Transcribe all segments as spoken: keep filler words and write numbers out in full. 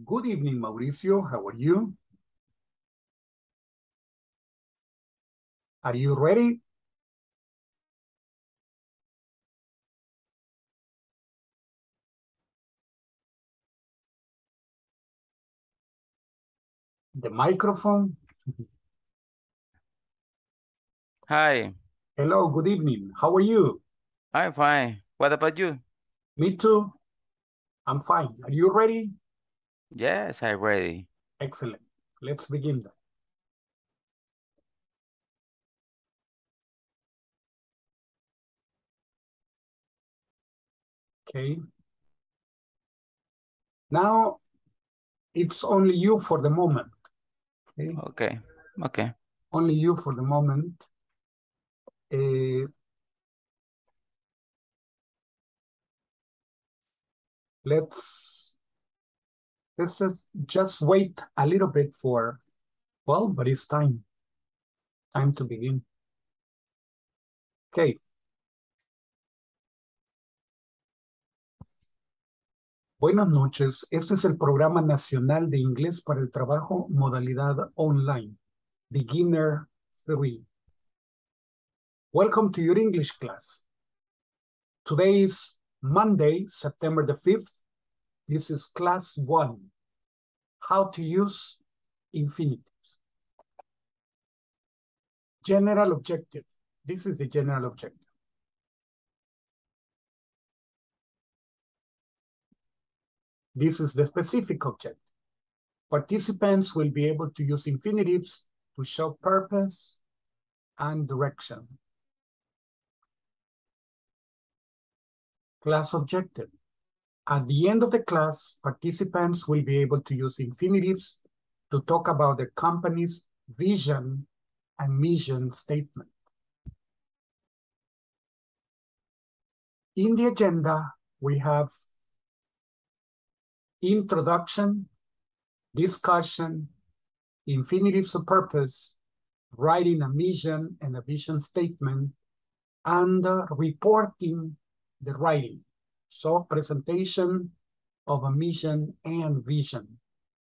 Good evening, Mauricio. How are you? Are you ready? The microphone. Hi, Hello, good evening. How are you? I'm fine. What about you? Me too. I'm fine. Are you ready? Yes, I'm ready. Excellent. Let's begin then. Okay. Now, it's only you for the moment. Okay. Okay, okay. Only you for the moment. Uh, let's let's just, just wait a little bit for, well, but it's time. Time to begin. Okay. Buenas noches. Este es el Programa Nacional de Inglés para el Trabajo, modalidad online. Beginner three. Welcome to your English class. Today is Monday, September the fifth. This is class one. How to use infinitives. General objective. This is the general objective. This is the specific objective. Participants will be able to use infinitives to show purpose and direction. Class objective. At the end of the class, participants will be able to use infinitives to talk about the company's vision and mission statement. In the agenda, we have introduction, discussion, infinitives of purpose, writing a mission and a vision statement, and uh, reporting the writing. So presentation of a mission and vision.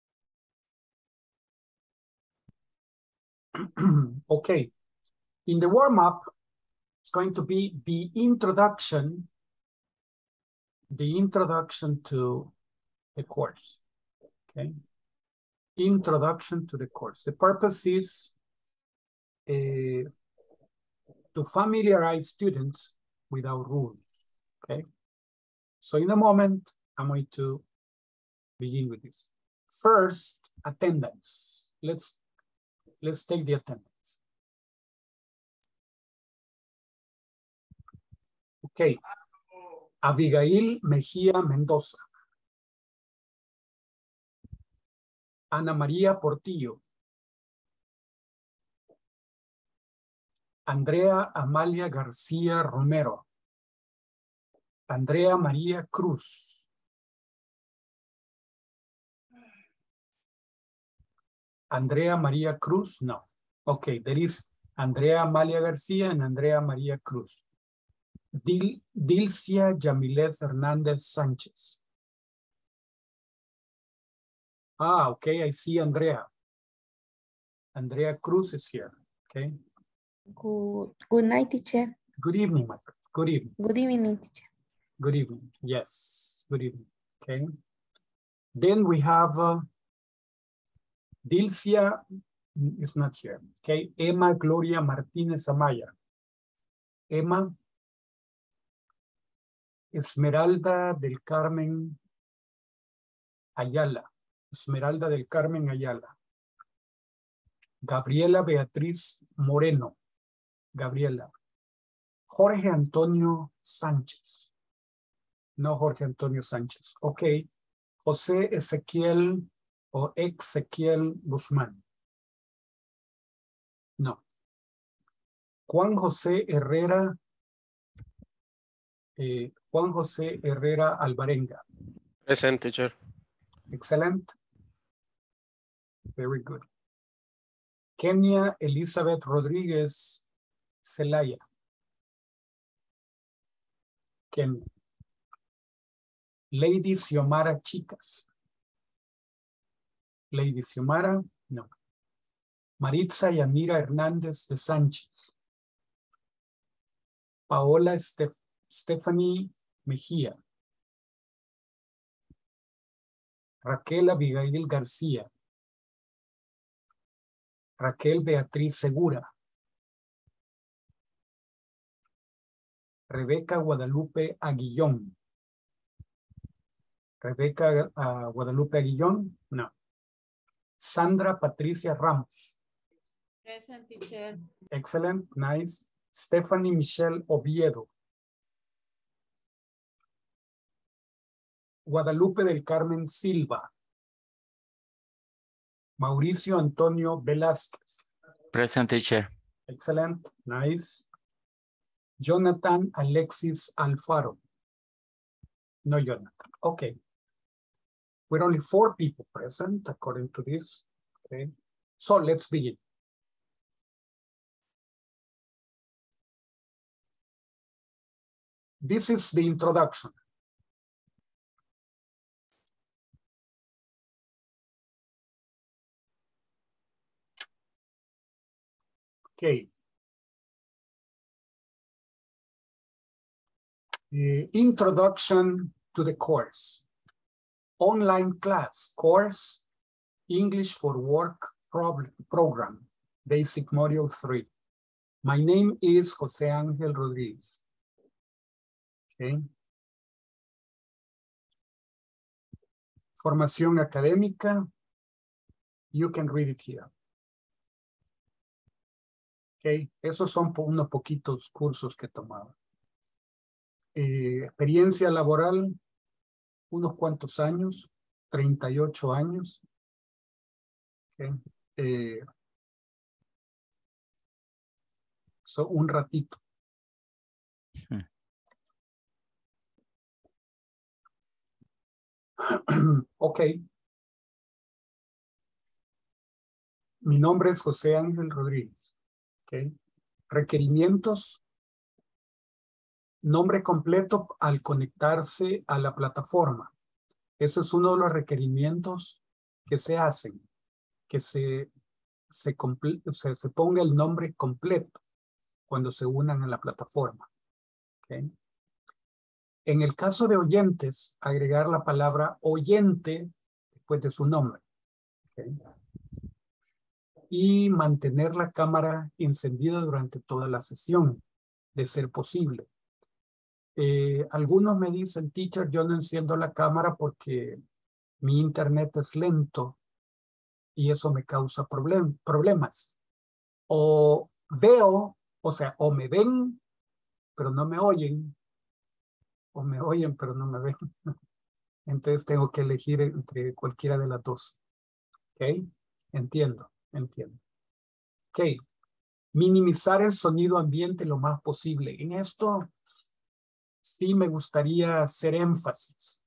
Okay, in the warm-up, it's going to be the introduction, the introduction to the course, okay? Introduction to the course. The purpose is uh, to familiarize students with our rules, okay? So in a moment, I'm going to begin with this. First, attendance. Let's, let's take the attendance. Okay. Abigail Mejía Mendoza. Ana María Portillo. Andrea Amalia García Romero. Andrea María Cruz. Andrea María Cruz, no. Okay, there is Andrea Amalia García and Andrea María Cruz. Dil Dilcia Yamilet Hernández Sánchez. Ah, okay, I see Andrea. Andrea Cruz is here, okay. Good, good night, teacher. Good evening, my friend. Good evening. Good evening, teacher. Good evening. Yes, good evening. Okay. Then we have uh, Dilcia is not here. Okay. Emma Gloria Martinez Amaya. Emma Esmeralda del Carmen Ayala. Esmeralda del Carmen Ayala. Gabriela Beatriz Moreno. Gabriela. Jorge Antonio Sánchez. No Jorge Antonio Sánchez. Ok. José Ezequiel o Ezequiel Guzmán. No. Juan José Herrera. Eh, Juan José Herrera Alvarenga. Present, teacher. Excellent. Very good. Kenia Elizabeth Rodríguez Celaya. Kenia. Lady Xiomara Chicas. Lady Xiomara, no. Maritza Yanira Hernández de Sánchez. Paola Estef Stephanie Mejía. Raquel Abigail García. Raquel Beatriz Segura. Rebeca Guadalupe Aguillón. Rebeca uh, Guadalupe Aguillón, no. Sandra Patricia Ramos. Present, teacher. Excellent, nice. Stephanie Michelle Oviedo. Guadalupe del Carmen Silva. Mauricio Antonio Velázquez. Present, teacher. Excellent, nice. Jonathan Alexis Alfaro. No, Jonathan. Okay. We're only four people present according to this. Okay. So let's begin. This is the introduction. Okay. The introduction to the course. Online class course, English for Work program, basic module three. My name is Jose Angel Rodriguez. Okay. Formación académica. You can read it here. Okay. Esos son unos poquitos cursos que he tomado. Eh, experiencia laboral, unos cuantos años, treinta y ocho años. Okay. Eh, so, un ratito. Hmm. Ok. Mi nombre es José Ángel Rodríguez. Okay. Requerimientos. Nombre completo al conectarse a la plataforma. Ese es uno de los requerimientos que se hacen. Que se, se, se, se ponga el nombre completo cuando se unan a la plataforma. Okay. En el caso de oyentes, agregar la palabra oyente después de su nombre. Okay. Y mantener la cámara encendida durante toda la sesión, de ser posible. Eh, algunos me dicen, teacher, yo no enciendo la cámara porque mi internet es lento y eso me causa problem problemas. O veo, o sea, o me ven, pero no me oyen, o me oyen, pero no me ven. Entonces tengo que elegir entre cualquiera de las dos. ¿Ok? Entiendo, entiendo. Ok. Minimizar el sonido ambiente lo más posible. En esto sí me gustaría hacer énfasis.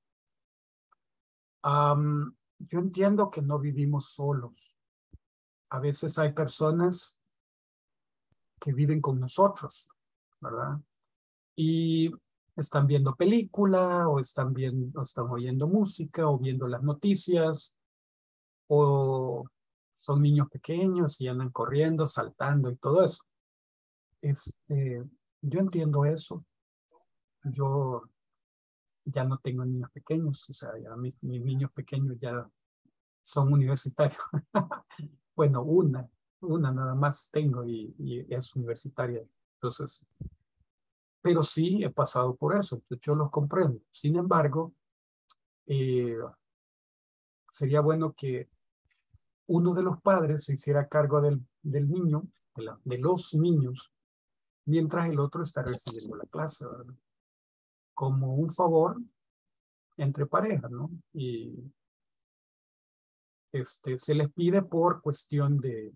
Um, yo entiendo que no vivimos solos. A veces hay personas que viven con nosotros, ¿verdad? Y están viendo película, o están viendo, o están oyendo música, o viendo las noticias, o son niños pequeños y andan corriendo, saltando y todo eso. Este, yo entiendo eso. Yo ya no tengo niños pequeños, o sea, ya mis, mis niños pequeños ya son universitarios. Bueno, una, una nada más tengo y, y es universitaria. Entonces, pero sí he pasado por eso, yo los comprendo. Sin embargo, eh, sería bueno que uno de los padres se hiciera cargo del, del niño, de, la, de los niños, mientras el otro está recibiendo la clase, ¿verdad? Como un favor entre parejas, ¿no? Y este, se les pide por cuestión de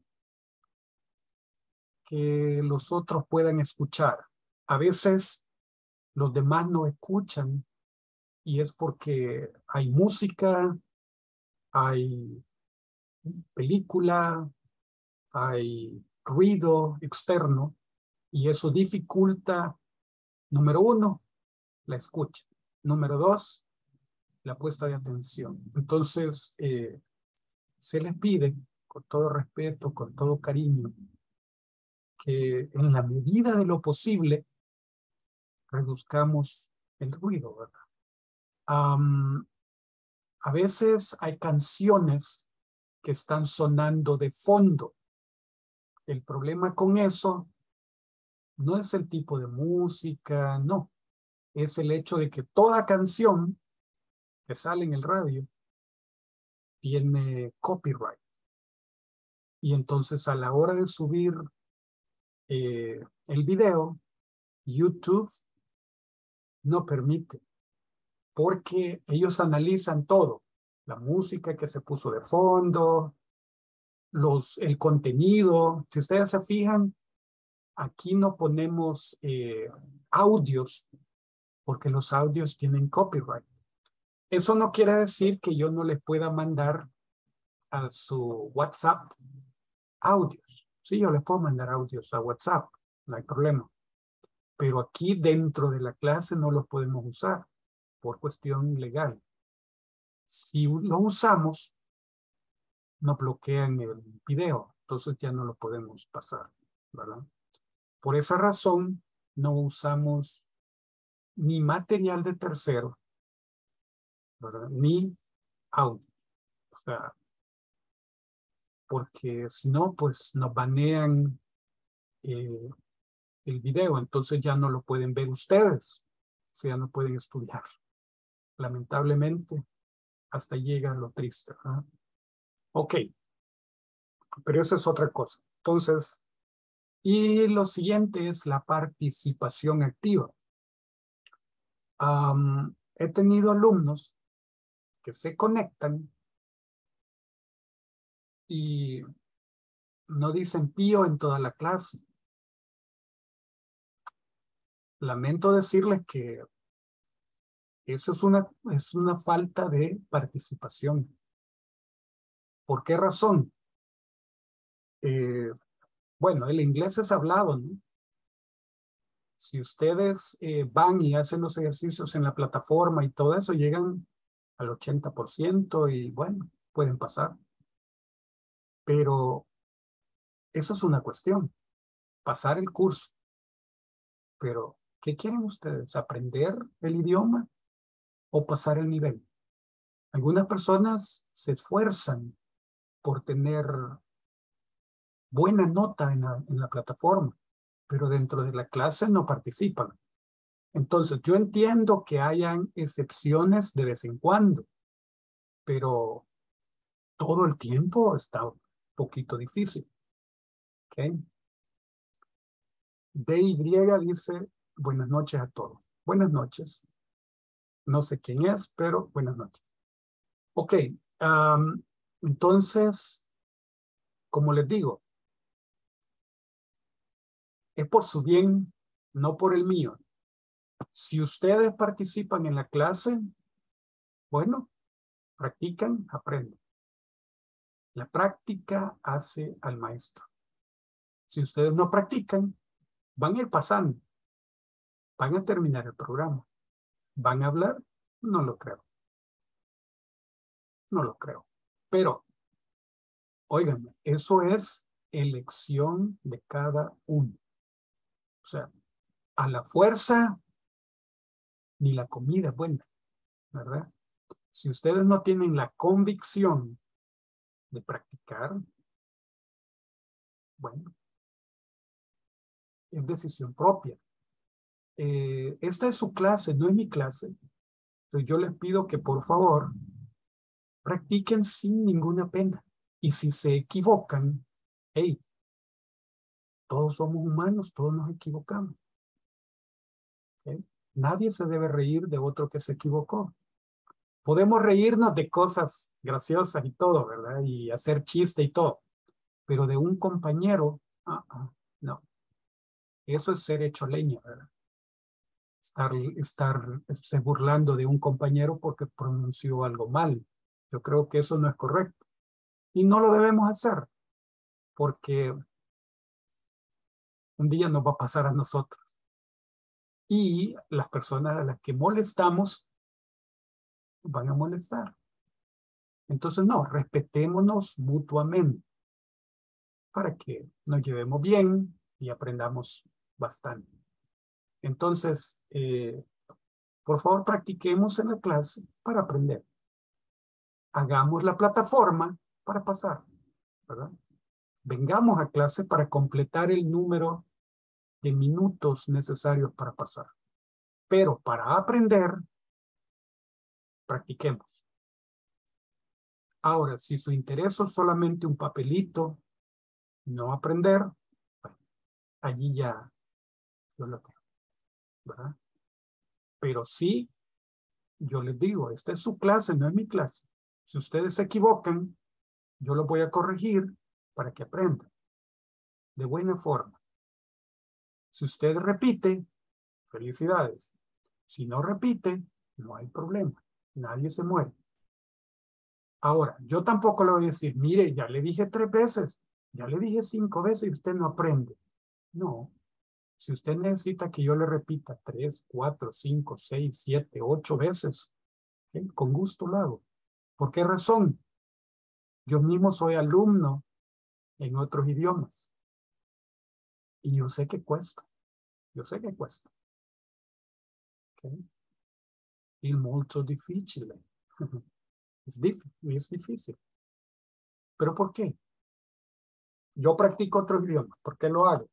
que los otros puedan escuchar. A veces los demás no escuchan y es porque hay música, hay película, hay ruido externo y eso dificulta, número uno, la escucha. Número dos, la puesta de atención. Entonces, eh, se les pide, con todo respeto, con todo cariño, que en la medida de lo posible reduzcamos el ruido, ¿verdad? Um, a veces hay canciones que están sonando de fondo. El problema con eso no es el tipo de música, no. Es el hecho de que toda canción que sale en el radio tiene copyright. Y entonces a la hora de subir eh, el video, YouTube no permite, porque ellos analizan todo, la música que se puso de fondo, los, el contenido. Si ustedes se fijan, aquí no ponemos eh, audios, porque los audios tienen copyright. Eso no quiere decir que yo no les pueda mandar a su WhatsApp audios. Sí, yo les puedo mandar audios a WhatsApp, no hay problema. Pero aquí dentro de la clase no los podemos usar por cuestión legal. Si lo usamos, nos bloquean el video, entonces ya no lo podemos pasar, ¿verdad? Por esa razón, no usamos ni material de tercero, ¿verdad? Ni audio. O sea, porque si no, pues nos banean eh, el video, entonces ya no lo pueden ver ustedes, o sea, ya no pueden estudiar. Lamentablemente, hasta llega lo triste, ¿verdad? Ok, pero eso es otra cosa. Entonces, y lo siguiente es la participación activa. Um, he tenido alumnos que se conectan y no dicen pío en toda la clase. Lamento decirles que eso es una, es una falta de participación. ¿Por qué razón? Eh, bueno, el inglés es hablado, ¿no? Si ustedes eh, van y hacen los ejercicios en la plataforma y todo eso, llegan al ochenta por ciento y bueno, pueden pasar. Pero eso es una cuestión, pasar el curso. Pero, ¿qué quieren ustedes? ¿Aprender el idioma o pasar el nivel? Algunas personas se esfuerzan por tener buena nota en la, en la plataforma, pero dentro de la clase no participan. Entonces, yo entiendo que hayan excepciones de vez en cuando, pero todo el tiempo está un poquito difícil. ¿Okay? D Y dice, buenas noches a todos. Buenas noches. No sé quién es, pero buenas noches. Ok, um, entonces, como les digo, es por su bien, no por el mío. Si ustedes participan en la clase, bueno, practican, aprenden. La práctica hace al maestro. Si ustedes no practican, van a ir pasando. Van a terminar el programa. ¿Van a hablar? No lo creo. No lo creo. Pero, óiganme, eso es elección de cada uno. O sea, a la fuerza, ni la comida es buena, ¿verdad? Si ustedes no tienen la convicción de practicar, bueno, es decisión propia. Eh, esta es su clase, no es mi clase. Entonces yo les pido que por favor practiquen sin ninguna pena. Y si se equivocan, hey, todos somos humanos, todos nos equivocamos. ¿Okay? Nadie se debe reír de otro que se equivocó. Podemos reírnos de cosas graciosas y todo, ¿verdad? Y hacer chiste y todo. Pero de un compañero, uh -uh, no. Eso es ser hecho leña, ¿verdad? Estar, estar se burlando de un compañero porque pronunció algo mal. Yo creo que eso no es correcto. Y no lo debemos hacer, porque un día nos va a pasar a nosotros. Y las personas a las que molestamos van a molestar. Entonces, no, respetémonos mutuamente para que nos llevemos bien y aprendamos bastante. Entonces, eh, por favor, practiquemos en la clase para aprender. Hagamos la plataforma para pasar, ¿verdad? Vengamos a clase para completar el número de minutos necesarios para pasar. Pero para aprender, practiquemos. Ahora, si su interés es solamente un papelito, no aprender, bueno, allí ya yo lo tengo, ¿verdad? Pero sí, yo les digo, esta es su clase, no es mi clase. Si ustedes se equivocan, yo los voy a corregir para que aprendan de buena forma. Si usted repite, felicidades. Si no repite, no hay problema. Nadie se muere. Ahora, yo tampoco le voy a decir, mire, ya le dije tres veces, ya le dije cinco veces y usted no aprende. No. Si usted necesita que yo le repita tres, cuatro, cinco, seis, siete, ocho veces, ¿okay? Con gusto lo hago. ¿Por qué razón? Yo mismo soy alumno en otros idiomas. Y yo sé que cuesta. Yo sé que cuesta. ¿Okay? Es molto difficile. Es, dif es difícil. ¿Pero por qué? Yo practico otros idiomas. ¿Por qué lo hago?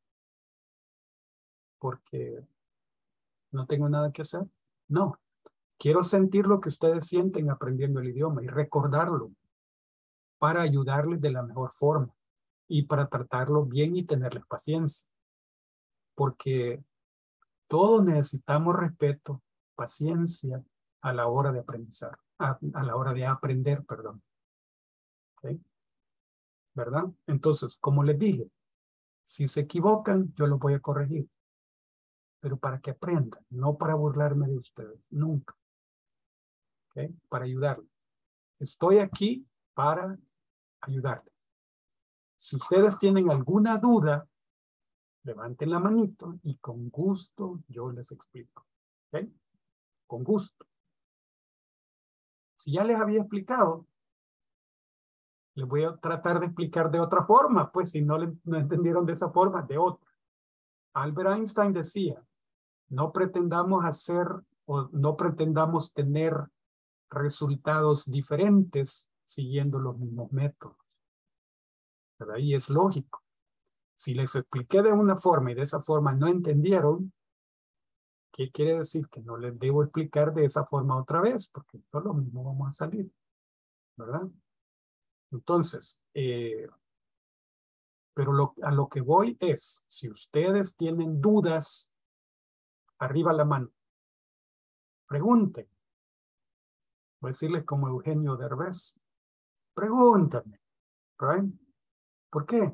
Porque no tengo nada que hacer. No. Quiero sentir lo que ustedes sienten aprendiendo el idioma y recordarlo para ayudarles de la mejor forma y para tratarlo bien y tenerles paciencia. Porque todos necesitamos respeto, paciencia a la hora de aprendizar, a, a la hora de aprender, perdón. ¿Okay? ¿Verdad? Entonces, como les dije, si se equivocan, yo los voy a corregir. Pero para que aprendan, no para burlarme de ustedes, nunca. ¿Okay? Para ayudarles. Estoy aquí para ayudarles. Si ustedes tienen alguna duda, levanten la manito y con gusto yo les explico. ¿Okay? Con gusto. Si ya les había explicado, les voy a tratar de explicar de otra forma, pues si no, le, no entendieron de esa forma, de otra. Albert Einstein decía, no pretendamos hacer o no pretendamos tener resultados diferentes siguiendo los mismos métodos. Pero ahí es lógico. Si les expliqué de una forma y de esa forma no entendieron, ¿qué quiere decir? Que no les debo explicar de esa forma otra vez, porque todo lo mismo vamos a salir, ¿verdad? Entonces, eh, pero lo, a lo que voy es, si ustedes tienen dudas, arriba la mano. Pregunten. Voy a decirles como Eugenio Derbez. Pregúntame. ¿Right? ¿Por qué?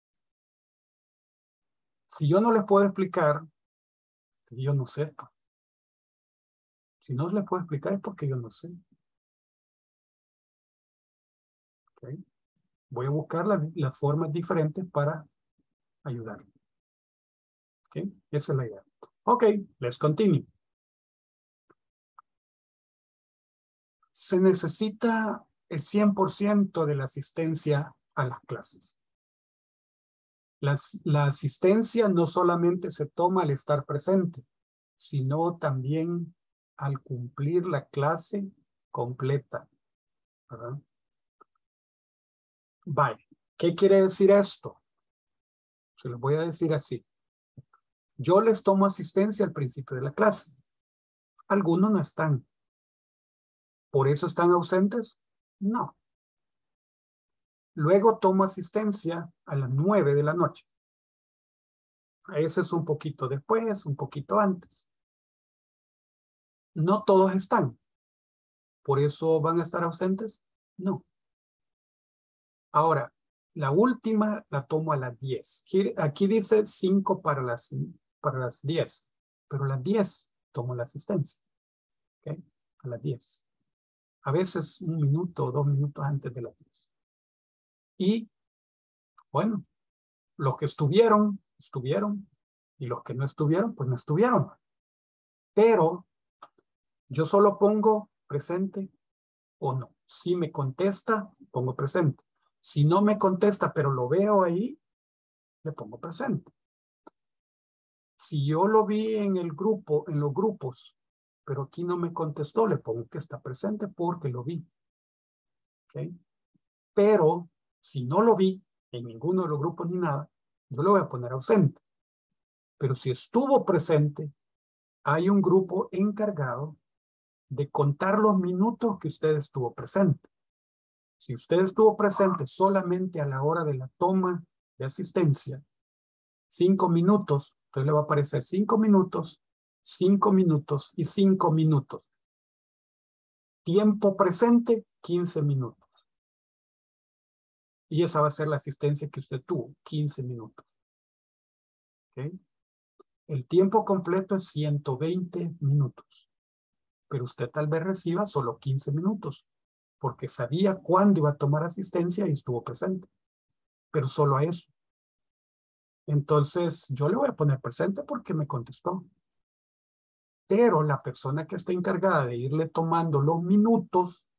Si yo no les puedo explicar, yo no sé. Si no les puedo explicar es porque yo no sé. ¿Okay? Voy a buscar las la formas diferentes para ayudarles. ¿Okay? Esa es la idea. Ok, let's continue. Se necesita el cien por ciento de la asistencia a las clases. Las, la asistencia no solamente se toma al estar presente, sino también al cumplir la clase completa. ¿Verdad? Vale. ¿Qué quiere decir esto? Se lo voy a decir así. Yo les tomo asistencia al principio de la clase. Algunos no están. ¿Por eso están ausentes? No. Luego tomo asistencia a las nueve de la noche. Ese es un poquito después, un poquito antes. No todos están. ¿Por eso van a estar ausentes? No. Ahora, la última la tomo a las diez. Aquí, aquí dice cinco para las, para las diez. Pero a las diez tomo la asistencia. ¿Okay? A las diez. A veces un minuto o dos minutos antes de las diez. Y, bueno, los que estuvieron, estuvieron. Y los que no estuvieron, pues no estuvieron. Pero yo solo pongo presente o no. Si me contesta, pongo presente. Si no me contesta, pero lo veo ahí, le pongo presente. Si yo lo vi en el grupo, en los grupos, pero aquí no me contestó, le pongo que está presente porque lo vi. ¿Ok? Pero si no lo vi en ninguno de los grupos ni nada, yo le voy a poner ausente. Pero si estuvo presente, hay un grupo encargado de contar los minutos que usted estuvo presente. Si usted estuvo presente solamente a la hora de la toma de asistencia, cinco minutos, entonces le va a aparecer cinco minutos, cinco minutos y cinco minutos. Tiempo presente, quince minutos. Y esa va a ser la asistencia que usted tuvo, quince minutos. ¿Ok? El tiempo completo es ciento veinte minutos. Pero usted tal vez reciba solo quince minutos, porque sabía cuándo iba a tomar asistencia y estuvo presente. Pero solo a eso. Entonces, yo le voy a poner presente porque me contestó. Pero la persona que está encargada de irle tomando los minutos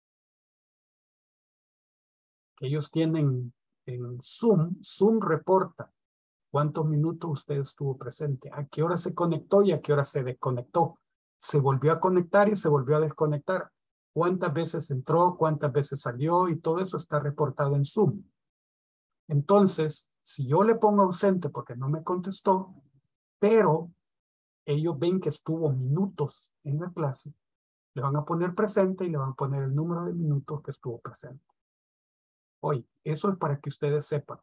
que ellos tienen en Zoom, Zoom reporta cuántos minutos usted estuvo presente, a qué hora se conectó y a qué hora se desconectó. Se volvió a conectar y se volvió a desconectar. Cuántas veces entró, cuántas veces salió y todo eso está reportado en Zoom. Entonces, si yo le pongo ausente porque no me contestó, pero ellos ven que estuvo minutos en la clase, le van a poner presente y le van a poner el número de minutos que estuvo presente. Oye, eso es para que ustedes sepan.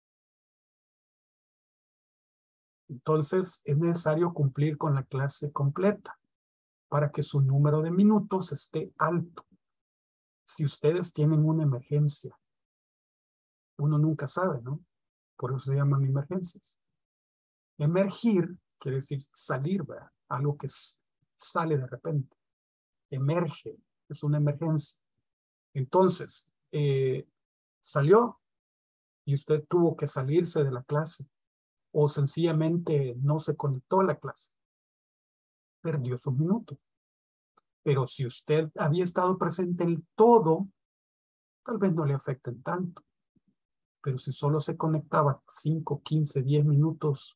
Entonces, es necesario cumplir con la clase completa para que su número de minutos esté alto. Si ustedes tienen una emergencia, uno nunca sabe, ¿no? Por eso se llaman emergencias. Emergir quiere decir salir, ¿verdad? Algo que sale de repente. Emerge, es una emergencia. Entonces, eh, salió y usted tuvo que salirse de la clase o sencillamente no se conectó a la clase. Perdió sus minutos. Pero si usted había estado presente en todo, tal vez no le afecten tanto. Pero si solo se conectaba cinco, quince, diez minutos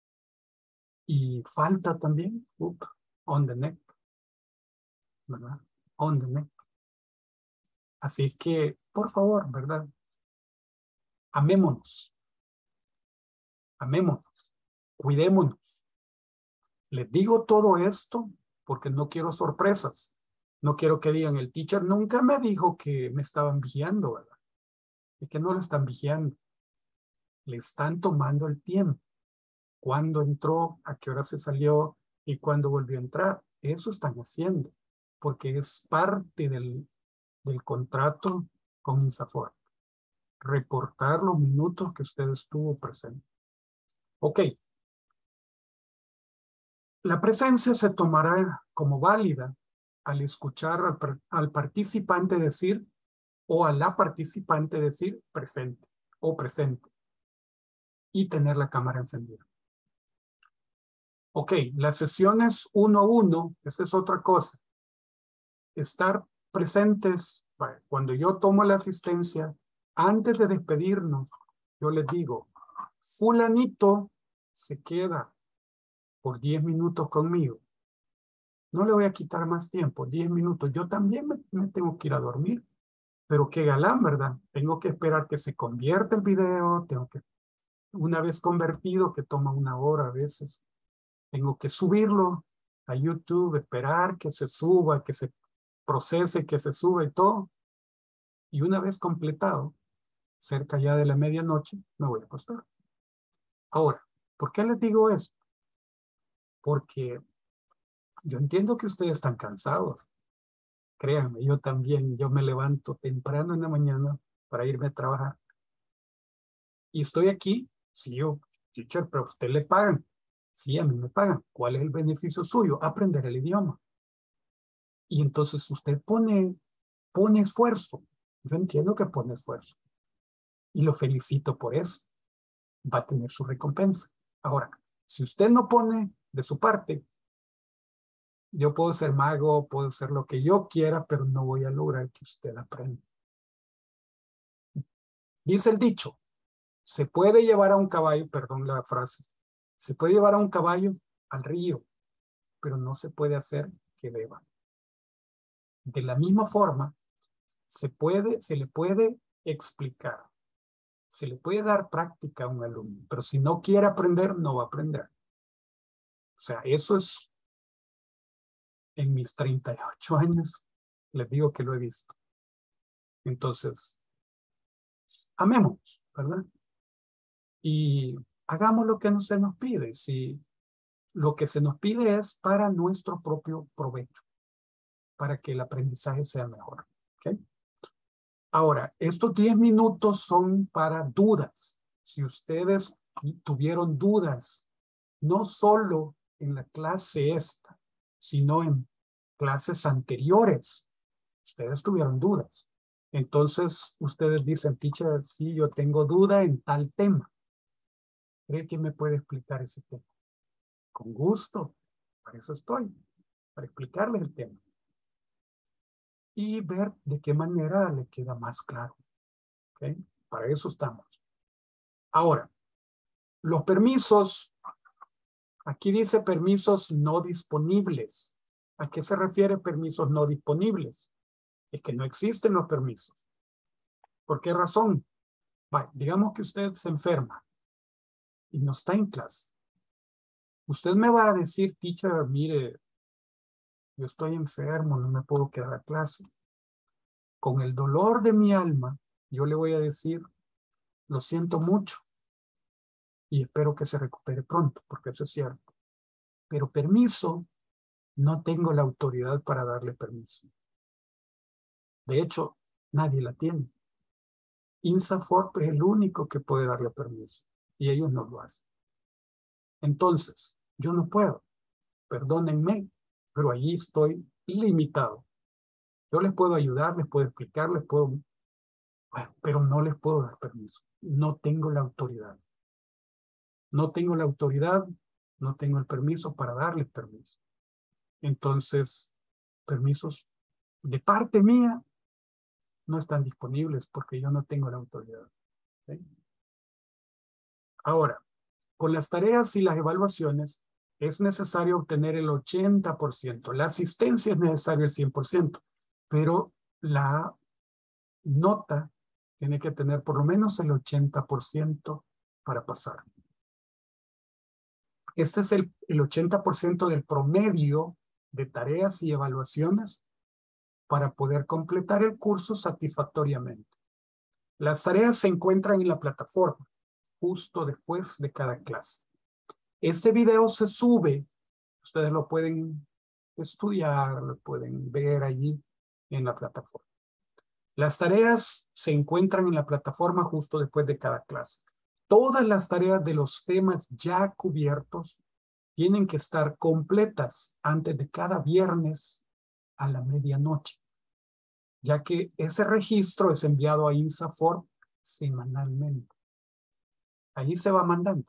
y falta también, up, on the neck, ¿verdad? On the neck. Así que, por favor, ¿verdad? Amémonos. Amémonos. Cuidémonos. Les digo todo esto porque no quiero sorpresas. No quiero que digan, el teacher nunca me dijo que me estaban vigilando, ¿verdad? Y que no lo están vigilando. Le están tomando el tiempo. Cuándo entró, a qué hora se salió y cuándo volvió a entrar. Eso están haciendo, porque es parte del, del contrato con INSAFORP. Reportar los minutos que usted estuvo presente. Ok. La presencia se tomará como válida al escuchar al, al participante decir o a la participante decir presente o presente y tener la cámara encendida. Ok, las sesiones uno a uno, esa es otra cosa. Estar presentes, bueno, cuando yo tomo la asistencia, antes de despedirnos, yo les digo, fulanito se queda por diez minutos conmigo. No le voy a quitar más tiempo, diez minutos. Yo también me, me tengo que ir a dormir, pero qué galán, ¿verdad? Tengo que esperar que se convierta el video, tengo que, una vez convertido, que toma una hora a veces, tengo que subirlo a YouTube, esperar que se suba, que se procese, que se suba y todo. Y una vez completado, cerca ya de la medianoche, me voy a acostar. Ahora, ¿por qué les digo esto? Porque yo entiendo que ustedes están cansados. Créanme, yo también, yo me levanto temprano en la mañana para irme a trabajar. Y estoy aquí, sí, yo, teacher, pero a usted le pagan. Sí, a mí me pagan. ¿Cuál es el beneficio suyo? Aprender el idioma. Y entonces usted pone, pone esfuerzo. Yo entiendo que pone esfuerzo. Y lo felicito por eso. Va a tener su recompensa. Ahora, si usted no pone de su parte, Yo puedo ser mago, puedo ser lo que yo quiera, pero no voy a lograr que usted aprenda. Dice el dicho, se puede llevar a un caballo, perdón la frase, se puede llevar a un caballo al río, pero no se puede hacer que beba. De la misma forma, se puede, se le puede explicar, se le puede dar práctica a un alumno, pero si no quiere aprender, no va a aprender. O sea, eso es, en mis treinta y ocho años, les digo que lo he visto. Entonces, amémonos, ¿verdad? Y hagamos lo que no se nos pide. Si lo que se nos pide es para nuestro propio provecho, para que el aprendizaje sea mejor. ¿Okay? Ahora, estos diez minutos son para dudas. Si ustedes tuvieron dudas, no solo en la clase esta, sino en clases anteriores, ustedes tuvieron dudas. Entonces, ustedes dicen, teacher, sí, yo tengo duda en tal tema. ¿Cree que me puede explicar ese tema? Con gusto, para eso estoy, para explicarles el tema. Y ver de qué manera le queda más claro. ¿Okay? Para eso estamos. Ahora, los permisos, aquí dice permisos no disponibles. ¿A qué se refiere permisos no disponibles? Es que no existen los permisos. ¿Por qué razón? Vale, digamos que usted se enferma y no está en clase. Usted me va a decir, teacher, mire, yo estoy enfermo, no me puedo quedar a clase. Con el dolor de mi alma, yo le voy a decir, lo siento mucho y espero que se recupere pronto, porque eso es cierto. Pero permiso, no tengo la autoridad para darle permiso. De hecho, nadie la tiene. INSAFORP es el único que puede darle permiso y ellos no lo hacen. Entonces, yo no puedo, perdónenme, pero allí estoy limitado. Yo les puedo ayudar, les puedo explicar, les puedo, bueno, pero no les puedo dar permiso. No tengo la autoridad. No tengo la autoridad, no tengo el permiso para darles permiso. Entonces, permisos de parte mía no están disponibles porque yo no tengo la autoridad. ¿Sí? Ahora, con las tareas y las evaluaciones es necesario obtener el ochenta por ciento. La asistencia es necesario el cien por ciento, pero la nota tiene que tener por lo menos el ochenta por ciento para pasar. Este es el, el ochenta por ciento del promedio de tareas y evaluaciones para poder completar el curso satisfactoriamente. Las tareas se encuentran en la plataforma, justo después de cada clase. Este video se sube, ustedes lo pueden estudiar, lo pueden ver allí en la plataforma. Las tareas se encuentran en la plataforma justo después de cada clase. Todas las tareas de los temas ya cubiertos tienen que estar completas antes de cada viernes a la medianoche, ya que ese registro es enviado a INSAFORP semanalmente. Allí se va mandando.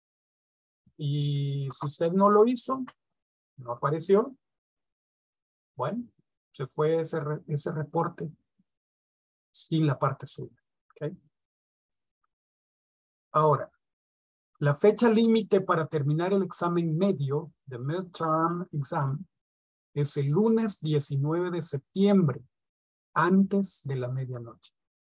Y si usted no lo hizo, no apareció, bueno, se fue ese, re, ese reporte sin la parte suya. ¿Okay? Ahora, la fecha límite para terminar el examen medio, de midterm exam, es el lunes diecinueve de septiembre, antes de la medianoche.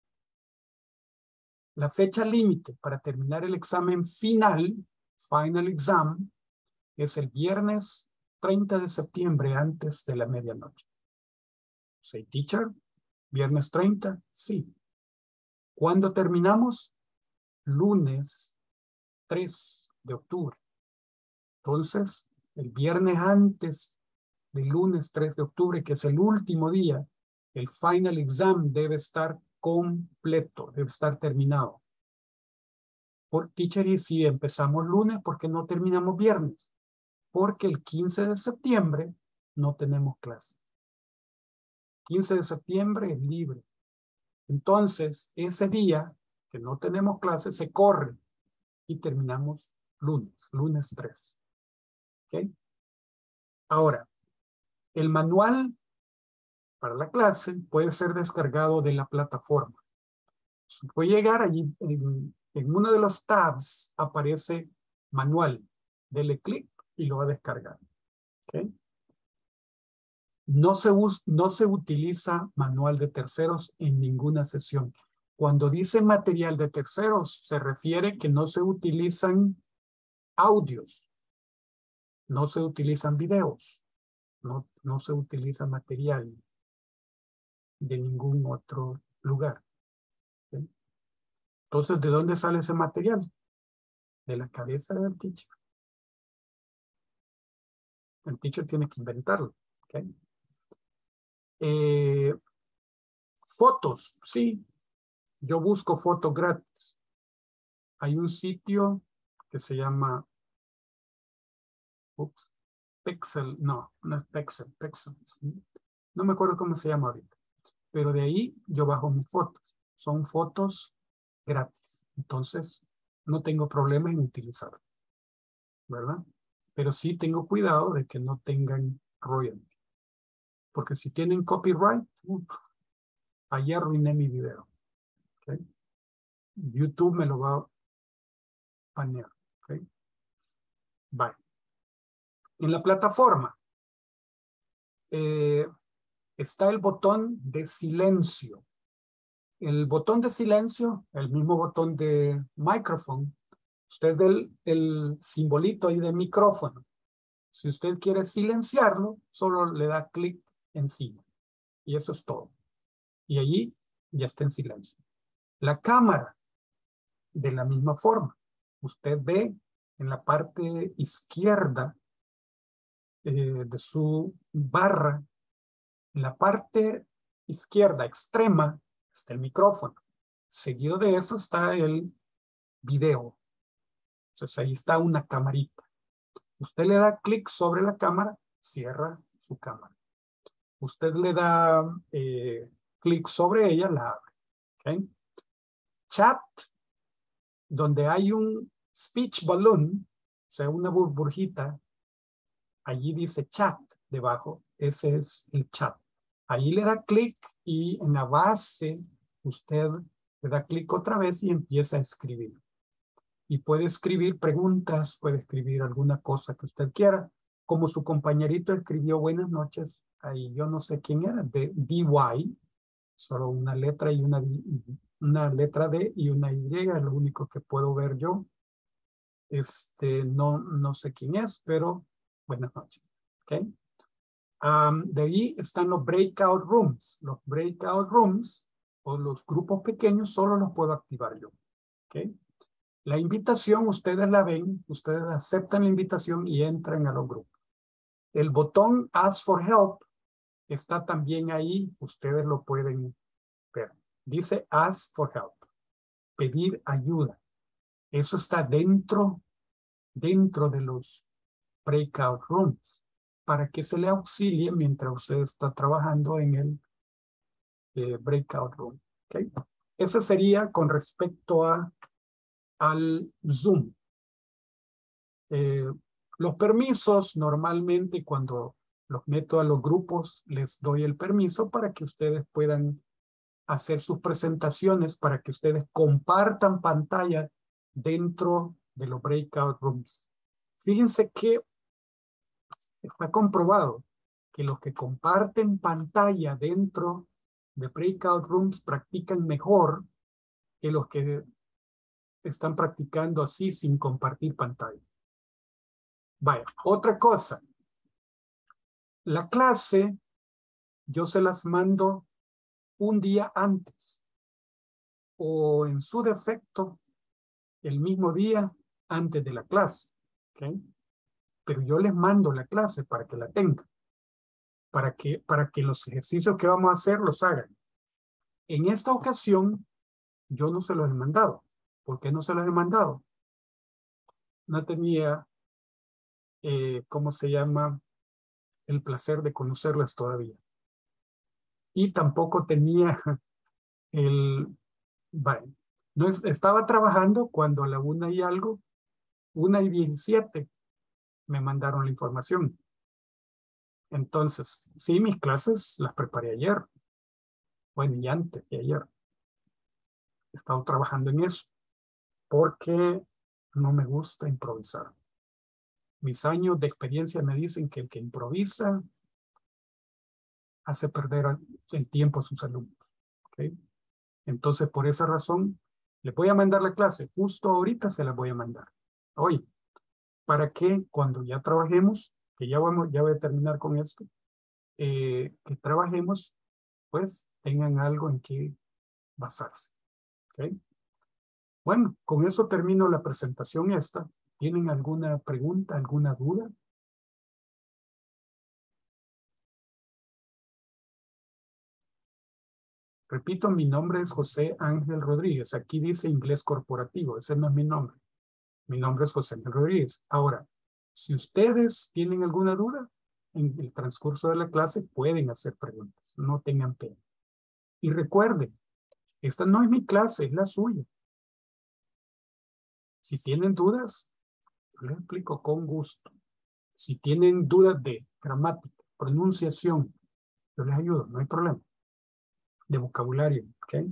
La fecha límite para terminar el examen final, final exam, es el viernes treinta de septiembre, antes de la medianoche. ¿Say, teacher? ¿Viernes treinta? Sí. ¿Cuándo terminamos? Lunes tres de octubre. Entonces, el viernes antes del lunes tres de octubre, que es el último día, el final exam debe estar completo, debe estar terminado. Por teacher, y si empezamos lunes, ¿por qué no terminamos viernes? Porque el quince de septiembre no tenemos clase. quince de septiembre es libre. Entonces, ese día que no tenemos clase se corre y terminamos lunes, lunes tres. ¿Ok? Ahora, El manual para la clase puede ser descargado de la plataforma. Se puede llegar allí, en, en uno de los tabs aparece manual. Dele clic y lo va a descargar. ¿Okay? No se, us, no se utiliza manual de terceros en ninguna sesión. Cuando dice material de terceros, se refiere que no se utilizan audios, no se utilizan videos, no, no se utiliza material de ningún otro lugar. ¿Okay? Entonces, ¿de dónde sale ese material? De la cabeza del teacher. El teacher tiene que inventarlo. ¿Okay? Eh, fotos, sí. Yo busco fotos gratis. Hay un sitio que se llama ups, Pexel, no, no es Pexel, Pexel. No me acuerdo cómo se llama ahorita. Pero de ahí yo bajo mis fotos. Son fotos gratis. Entonces, no tengo problema en utilizarlo. ¿Verdad? Pero sí tengo cuidado de que no tengan royalty. Porque si tienen copyright, uh, ahí arruiné mi video. ¿Okay? YouTube me lo va a banear. ¿Okay? Bye. En la plataforma eh, está el botón de silencio. El botón de silencio, el mismo botón de micrófono. Usted ve el, el simbolito ahí de micrófono. Si usted quiere silenciarlo, solo le da clic encima. Y eso es todo. Y allí ya está en silencio. La cámara, de la misma forma. Usted ve en la parte izquierda eh, de su barra, en la parte izquierda extrema, está el micrófono. Seguido de eso está el video. Entonces ahí está una camarita. Usted le da clic sobre la cámara, cierra su cámara. Usted le da eh, clic sobre ella, la abre. ¿Okay? Chat, donde hay un speech balloon, o sea, una burbujita, allí dice chat debajo, ese es el chat. Ahí le da clic y en la base usted le da clic otra vez y empieza a escribir. Y puede escribir preguntas, puede escribir alguna cosa que usted quiera. Como su compañerito escribió buenas noches, ahí yo no sé quién era, de D Y, solo una letra y una, una letra D y una Y, es lo único que puedo ver yo. Este, no, no sé quién es, pero buenas noches. ¿Okay? Um, de ahí están los breakout rooms. Los breakout rooms o los grupos pequeños solo los puedo activar yo. ¿Okay? La invitación, ustedes la ven, ustedes aceptan la invitación y entran a los grupos. El botón Ask for Help está también ahí, ustedes lo pueden ver. Dice Ask for Help, pedir ayuda. Eso está dentro, dentro de los breakout rooms, para que se le auxilie mientras usted está trabajando en el eh, breakout room. ¿Okay? Eso sería con respecto a al Zoom. Eh, los permisos, normalmente cuando los meto a los grupos, les doy el permiso para que ustedes puedan hacer sus presentaciones, para que ustedes compartan pantalla dentro de los breakout rooms. Fíjense que está comprobado que los que comparten pantalla dentro de breakout rooms practican mejor que los que están practicando así sin compartir pantalla. Vaya, otra cosa. La clase yo se las mando un día antes o en su defecto el mismo día antes de la clase. ¿Okay? Pero yo les mando la clase para que la tengan. Para que, para que los ejercicios que vamos a hacer los hagan. En esta ocasión yo no se los he mandado. ¿Por qué no se los he mandado? No tenía, eh, ¿cómo se llama? El placer de conocerlas todavía. Y tampoco tenía el... Bueno, no es, estaba trabajando cuando a la una y algo, una y diecisiete, me mandaron la información. Entonces, sí, mis clases las preparé ayer. Bueno, y antes de ayer. He estado trabajando en eso. Porque no me gusta improvisar. Mis años de experiencia me dicen que el que improvisa hace perder el tiempo a sus alumnos. ¿Okay? Entonces, por esa razón, le voy a mandar la clase. Justo ahorita se la voy a mandar. Hoy. Para que cuando ya trabajemos, que ya, vamos, ya voy a terminar con esto, eh, que trabajemos, pues tengan algo en que basarse. ¿Okay? Bueno, con eso termino la presentación esta. ¿Tienen alguna pregunta, alguna duda? Repito, mi nombre es José Ángel Rodríguez. Aquí dice inglés corporativo. Ese no es mi nombre. Mi nombre es José Ángel Rodríguez. Ahora, si ustedes tienen alguna duda, en el transcurso de la clase pueden hacer preguntas. No tengan pena. Y recuerden, esta no es mi clase, es la suya. Si tienen dudas, yo les explico con gusto. Si tienen dudas de gramática, pronunciación, yo les ayudo, no hay problema. De vocabulario, ¿ok?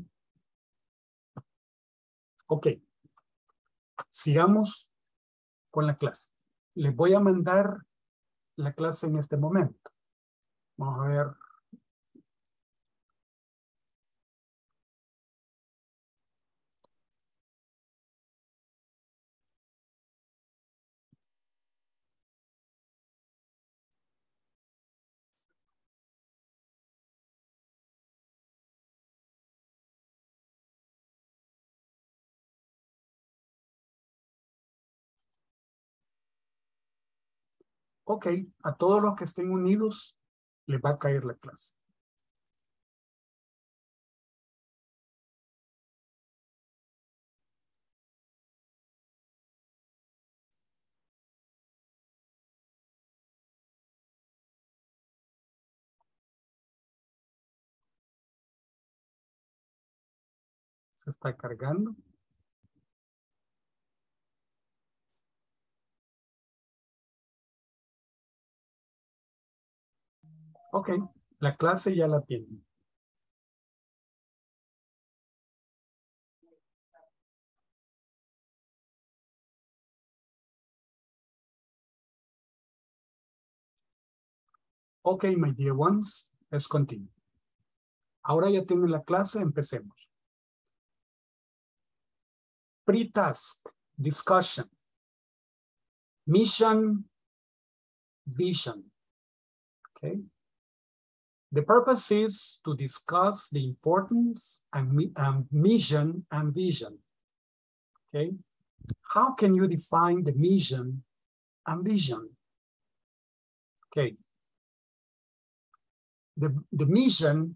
Ok. Sigamos con la clase. Les voy a mandar la clase en este momento. Vamos a ver. Ok, a todos los que estén unidos les va a caer la clase. Se está cargando. Ok, la clase ya la tienen. Ok, my dear ones, let's continue. Ahora ya tienen la clase, empecemos. Pre-task, discussion, mission, vision. Okay. The purpose is to discuss the importance and, and mission and vision. Okay. How can you define the mission and vision? Okay. The, the mission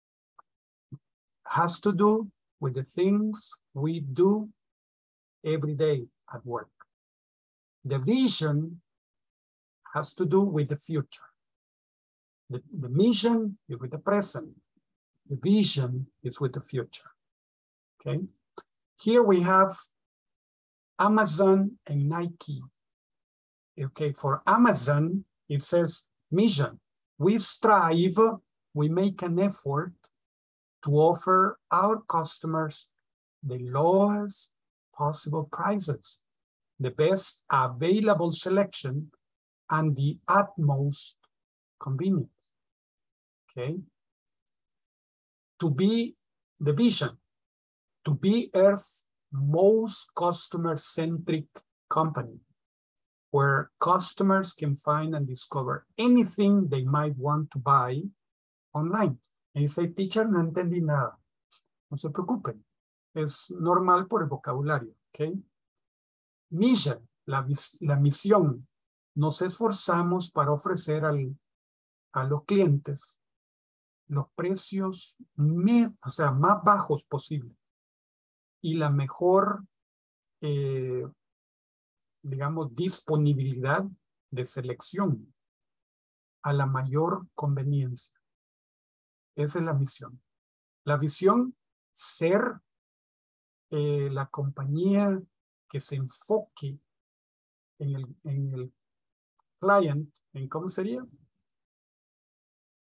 has to do with the things we do every day at work. The vision has to do with the future. The, the mission is with the present. The vision is with the future. Okay. Here we have Amazon and Nike. Okay, for Amazon, it says mission. We strive, we make an effort to offer our customers the lowest possible prices, the best available selection, and the utmost convenience. Okay. To be the vision, to be Earth's most customer-centric company, where customers can find and discover anything they might want to buy online. And you say, teacher, no entendí nada. No se preocupen. Es normal por el vocabulario, ¿ok? Mission, la, la misión. Nos esforzamos para ofrecer al, a los clientes los precios me, o sea, más bajos posible y la mejor, eh, digamos, disponibilidad de selección a la mayor conveniencia. Esa es la misión. La visión, ser eh, la compañía que se enfoque en el, en el client, en cómo sería,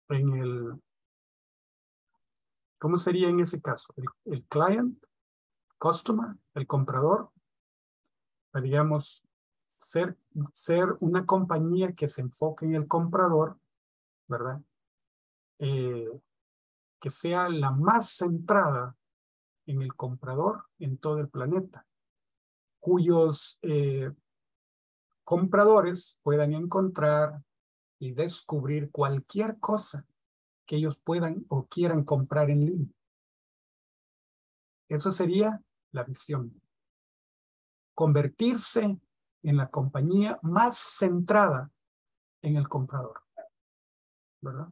en el, ¿cómo sería en ese caso? El, el client, customer, el comprador, digamos, ser, ser una compañía que se enfoque en el comprador, ¿verdad? Eh, que sea la más centrada en el comprador en todo el planeta, cuyos eh, compradores puedan encontrar y descubrir cualquier cosa que ellos puedan o quieran comprar en línea. Eso sería la visión. Convertirse en la compañía más centrada en el comprador, ¿verdad?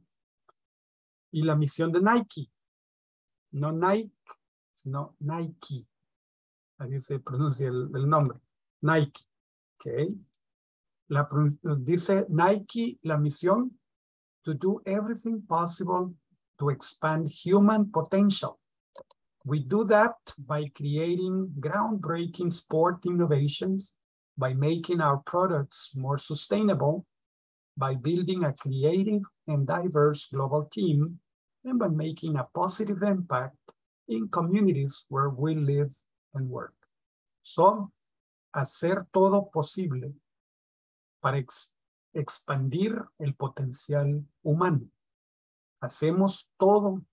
Y la misión de Nike, no Nike, sino Nike. Ahí se pronuncia el, el nombre, Nike. ¿Ok? La, dice Nike, la misión, to do everything possible to expand human potential. We do that by creating groundbreaking sport innovations, by making our products more sustainable, by building a creative and diverse global team, and by making a positive impact in communities where we live and work. So, hacer todo posible para ex expandir el potencial humano. Hacemos todo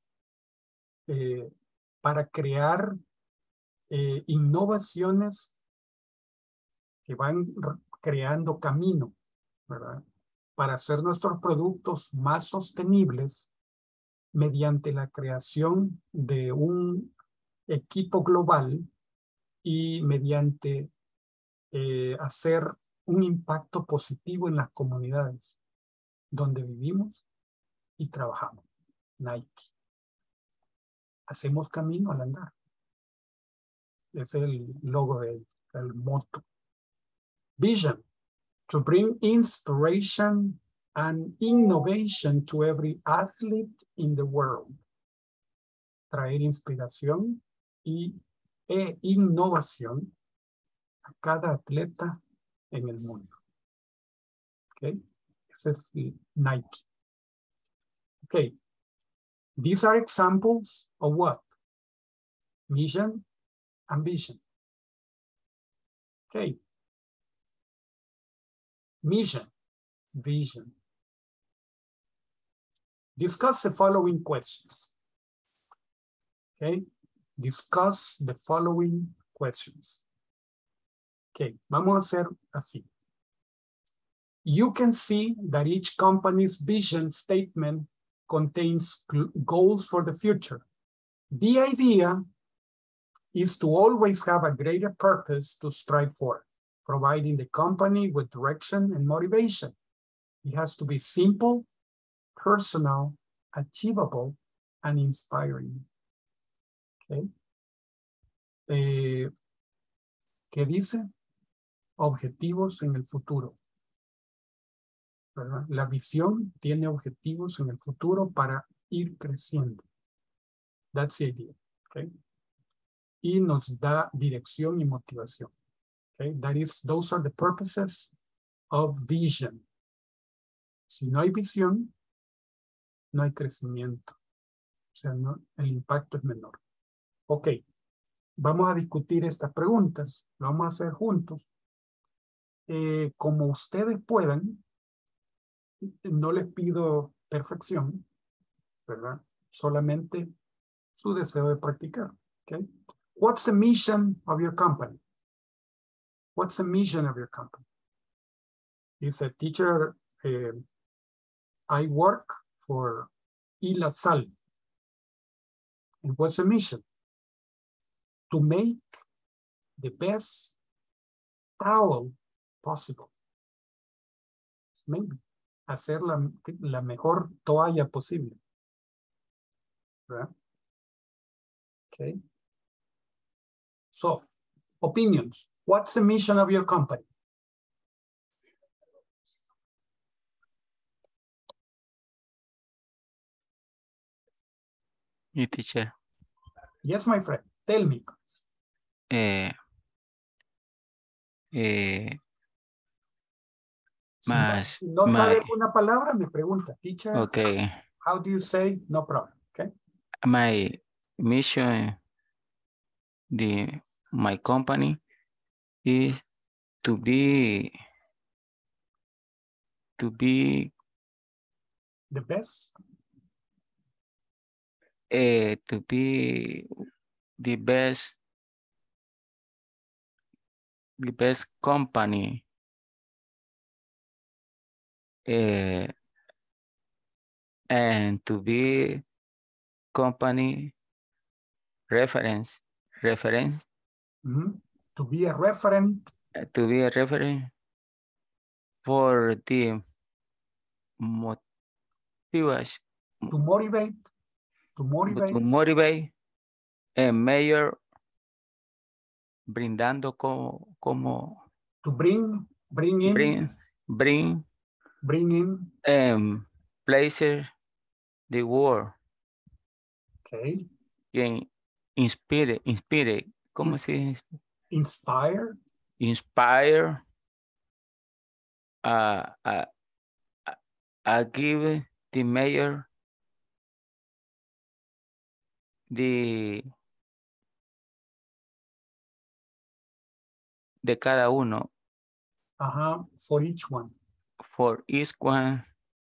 eh, para crear eh, innovaciones que van creando camino, ¿verdad? Para hacer nuestros productos más sostenibles mediante la creación de un equipo global y mediante eh, hacer un impacto positivo en las comunidades donde vivimos y trabajamos. Nike. Hacemos camino al andar. Es el logo de el moto. Vision. To bring inspiration and innovation to every athlete in the world. Traer inspiración y e innovación a cada atleta en el mundo. Okay? Ese es Nike. Okay. These are examples of what? Mission and vision. Okay. Mission, vision. Discuss the following questions. Okay. Discuss the following questions. Okay. Vamos a hacer así. You can see that each company's vision statement contains goals for the future. The idea is to always have a greater purpose to strive for, providing the company with direction and motivation. It has to be simple, personal, achievable, and inspiring. Okay. Eh, ¿Qué dice? Objetivos en el futuro. ¿Verdad? La visión tiene objetivos en el futuro para ir creciendo. That's the idea. Okay. Y nos da dirección y motivación. Okay. That is, those are the purposes of vision. Si no hay visión, no hay crecimiento. O sea, no, el impacto es menor. Ok. Vamos a discutir estas preguntas. Lo vamos a hacer juntos. Eh, como ustedes puedan, no les pido perfección, ¿verdad? Solamente su deseo de practicar. Okay. What's the mission of your company? What's the mission of your company? Is a teacher, uh, I work for ILASAL. And what's the mission? To make the best towel possible. Maybe. Hacer la, la mejor toalla posible. Right? Okay. So, opinions. What's the mission of your company? Y teacher. Yes, my friend. Tell me. Eh, eh, Si más, no, no más, sabe alguna palabra, me pregunta. Teacher. ok. How do you say? No problem. Okay. My mission, the my company is to be to be The best. uh, to be the best the best company uh, and to be company reference reference Mm-hmm. To be a referent. uh, to be a reference for the motivation To motivate. To motivate. to motivate a mayor brindando como como To bring. Bring in. bring bring Bring in. um places the world Okay. que inspire inspire ¿cómo Ins- se dice? Inspire. Inspire uh, uh, uh, give the mayor de de cada uno Uh-huh. For each one. for each one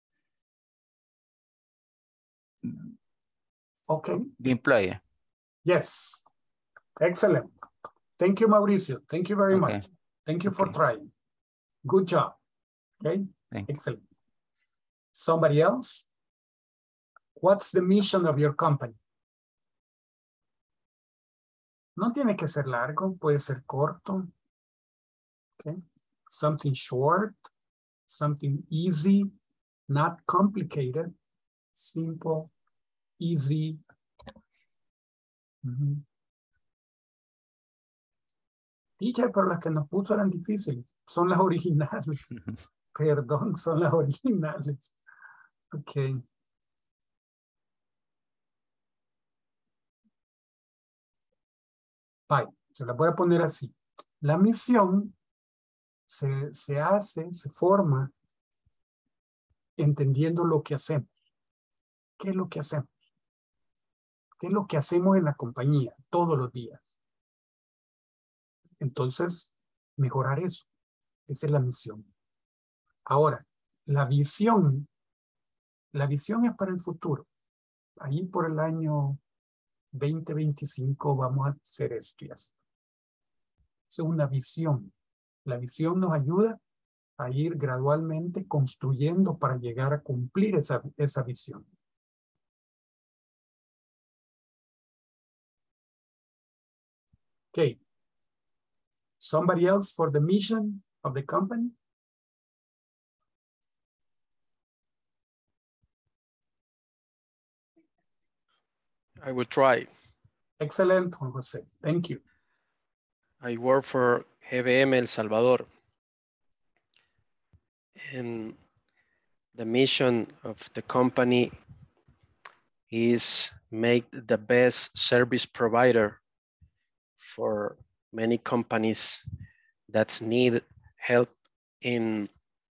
Okay. the employer. Yes. Excellent. Thank you, Mauricio. Thank you very Okay. much. Thank you for Okay. trying. Good job. Okay. Thank you. Excellent. Somebody else? What's the mission of your company? No tiene que ser largo, puede ser corto. Okay. Something short, something easy, not complicated, simple, easy. Ujú. Teacher, pero las que nos puso eran difíciles. Son las originales. Perdón, son las originales. Ok. Bye. Se las voy a poner así. La misión se, se hace, se forma entendiendo lo que hacemos. ¿Qué es lo que hacemos? ¿Qué es lo que hacemos en la compañía todos los días? Entonces, mejorar eso. Esa es la misión. Ahora, la visión. La visión es para el futuro. Ahí por el año veinte veinticinco vamos a hacer esto y así. Es una visión. La visión nos ayuda a ir gradualmente construyendo para llegar a cumplir esa, esa visión. Okay. Somebody else for the mission of the company? I will try. Excellent, Juan José. Thank you. I work for G B M El Salvador. And the mission of the company is make the best service provider for many companies that need help in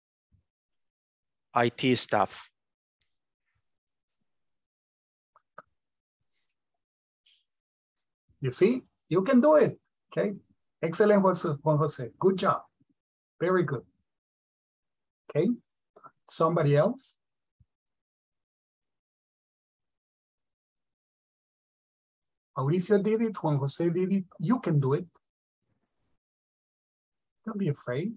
I T staff. You see, you can do it. Okay. Excellent, Juan José. Good job. Very good. Okay. Somebody else? Mauricio did it. Juan José did it. You can do it. Don't be afraid.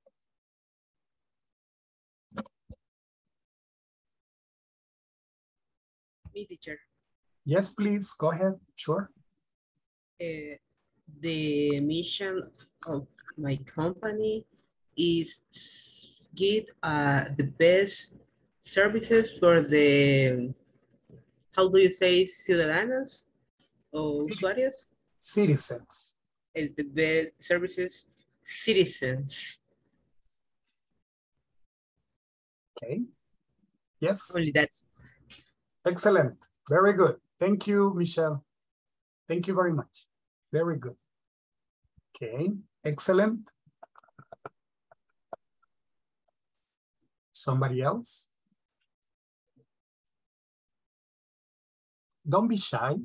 Me, teacher. Yes, please. Go ahead. Sure. Uh, the mission of my company is give uh, the best services for the, how do you say, ciudadanos or Citizens. usuarios? Citizens. Uh, the best services, citizens. Okay. Yes. Only that. Excellent. Very good. Thank you, Michelle. Thank you very much. Very good. Okay. Excellent. Somebody else? Don't be shy.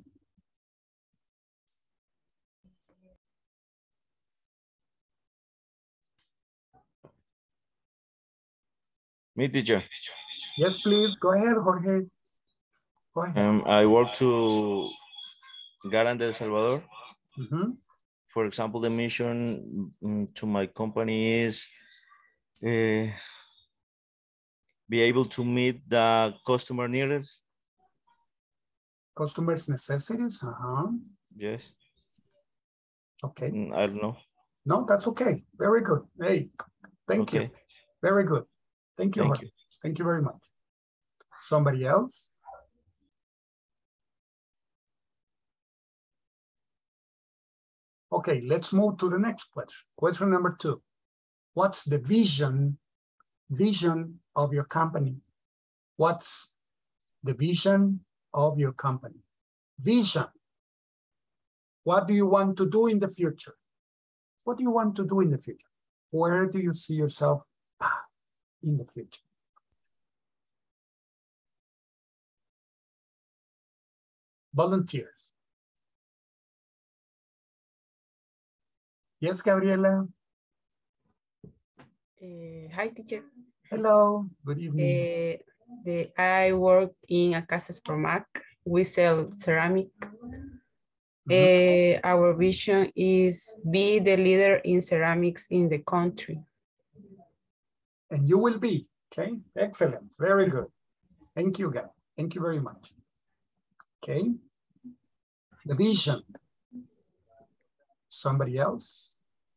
Me, teacher. Yes, please. Go ahead, Jorge. Go ahead. Um, I work to Garant El Salvador. Mhm. For example, the mission mm, to my company is uh, be able to meet the customer needs. Customers' necessities. Uh-huh. Yes. Okay. Mm, I don't know. No, that's okay. Very good. Hey, thank you. Okay. Very good. Thank you, Thank Jorge. you. Thank you very much. Somebody else? Okay, let's move to the next question. Question number two. What's the vision, vision of your company? What's the vision of your company? Vision. What do you want to do in the future? What do you want to do in the future? Where do you see yourself in the future? Volunteers. Yes, Gabriela. Uh, hi, teacher. Hello. Good evening. Uh, the, I work in a Casas por Mac. We sell ceramic. Mhm. Uh, our vision is be the leader in ceramics in the country. And you will be. Okay. Excellent. Very good. Thank you, guys. Thank you very much. Okay. The vision. Somebody else?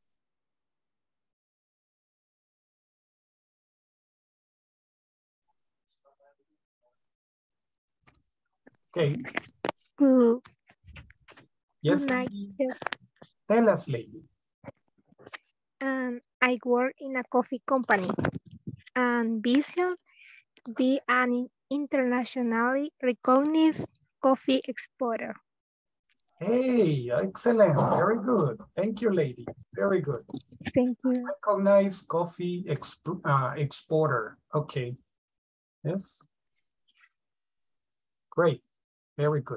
Okay. Good, Yes. good night, teacher. Tell us, lady. Um, I work in a coffee company and vision be an internationally recognized coffee exporter. Hey, excellent. Very good. Thank you, lady. Very good. Thank you. Recognized coffee exp uh, exporter. Okay. Yes. Great. Very good.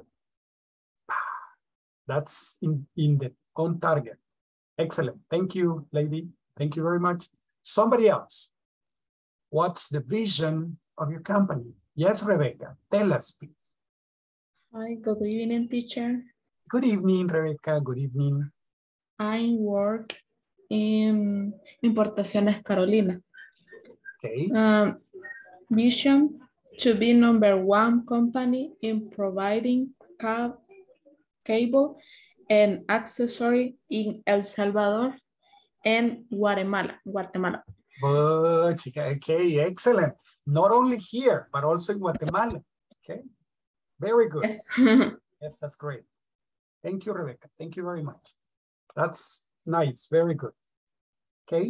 That's in, in the on target. Excellent. Thank you, lady. Thank you very much. Somebody else. What's the vision of your company? Yes, Rebecca. Tell us, please. Hi, good evening, teacher. Good evening, Rebecca. Good evening. I work in Importaciones Carolina. Okay. Um, vision to be number one company in providing cab cable and accessory in El Salvador and Guatemala. Guatemala. But, okay, excellent. Not only here, but also in Guatemala. Okay. Very good. Yes. Yes, that's great. Thank you, Rebecca. Thank you very much. That's nice. Very good. Okay.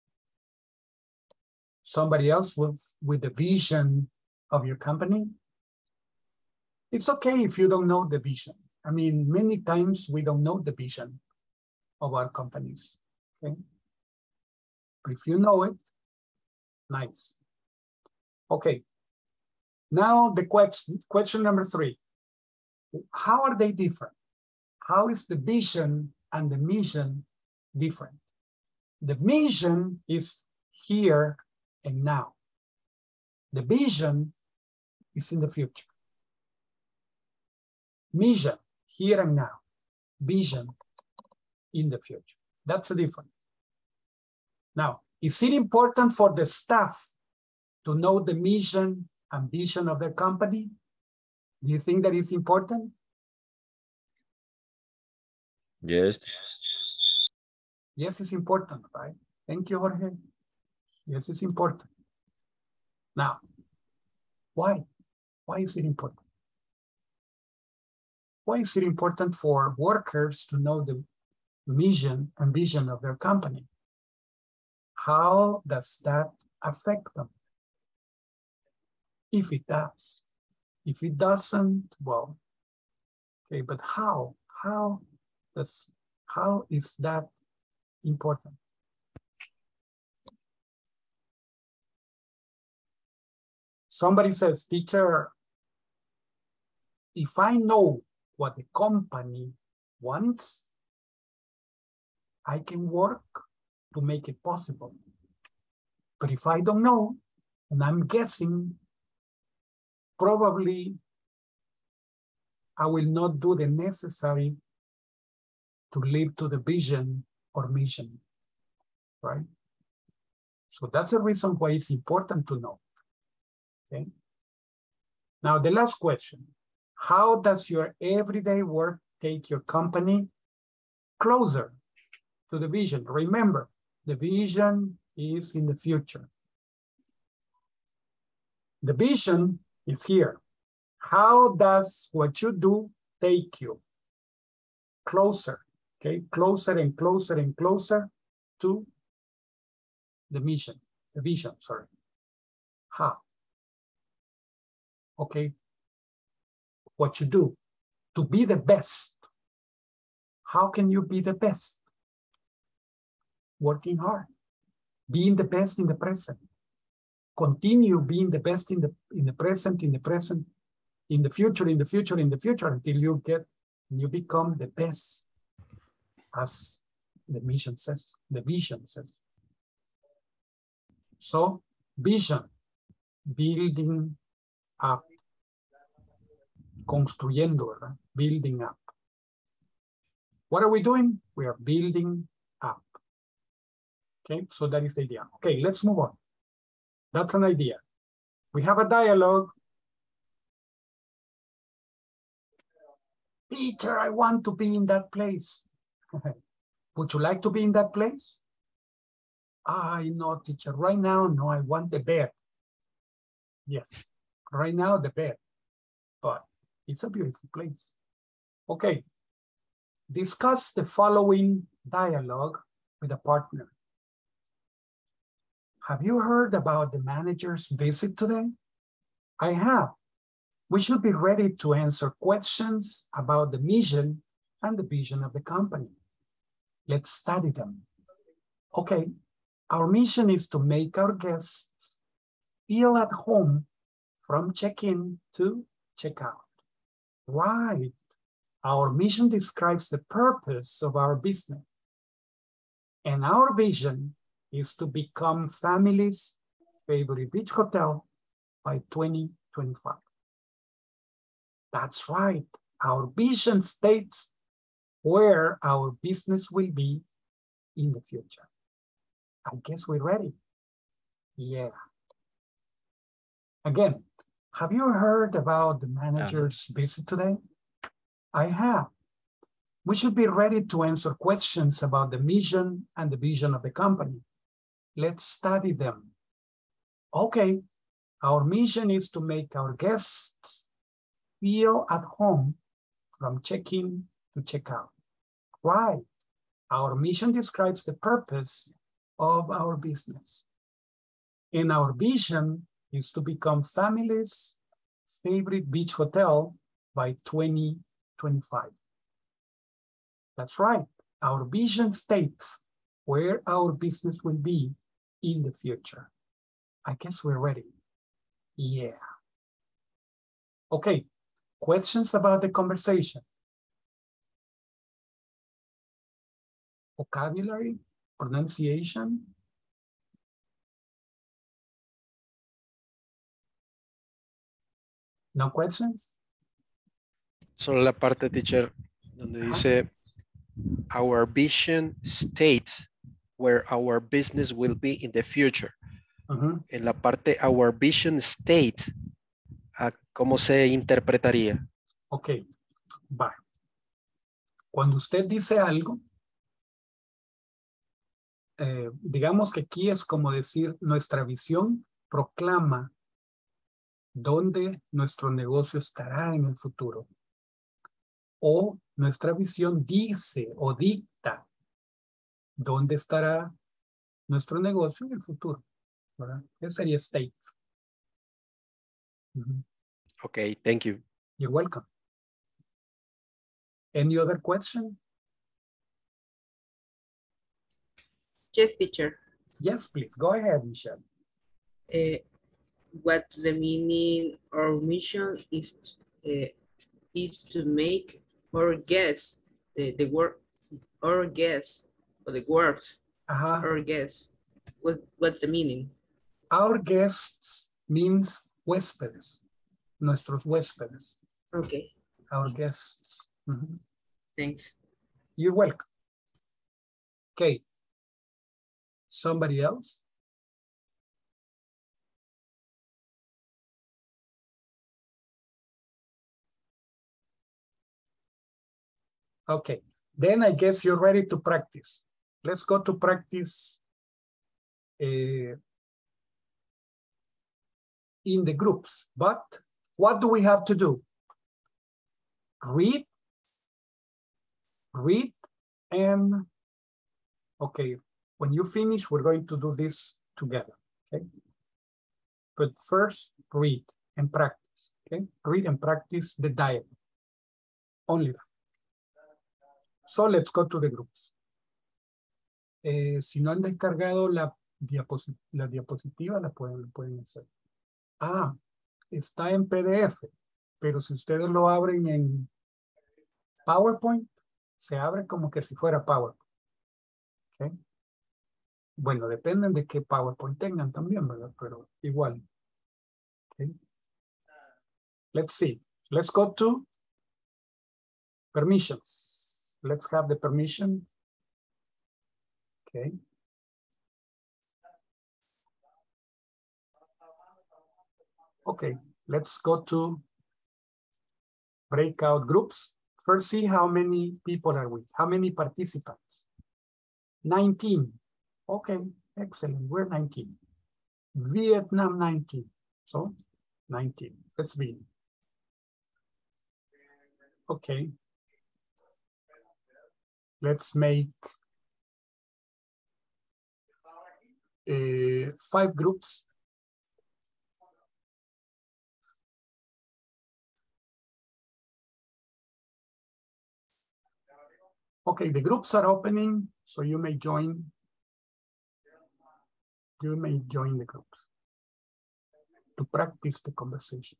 Somebody else with, with the vision of your company? It's okay if you don't know the vision. I mean, many times we don't know the vision of our companies. Okay. But if you know it, nice. Okay. Now the question, question number three. How are they different? How is the vision and the mission different? The mission is here and now. The vision is in the future. Mission, here and now. Vision, in the future. That's the difference. Now, is it important for the staff to know the mission and vision of their company? Do you think that is important? Yes. Yes, it's important, right? Thank you, Jorge. Yes, it's important. Now, why? Why is it important? Why is it important for workers to know the mission and vision of their company? How does that affect them? If it does. If it doesn't, well, okay, but how? How does, how is that important? Somebody says, teacher, if I know what the company wants, I can work to make it possible. But if I don't know, and I'm guessing, probably I will not do the necessary to live to the vision or mission, right? So that's the reason why it's important to know, okay? Now, the last question. How does your everyday work take your company closer to the vision? Remember, the vision is in the future. The vision is here. How does what you do take you closer, okay? Closer and closer and closer to the mission, the vision, sorry. How? Okay. What you do to be the best. How can you be the best? Working hard, being the best in the present. Continue being the best in the in the present, in the present, in the future, in the future, in the future, until you get, you become the best, as the mission says, the vision says. So, vision, building up, construyendo, ¿verdad? Building up. What are we doing? We are building up. Okay, so that is the idea. Okay, let's move on. That's an idea. We have a dialogue. Peter, I want to be in that place. Would you like to be in that place? I know, teacher. Right now, no, I want the bed. Yes, right now, the bed. But it's a beautiful place. Okay. Discuss the following dialogue with a partner. Have you heard about the manager's visit today? I have. We should be ready to answer questions about the mission and the vision of the company. Let's study them. Okay, our mission is to make our guests feel at home from check-in to check-out. Right. Our mission describes the purpose of our business. And our vision is to become family's favorite beach hotel by twenty twenty-five. That's right. Our vision states where our business will be in the future. I guess we're ready. Yeah. Again, have you heard about the manager's uh-huh. visit today? I have. We should be ready to answer questions about the mission and the vision of the company. Let's study them. Okay, our mission is to make our guests feel at home from check-in to check-out. Right. Our mission describes the purpose of our business. And our vision is to become family's favorite beach hotel by twenty twenty-five. That's right. Our vision states where our business will be in the future. I guess we're ready. Yeah. Okay. Questions about the conversation? Vocabulary, pronunciation. No questions? Solo la parte, teacher, donde uh-huh. dice our vision states where our business will be in the future. Uh-huh. En la parte our vision states, ¿cómo se interpretaría? Ok, va. Cuando usted dice algo, eh, digamos que aquí es como decir nuestra visión proclama dónde nuestro negocio estará en el futuro. O nuestra visión dice o dicta dónde estará nuestro negocio en el futuro, ¿verdad? Ese sería state. Uh-huh. Okay, thank you. You're welcome. Any other question? Yes, teacher. Yes, please. Go ahead, Michelle. Uh, what the meaning or mission is uh, is to make or guess the, the word or guess or the words Uh-huh. or guess. What, what's the meaning? Our guests means huéspedes. Nuestros huéspedes. Okay. Our guests. Mm-hmm. Thanks. You're welcome. Okay. Somebody else? Okay. Then I guess you're ready to practice. Let's go to practice uh, in the groups. But what do we have to do? Read, read, and okay, when you finish, we're going to do this together, okay? But first, read and practice, okay? Read and practice the dialogue, only that. So let's go to the groups. Eh, si no han descargado la, diaposit la diapositiva, la pueden, la pueden hacer. Ah, está en P D F, pero si ustedes lo abren en PowerPoint, se abre como que si fuera PowerPoint. ¿Okay? Bueno, dependen de qué PowerPoint tengan también, ¿verdad? Pero igual. Okay. Let's see. Let's go to permissions. Let's have the permission. Okay. Okay, let's go to breakout groups. First, see how many people are we? How many participants? nineteen. Okay, excellent. We're nineteen. Vietnam nineteen. So nineteen. Let's be. Okay. Let's make uh, five groups. Okay, the groups are opening, so you may join. You may join the groups to practice the conversation.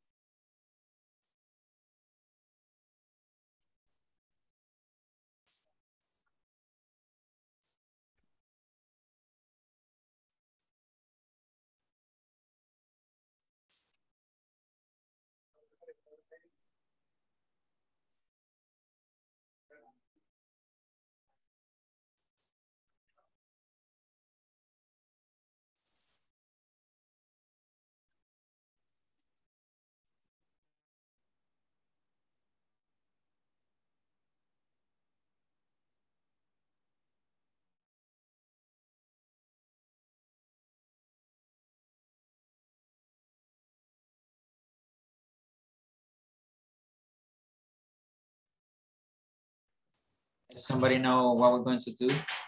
Somebody know what we're going to do?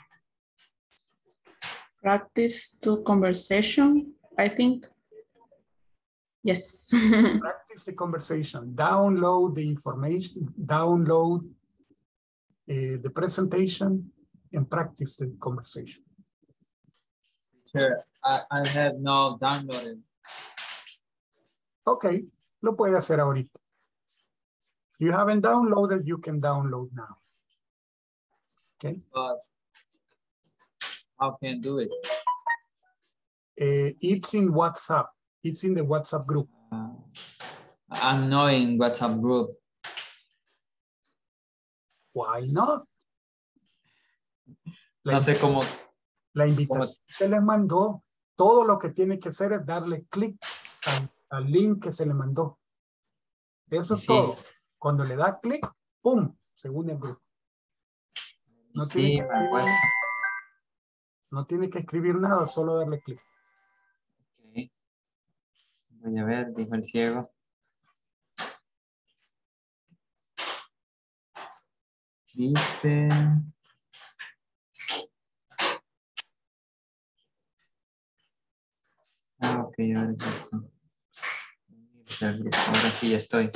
Practice to conversation, I think. Yes. Practice the conversation. Download the information. Download uh, the presentation and practice the conversation. Sure, I, I have not downloaded. Okay, lo puede hacer ahorita. If you haven't downloaded, you can download now. Okay. But how can I do it? Uh, it's in WhatsApp. It's in the WhatsApp group. Uh, I'm not in WhatsApp group. Why not? La, no sé cómo. La invitación cómo... se les mandó. Todo lo que tiene que hacer es darle clic al, al link que se le mandó. Eso es sí. Todo. Cuando le da clic, ¡pum! Se une el grupo. No, sí, tiene que escribir, no tiene que escribir nada, solo darle clic. Okay. Voy a ver, dijo el ciego. Dice... Ah, ok, ahora ya está. Ahora sí ya estoy.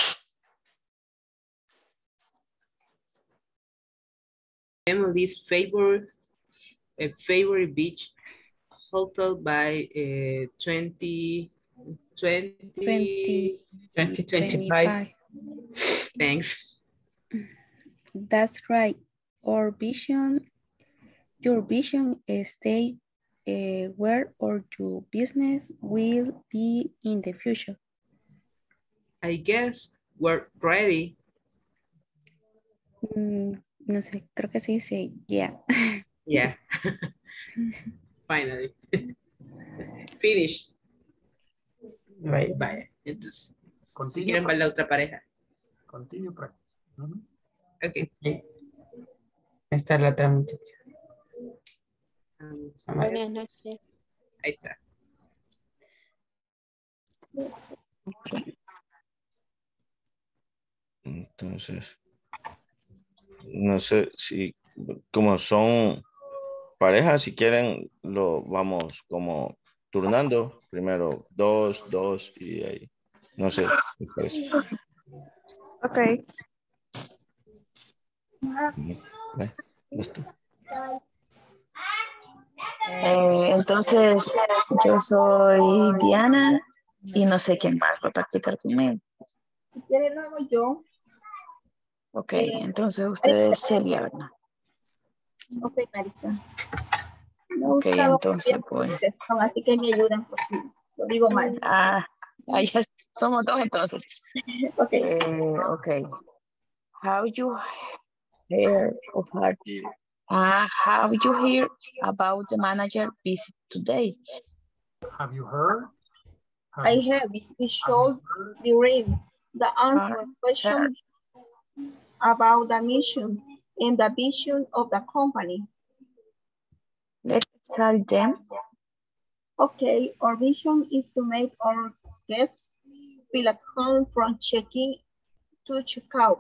Emily's favorite a favorite beach hotel by uh, twenty, twenty, twenty, twenty twenty-five. Thanks. That's right. Our vision, your vision state uh, where or your business will be in the future. I guess we're ready. Mm, no sé, creo que se dice yeah. Yeah. Finally. Finish. Right. Vaya, entonces, si Continue quieren para la otra pareja. Continue practice. Mhm. Ok. Ok. Esta es la otra muchacha. Um, Vamos a ver. Buenas noches. ahí está. Entonces, no sé si, como son parejas, si quieren, lo vamos como turnando. Primero dos, dos y ahí. No sé, ¿qué parece? Ok. Ve, vas tú. Eh, entonces, yo soy Diana y no sé quién más va a practicar conmigo. Si quiere lo hago yo. Ok, Eh, entonces ustedes Celia, ¿verdad? Ok, Marisa. No he Ok, buscado entonces bien pues. pronunciación, así que me ayudan por si lo digo mal. Ah, ahí ya somos dos entonces. Ok. Eh, ok. How you hear of her? Uh, have you heard about the manager visit today? Have you heard? Have I you, have. We have should you heard? be read the answer Heard, question about the mission and the vision of the company. Let's tell them. Okay, our vision is to make our guests feel at home from check-in to checkout.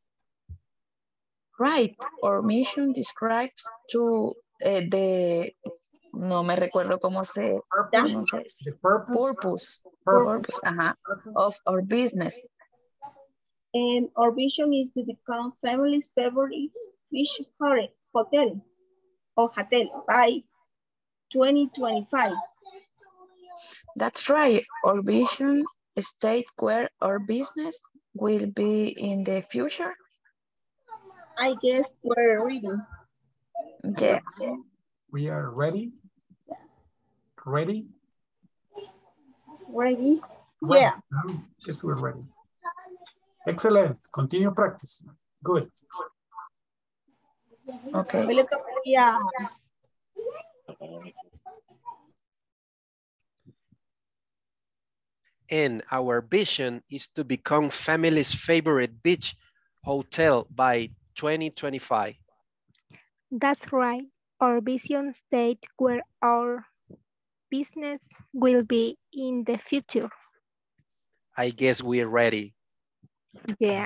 Right. Our mission describes to uh, the, no me recuerdo cómo se pronuncia. The purpose, Purpose. purpose, Purpose, ajá, purpose. of our business. And our vision is to become family's favorite beach hotel or hotel by twenty twenty-five. That's right. Our vision state where our business will be in the future. I guess we're reading. Yeah. We are ready. Ready? Ready? Ready. Yeah. Mhm. Yes, we're ready. Excellent. Continue practice. Good. Okay. Hoy le tocaría And our vision is to become family's favorite beach hotel by twenty twenty-five. That's right. Our vision state where our business will be in the future. I guess we're ready. Yeah.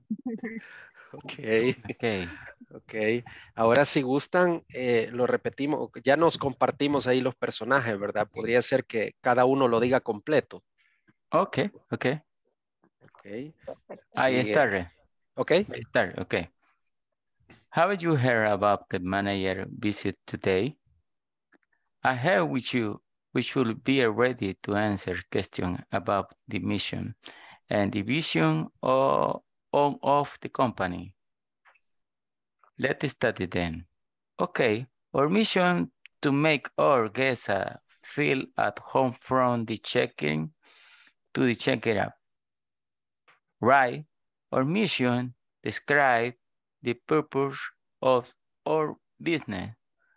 Ok. Ok. Ok. Ahora si gustan, eh, lo repetimos. Ya nos compartimos ahí los personajes, ¿verdad? Podría ser que cada uno lo diga completo. Ok, ok. Ok. Ahí Sí, está. eh, ok. Ahí está, ok. Have you heard about the manager visit today? I heard we should, we should be ready to answer questions about the mission and the vision of, of, of the company. Let's study then. Okay, our mission to make our guests uh, feel at home from the check-in to the check-it up. Right, our mission describes the purpose of our business.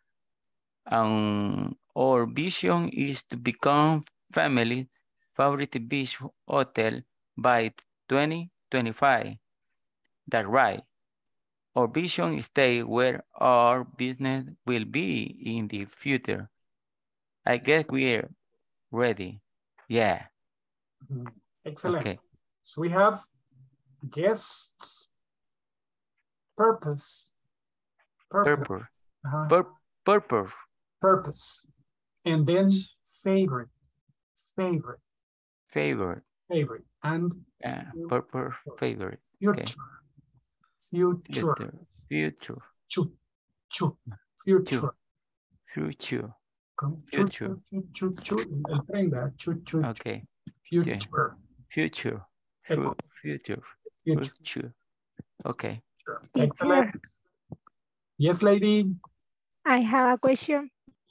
And our vision is to become family favorite beach hotel by twenty twenty-five. That's right. Our vision stays where our business will be in the future. I guess we're ready. Yeah. Mhm. Excellent. Okay. So we have guests, purpose, purpose, Purpose. uh-huh. Pur purpose. Purpose, and then favorite, favorite, Favorite. favorite, and Uh, purpose. Favorite. future, Okay. future, Future. chu, chu, future. Future. Con- chu, Future. chu, chu, chu, chu, el tren, ¿verdad? Chu, chu, chu. Okay. Future. Future. Echo. Future. Future. Future. Okay. Sure. Teacher, Excellent. Yes, lady. I have a question.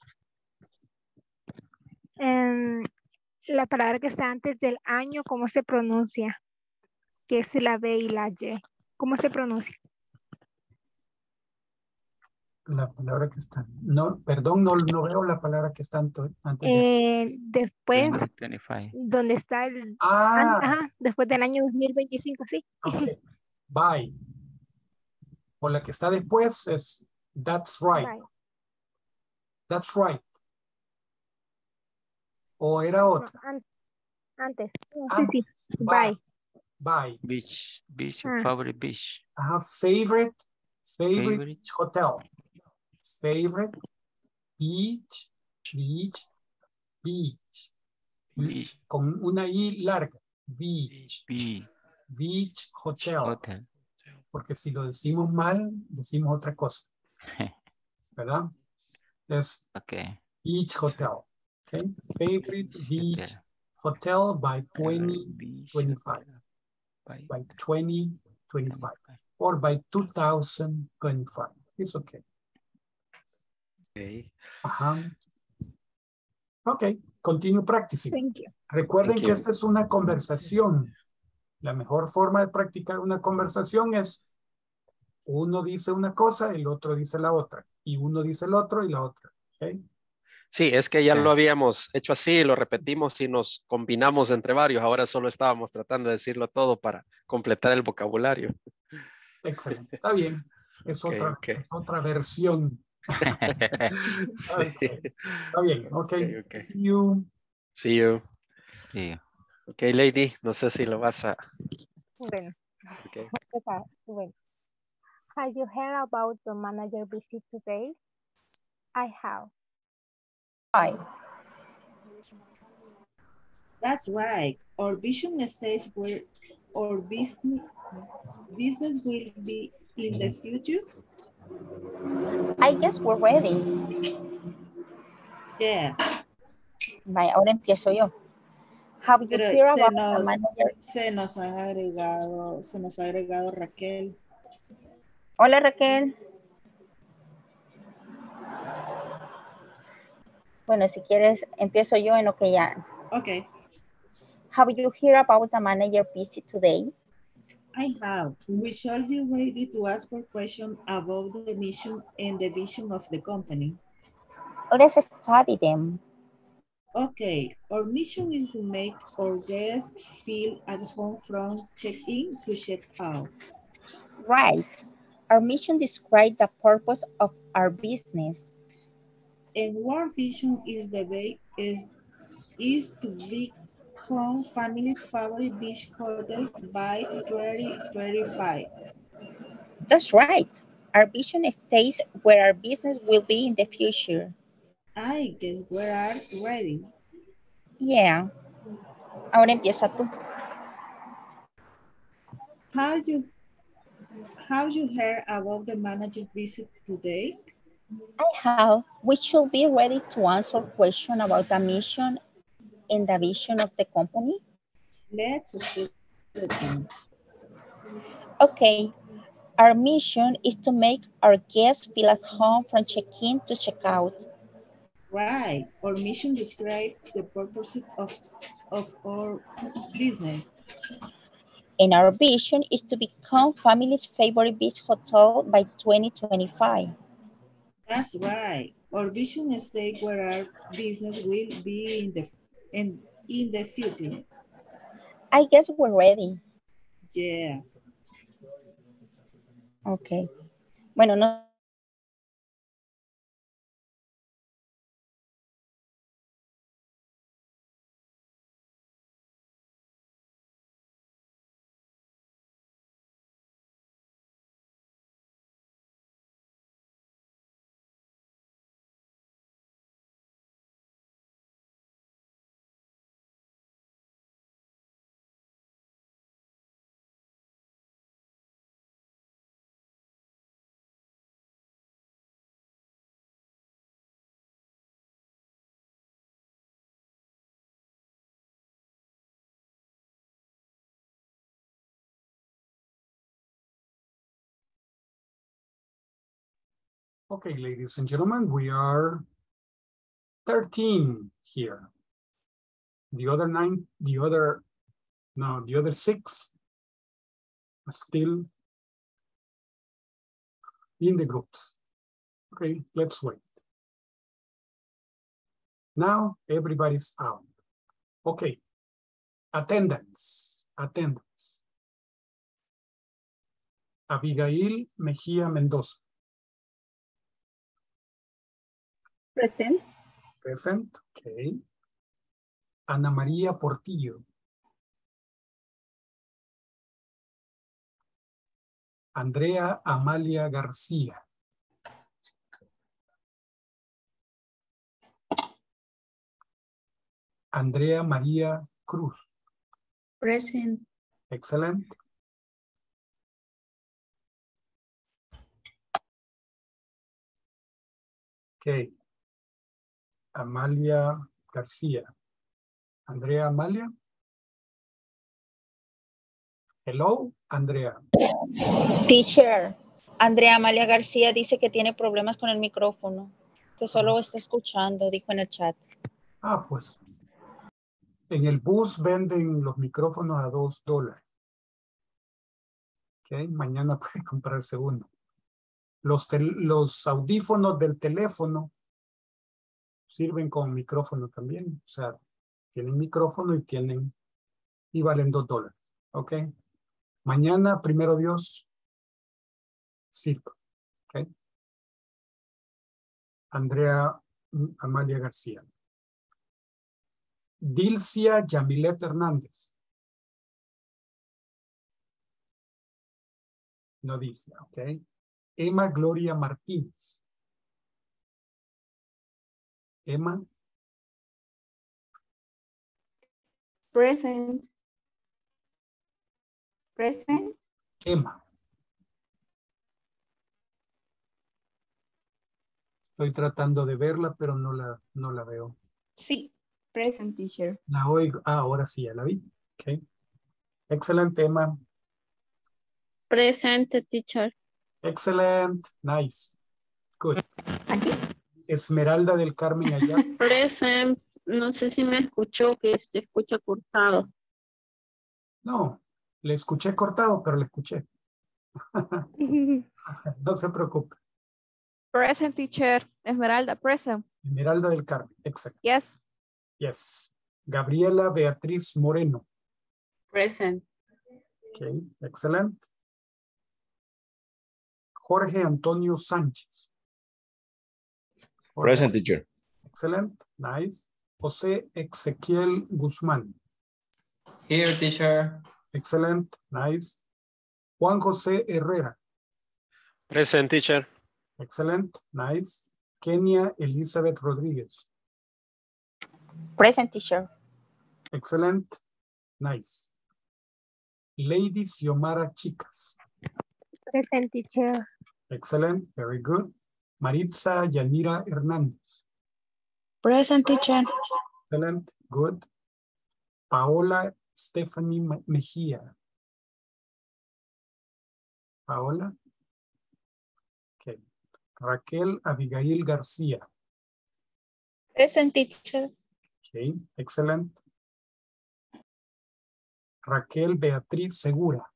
Em, la palabra que está antes del año, ¿cómo se pronuncia? Que es la B y la Y. ¿Cómo se pronuncia? La palabra que está. No, perdón, no, no veo la palabra que está antes, antes de. Eh, después, veinte veinticinco. donde está el... Ah, an- ajá, después del año dos mil veinticinco, sí. ok. Bye. O la que está después es that's right. Bye. That's right. O era No, otra. an- antes. No, sí, Antes. sí. Bye. Bye. Bye. Beach. Beach, your Ah. favorite beach. Ajá. Favorite. Favorite, Favorite. hotel. Favorite. Beach. Beach. Beach. Beach. Con una I larga. Beach. Beach. Beach hotel. Hotel. Porque si lo decimos mal, decimos otra cosa. ¿Verdad? Es Okay. beach hotel. Okay. Favorite Beach beach hotel. hotel by twenty Beach twenty-five. hotel. Bye. By twenty twenty-five. Or by two thousand twenty-five. It's okay. Okay. Ajá. Ok. Continue practicing. Thank you. Recuerden Thank que you. esta es una conversación. La mejor forma de practicar una conversación es uno dice una cosa, el otro dice la otra. Y uno dice el otro y la otra. ¿Okay? Sí, es que ya Okay. lo habíamos hecho así, lo repetimos y nos combinamos entre varios. Ahora solo estábamos tratando de decirlo todo para completar el vocabulario. Excelente. Está bien. Es, Ok, otra, ok. es otra versión. Sí. Okay. Está bien. Ok. Ok, ok. See you. See you. Sí. Ok, lady, no sé si lo vas a... Bueno. Okay. Okay, bueno. Have you heard about the manager visit today? I have. Bye. That's right. Our vision states where our business, business will be in the future. I guess we're ready. Yeah. Bye, ahora empiezo yo. Have you Pero heard se about the nos, manager? se nos ha agregado, se nos ha agregado Raquel. Hola, Raquel. Bueno, si quieres, empiezo yo en lo que ya. Okay. Have you heard about the manager visit today? I have. We shall be ready to ask for questions about the mission and the vision of the company. Let's study them. Okay, our mission is to make our guests feel at home from check-in to check-out. Right. Our mission describes the purpose of our business. And our vision is the way is is to become family's favorite beach hotel by twenty twenty-five. That's right. Our vision states where our business will be in the future. I guess we are ready. Yeah. Ahora empieza tú. How you how you heard about the manager visit today? I have. We should be ready to answer questions about the mission and the vision of the company. Let's see the thing. Okay. Our mission is to make our guests feel at home from check-in to check-out. Right. Our mission describes the purpose of, of our business. And our vision is to become family's favorite beach hotel by twenty twenty-five. That's right. Our vision states where our business will be in the in, in the future. I guess we're ready. Yeah. Okay. Bueno, no Okay, ladies and gentlemen, we are thirteen here. The other nine, the other, no, the other six are still in the groups. Okay, let's wait. Now everybody's out. Okay, attendance, attendance. Abigail Mejía Mendoza. Present. Present, okay. Ana María Portillo. Andrea Amalia García. Andrea María Cruz. Present. Excellent. Okay. Amalia García. Andrea Amalia. Hello, Andrea. Teacher, Andrea Amalia García dice que tiene problemas con el micrófono, que solo está escuchando, dijo en el chat. Ah, pues. En el bus venden los micrófonos a dos dólares. Ok, mañana puede comprarse uno. Los, los audífonos del teléfono sirven con micrófono también. O sea, tienen micrófono y tienen, y valen dos dólares. Ok. Mañana, primero Dios, sirva. Ok. Andrea Amalia García. Dilcia Yamilet Hernández. No dice, ok. Emma Gloria Martínez. Emma. Present. Present. Emma. Estoy tratando de verla, pero no la, no la veo. Sí. Present, teacher. La oigo. Ah, ahora sí, ya la vi. Ok. Excelente, Emma. Presente, teacher. Excellent. Nice. Good. Esmeralda del Carmen Ayala. Present. No sé si me escuchó, que se escucha cortado. No, le escuché cortado, pero le escuché. No se preocupe. Present, teacher. Esmeralda, present. Esmeralda del Carmen. Exacto. Yes. Yes. Gabriela Beatriz Moreno. Present. Okay, excellent. Jorge Antonio Sánchez. Jorge. Present, teacher. Excellent, nice. José Ezequiel Guzmán. Here, teacher. Excellent, nice. Juan José Herrera. Present, teacher. Excellent, nice. Kenia Elizabeth Rodríguez. Present, teacher. Excellent, nice. Lady Xiomara Chicas. Present, teacher. Excellent, very good. Maritza Yanira Hernández. Present, teacher. Excellent, good. Paola Stephanie Mejía. Paola. Okay. Raquel Abigail García. Present, teacher. Okay, excellent. Raquel Beatriz Segura.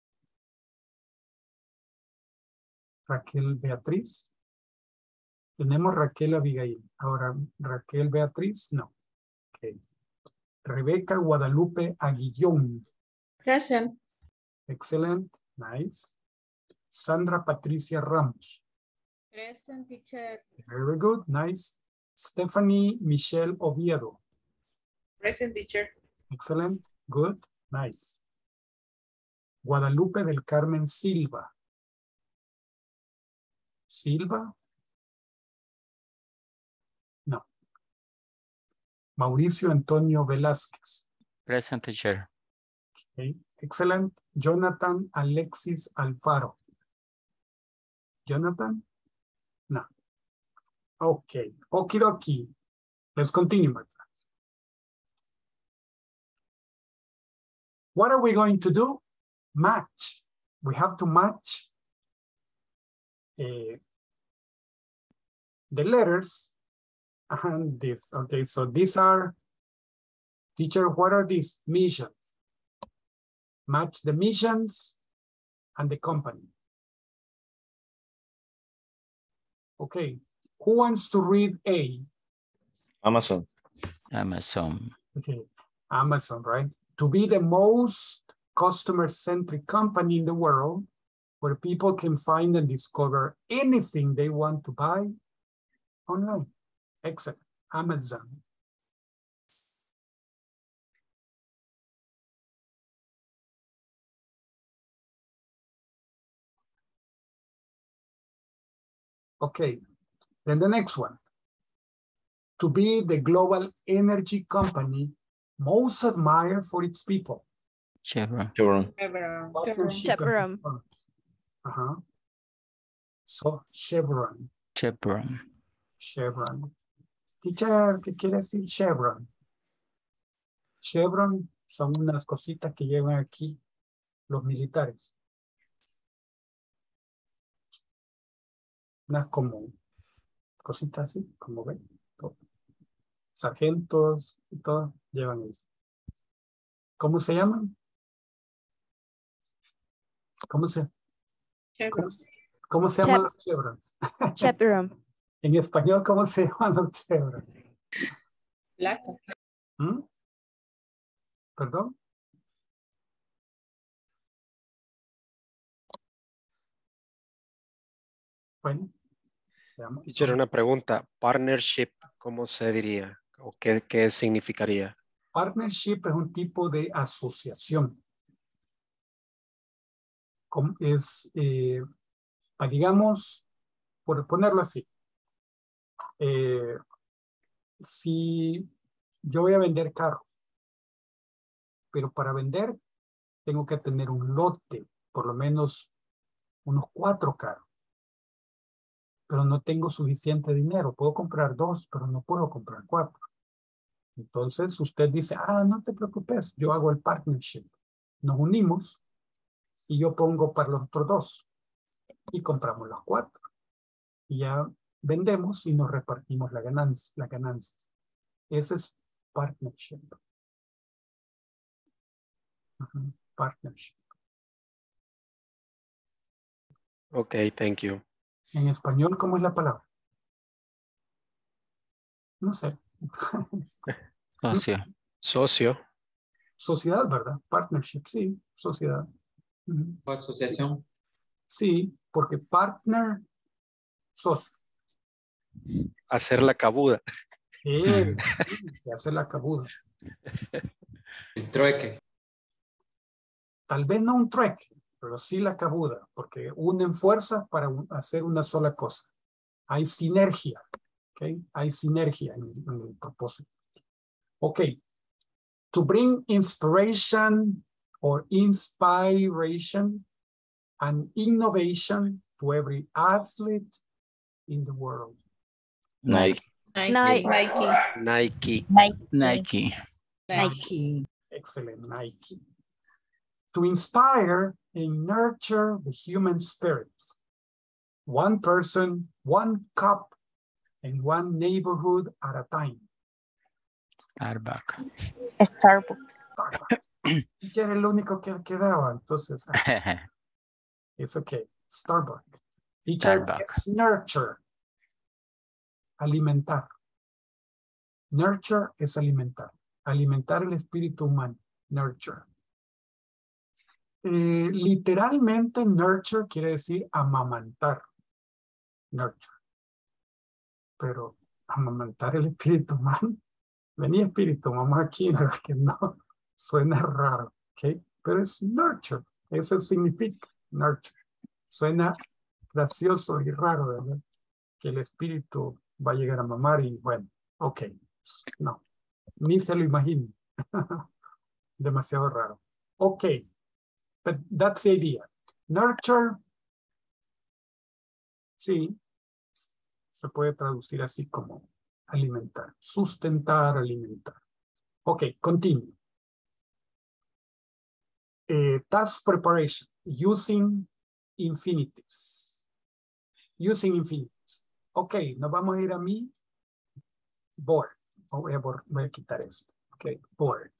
Raquel Beatriz. Tenemos Raquel Abigail. Ahora, Raquel Beatriz, no. Okay. Rebeca Guadalupe Aguillón. Present. Excellent, nice. Sandra Patricia Ramos. Present, teacher. Very good, nice. Stephanie Michelle Oviedo. Present, teacher. Excellent, good, nice. Guadalupe del Carmen Silva. Silva. No. Mauricio Antonio Velázquez. Present, teacher. Okay. Excellent. Jonathan Alexis Alfaro. Jonathan? No. Okay. Okie dokie. Let's continue, my friend. What are we going to do? Match. We have to match uh, the letters and this. Okay, so these are, teacher, what are these? Missions. Match the missions and the company. Okay, who wants to read A? Amazon. Amazon. Okay, Amazon, right? To be the most customer-centric company in the world, where people can find and discover anything they want to buy online. Excellent. Amazon. Okay, then the next one. To be the global energy company most admired for its people. Chevron. Chevron. Partnership and performance. Uh-huh. So, Chevron. Chevron. Chevron. Teacher, ¿qué quiere decir Chevron? Chevron son unas cositas que llevan aquí los militares. Unas como cositas así, como ven. Sargentos y todo llevan eso. ¿Cómo se llaman? ¿Cómo se, cómo, cómo se llaman los chevrons? Chevron. En español, ¿cómo se llaman los chevrons? Placa. ¿Mm? ¿Perdón? Bueno, se llama. Teacher, una pregunta. Partnership, ¿cómo se diría? ¿O qué, qué significaría? Partnership es un tipo de asociación. Como es, eh, digamos, por ponerlo así, eh, si yo voy a vender carro, pero para vender tengo que tener un lote, por lo menos unos cuatro carros, pero no tengo suficiente dinero, puedo comprar dos, pero no puedo comprar cuatro. Entonces usted dice, ah, no te preocupes, yo hago el partnership, nos unimos y yo pongo para los otros dos y compramos los cuatro. Y ya vendemos y nos repartimos la ganancia. La ganancia. Ese es partnership. Uh-huh. Partnership. Ok, thank you. En español, ¿cómo es la palabra? No sé. Socio. Socio. Sociedad, ¿verdad? Partnership, sí, sociedad. Uh-huh. O asociación. Sí, porque partner, socio. Hacer la cabuda. Eh, sí, se hace la cabuda. El trueque. Tal vez no un trueque, pero sí la cabuda, porque unen fuerzas para un, hacer una sola cosa. Hay sinergia, ¿ok? Hay sinergia en, en el propósito. Ok. To bring inspiration or inspiration and innovation to every athlete in the world. Nike. Nike. Nike. Nike. Nike. Excellent, Nike. To inspire and nurture the human spirit. One person, one cup, and one neighborhood at a time. Starbucks. Starbucks. Starbucks. Ya era el único que quedaba, entonces. It's okay. Starbucks. Teacher, it's nurture. Alimentar. Nurture es alimentar. Alimentar el espíritu humano. Nurture. Eh, literalmente, nurture quiere decir amamantar. Nurture. Pero amamantar el espíritu humano. Vení espíritu, vamos aquí, ¿verdad? Que no. Suena raro, ¿ok? Pero es nurture. Eso significa nurture. Suena gracioso y raro, ¿verdad? Que el espíritu va a llegar a mamar y bueno, ok. No, ni se lo imagino. Demasiado raro. Ok, but that's the idea. Nurture, sí, se puede traducir así como alimentar, sustentar, alimentar. Ok, continue. Uh, task preparation, using infinitives. Using infinitives. Ok, nos vamos a ir a mi board. Oh, voy, a bor- voy a quitar esto. Ok, board.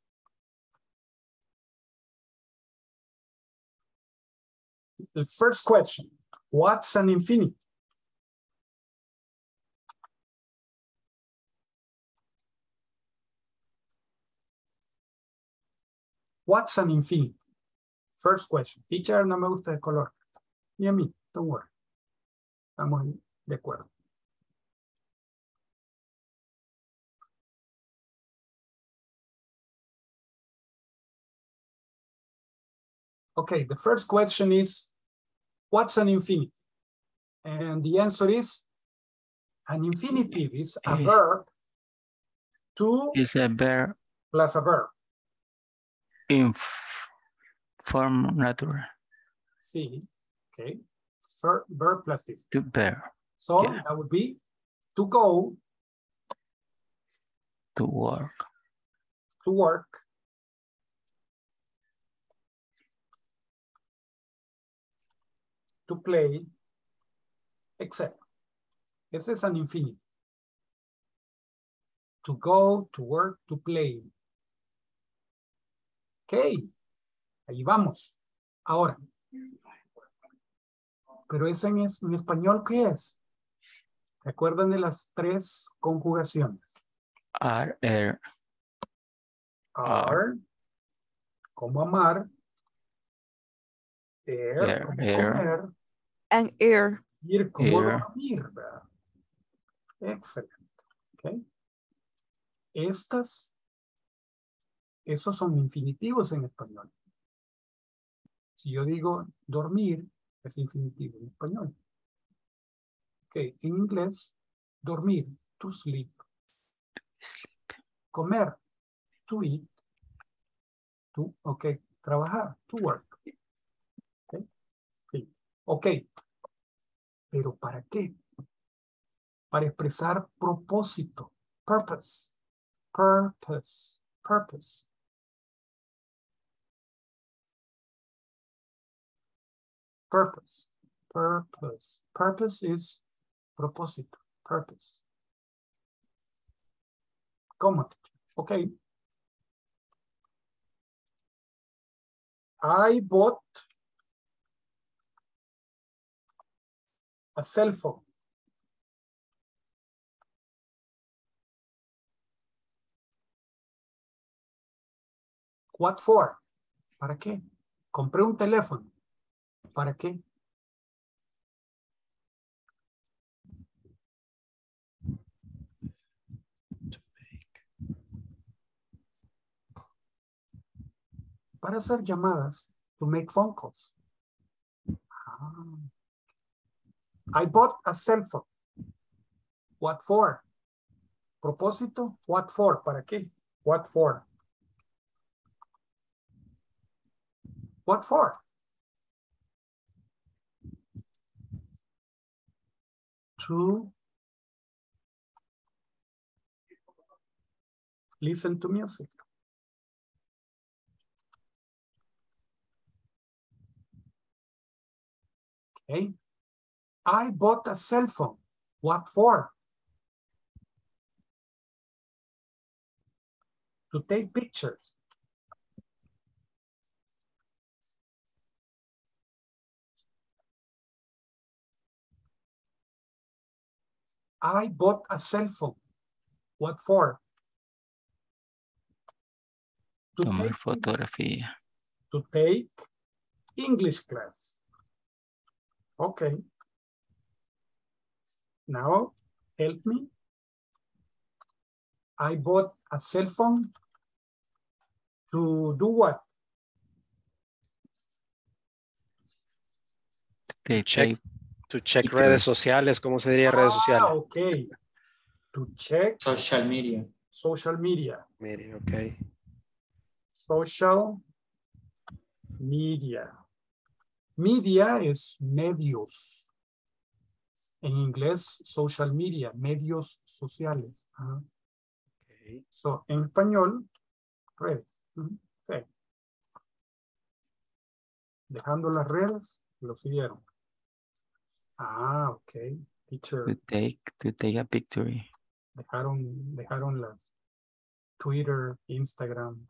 The first question, what's an infinity? What's an infinity? First question. Teacher, no me gusta el color. Y a mí, don't worry. Estamos de acuerdo. Okay, the first question is, what's an infinity? And the answer is, an infinitive is a Eh, verb to Is a verb plus a verb. in f- form natural. See, okay. Ver- verb plus this. To bear. So Yeah. that would be to go, To work. to work, to play, et cetera. This is an infinity. To go, to work, to play. Ok, ahí vamos. Ahora. Pero eso en, es- en español, ¿qué es? ¿Recuerdan de las tres conjugaciones? Are, er, Are, como amar. Air, er, como er, comer. And ear. Ir, como Ear. dormir, ¿verdad? Excelente. Ok. Estas, esos son infinitivos en español. Si yo digo dormir, es infinitivo en español. Ok, en inglés, dormir, to sleep. sleep. Comer, to eat. To, ok, trabajar, to work. Ok, sí. Ok, pero ¿para qué? Para expresar propósito, purpose, purpose, purpose. Purpose, purpose, purpose is propósito, purpose. ¿Cómo? Ok. I bought a cell phone. What for? ¿Para qué? Compré un teléfono. ¿Para qué? Para hacer llamadas. To make phone calls. Ah. I bought a cell phone. What for? Propósito. What for? ¿Para qué? What for? What for? To listen to music. Okay. I bought a cell phone. What for? To take pictures. I bought a cell phone. What for? To Tomar take, fotografía. to take English class. Okay. Now, help me. I bought a cell phone to do what? To check, to check pictures. redes sociales, ¿cómo se diría redes Ah, sociales? okay. To check Social media. social media. Mire, ok. Social media. Media es medios. En inglés, social media, medios sociales. Ajá. Okay. So, en español, redes. Ujú. Okay. Dejando las redes, lo siguieron. Ah, ok. Teacher, To take, to take a picture. dejaron, dejaron las Twitter, Instagram.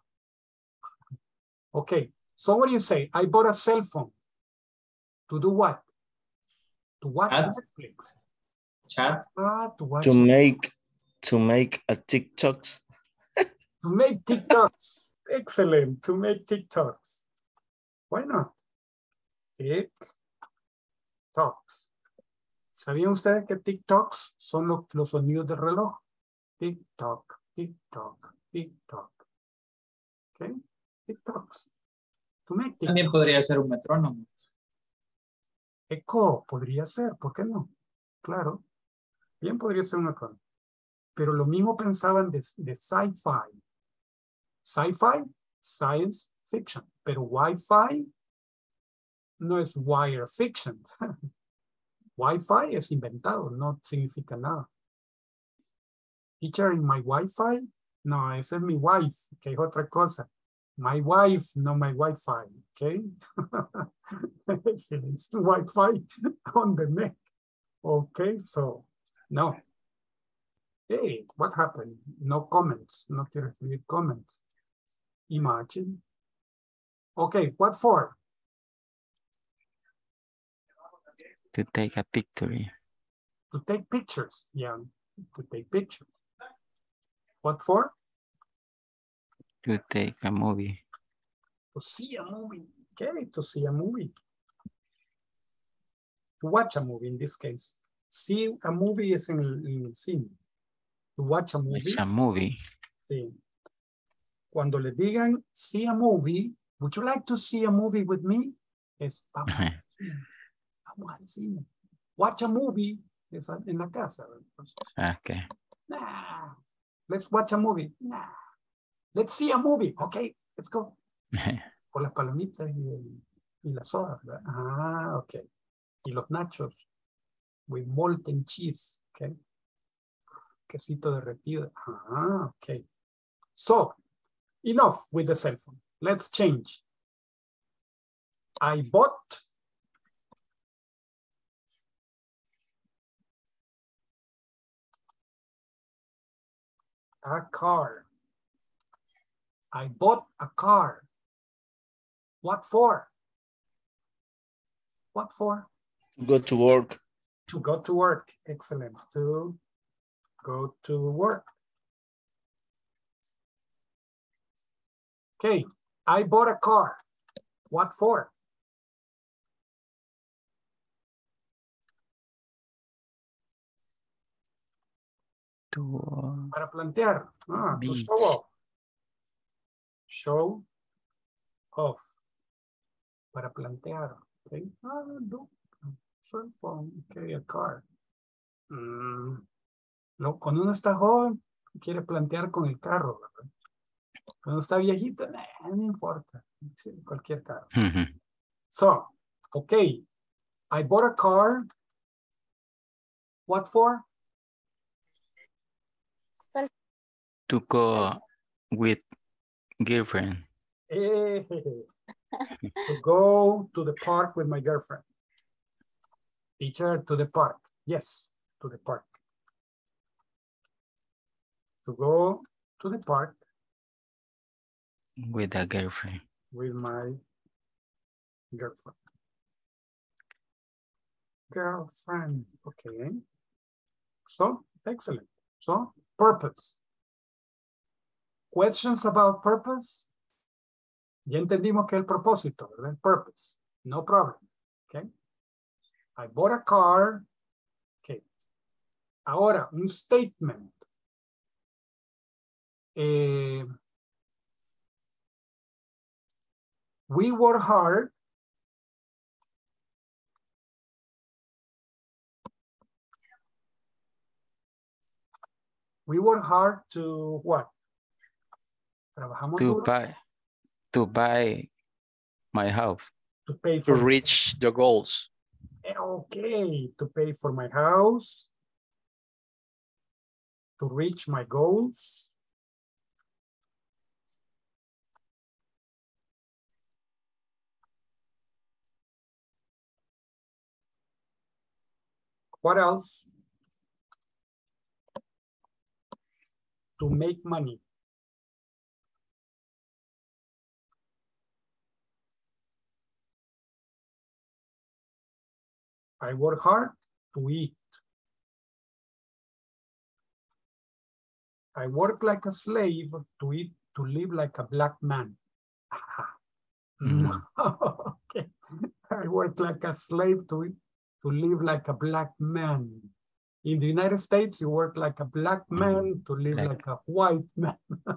Okay, so what do you say? I bought a cell phone. To do what? To watch Chat. Netflix. Chat. Ah, to watch To make, to make a TikToks. To make TikToks. Excellent. To make TikToks. Why not? TikToks. ¿Sabían ustedes que TikToks son los, los sonidos del reloj? TikTok, TikTok, TikTok. ¿Ok? TikToks. To make TikToks. También podría ser un metrónomo. Eco, podría ser, ¿por qué no? Claro. Bien podría ser una cosa. Pero lo mismo pensaban de, de sci-fi. Sci-fi, science fiction. Pero Wi-Fi no es wire fiction. Wi-Fi es inventado, no significa nada. Teacher, in my Wi-Fi? No, esa es mi wife, que es otra cosa. My wife, no my Wi-Fi, okay? It's Wi-Fi on the neck. Okay, so, no. Hey, what happened? No comments, no quiero escribir comments. Imagine. Okay, what for? To take a picture. To take pictures, yeah, to take pictures. What for? To take a movie. To see a movie, okay, to see a movie. To watch a movie in this case. See a movie es en el, en el cine. To watch a movie. Watch a movie. Sí. Cuando le digan see a movie, would you like to see a movie with me? Es vamos al cine. Vamos al cine. Watch a movie es en la casa. Okay. Nah. Let's watch a movie. Nah. Let's see a movie. Okay, let's go. Por las palomitas y, el, y la soda, ¿verdad? Ah, ok. Y los nachos with molten cheese, ok. Quesito derretido. Ah, ok. So, enough with the cell phone. Let's change. I bought a car. I bought a car. What for? What for? Go to work. To go to work. Excellent. To go to work. Okay. I bought a car. What for? To, Para plantear. Ah, to beach. show off. Show off. Para plantear. Okay. Ah, no. Cell phone. Okay, a car. Mm. No, cuando uno está joven, quiere plantear con el carro, ¿verdad? Cuando está viejito, nah, no importa. Sí, cualquier carro. Mhm. So, okay. I bought a car. What for? To go with girlfriend. Eh, to go to the park with my girlfriend. Teacher, to the park. Yes, to the park. To go to the park With a girlfriend. with my girlfriend. Girlfriend, okay. So, excellent. So, purpose. Questions about purpose? Ya entendimos que el propósito, ¿verdad? Purpose. No problem. Okay. I bought a car. Okay. Ahora, un statement. Eh, we work hard. We work hard to what? Trabajamos To duro buy, to buy my house. to pay To for reach the goals. okay, to pay for my house, to reach my goals. What else? To make money. I work hard to eat. I work like a slave to eat, to live like a black man. Mm. Okay. I work like a slave to eat, to live like a black man. In the United States, you work like a black man to live Black. like a white man.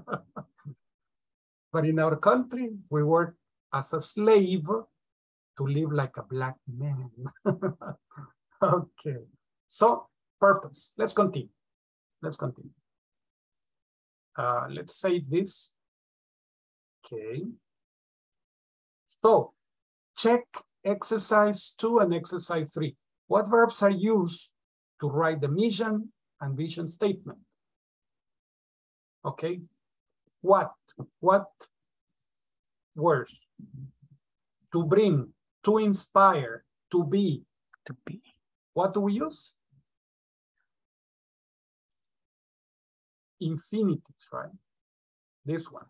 But in our country, we work as a slave to live like a black man. Okay. So, purpose. Let's continue. Let's continue. Uh, let's save this. Okay. So, check exercise two and exercise three. What verbs are used to write the mission and vision statement? Okay. What? What words? To bring, to inspire, to be. To be. What do we use? Infinitives, right? This one.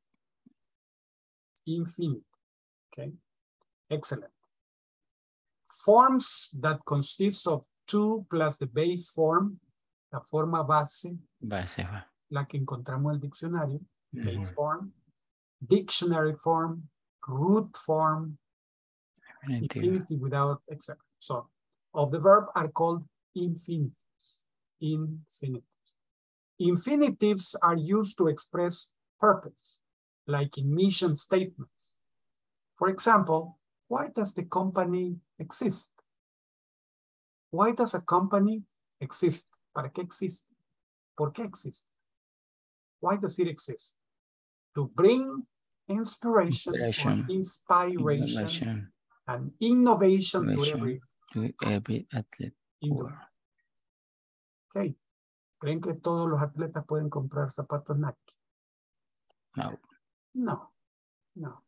Infinite. Okay. Excellent. Forms that consist of two plus the base form, la forma base, Base. va. la que encontramos en el diccionario, base Ujú. form, dictionary form, root form, Infinitive. infinitive without, et cetera. So, of the verb are called infinitives. Infinitives. Infinitives are used to express purpose, like in mission statements. For example, why does the company exist? Why does a company exist? ¿Para qué existe? ¿Por qué existe? Why does it exist? To bring inspiration, Inspiration. or inspiration Innovation. and innovation to Innovation every to every athlete. individual. Okay. ¿Creen que todos los atletas pueden comprar zapatos Nike? No. No, no.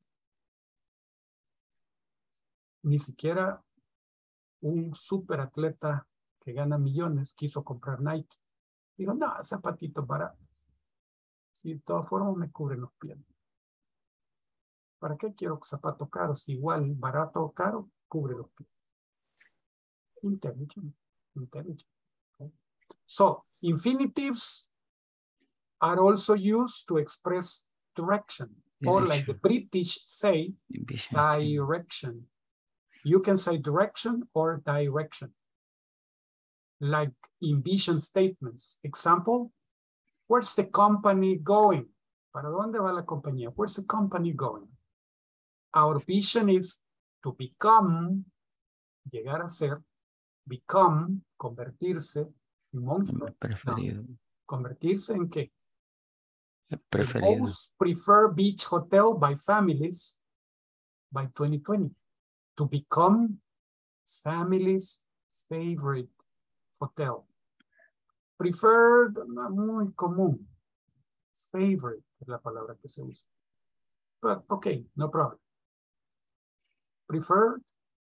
Ni siquiera un superatleta que gana millones quiso comprar Nike. Digo, no, zapatitos baratos. Si de todas formas me cubren los pies. ¿Para qué quiero zapatos caros? Igual, barato o caro, cubre los pies. Intelligent. Intelligent. Okay. So, infinitives are also used to express direction. Or like the British say, Vision. direction. You can say direction or direction. Like in vision statements. Example, where's the company going? ¿Para dónde va la compañía? Where's the company going? Our vision is to become, llegar a ser, become, convertirse en monstruo. Preferido. No. ¿Convertirse en qué? Preferido. The most preferred beach hotel by families by twenty twenty. To become family's favorite hotel. Preferred, muy común. Favorite es la palabra que se usa. But okay, no problem. Preferred,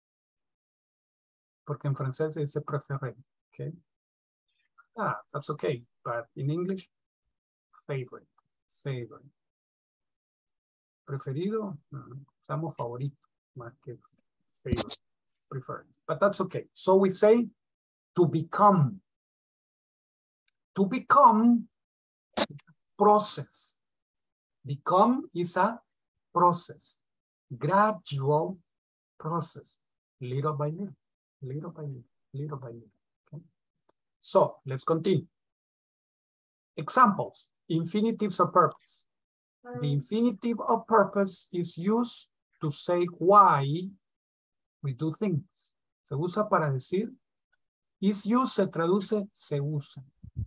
porque en francés se dice préféré. Okay. Ah, that's okay. But in English, favorite. Favorite. Preferido, uh, usamos favorito más que favorite. Preferred. But that's okay. So we say to become. To become, process. Become is a process. Gradual process. Little by little. Little by little. Little by little. Okay. So let's continue. Examples. Infinitives of purpose. The infinitive of purpose is used to say why we do things. Se usa para decir. Is used se traduce se usa.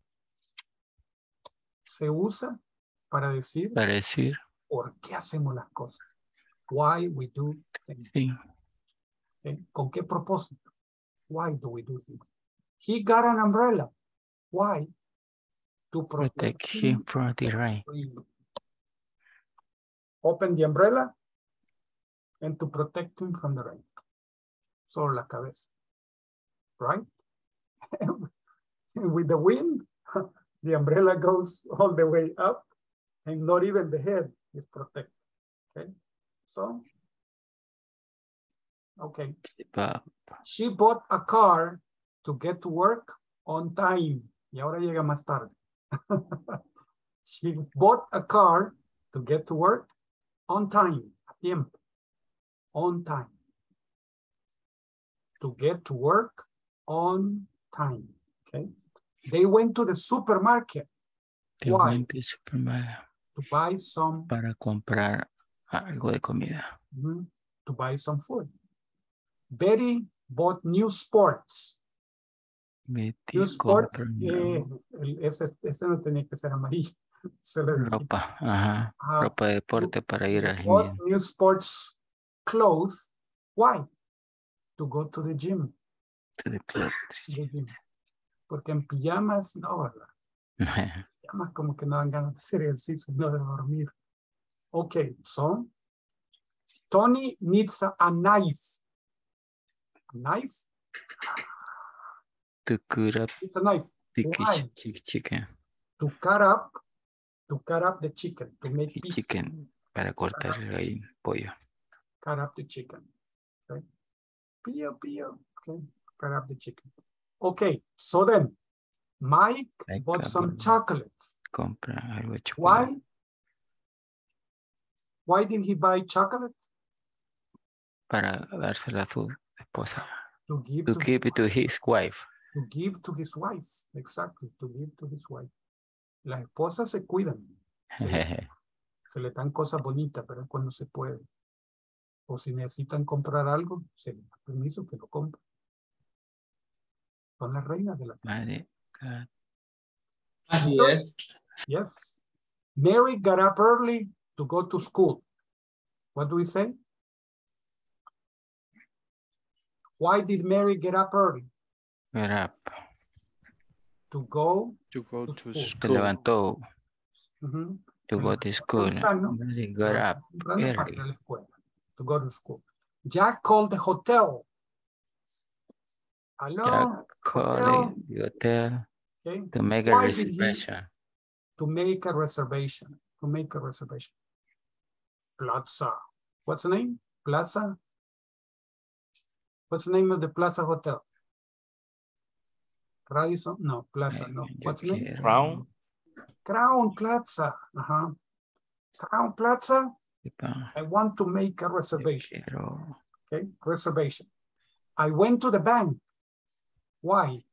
Se usa para decir. Para decir. ¿Por qué hacemos las cosas? Why we do things. Sí. Okay. ¿Con qué propósito? Why do we do things? He got an umbrella. Why? To protect, Protect him from the rain. Open the umbrella and to protect him from the rain. Solo la cabeza. Right? With the wind, the umbrella goes all the way up and not even the head is protected. Okay, so, okay. She bought a car to get to work on time. Y ahora llega más tarde. She bought a car to get to work on time. A tiempo. On time. To get to work on time. Okay. They went to the supermarket. They Why? went to the supermarket. To buy some. Para comprar algo de comida. Mm-hmm, to buy some food. Betty bought new sports. Betty New sports. compró Eh, el- ese, ese no tenía que ser amarillo. Se le- ropa, ajá, Ajá. ropa de deporte para ir al Bought gym. new sports clothes. Why? To go to the gym. To the club. The gym. Porque en pijamas, no, ¿verdad? Pijamas como que no dan ganas de hacer ejercicio, no de dormir. Okay, so Tony needs a, a knife. A knife? To cut up It's a knife. the Why? chicken, chicken, To cut up, to cut up the chicken, to make pieces. chicken, para cortar ahí pollo. Cut up the chicken. Okay. Pio, pio. Okay. Cut up the chicken. Okay. So then, Mike Like bought a some bun. chocolate. Compra algo de chocolate. Why? Why did he buy chocolate? Para dársela a su esposa. To give To to, give it to his wife. to give to his wife. Exactly. To give to his wife. Las esposas se cuidan. Se, se le dan cosas bonitas, pero es cuando se puede. O si necesitan comprar algo, se les da permiso que lo compren. Son las reinas de la Madre, God. Así es. Yes. Mary got up early to go to school. What do we say? Why did Mary get up early? Get up. To go To go to to school. Se school. levantó. Ujú. To Se go levantó to school. temprano, Mary se got levantó up temprano para ir early. a la escuela. To go to school. Jack called the hotel. Hello, Jack called hotel. the hotel Okay. to make a Why did he- reservation. To make a reservation. To make a reservation. Plaza. What's the name? Plaza? What's the name of the Plaza Hotel? Radisson? No, Plaza, no. Yo What's the name? quiero- Crown. Crown Plaza. Uh-huh. Crown Plaza. Tipo, I want to make a yo reservation. quiero Okay, reservation. I went to the bank. Why?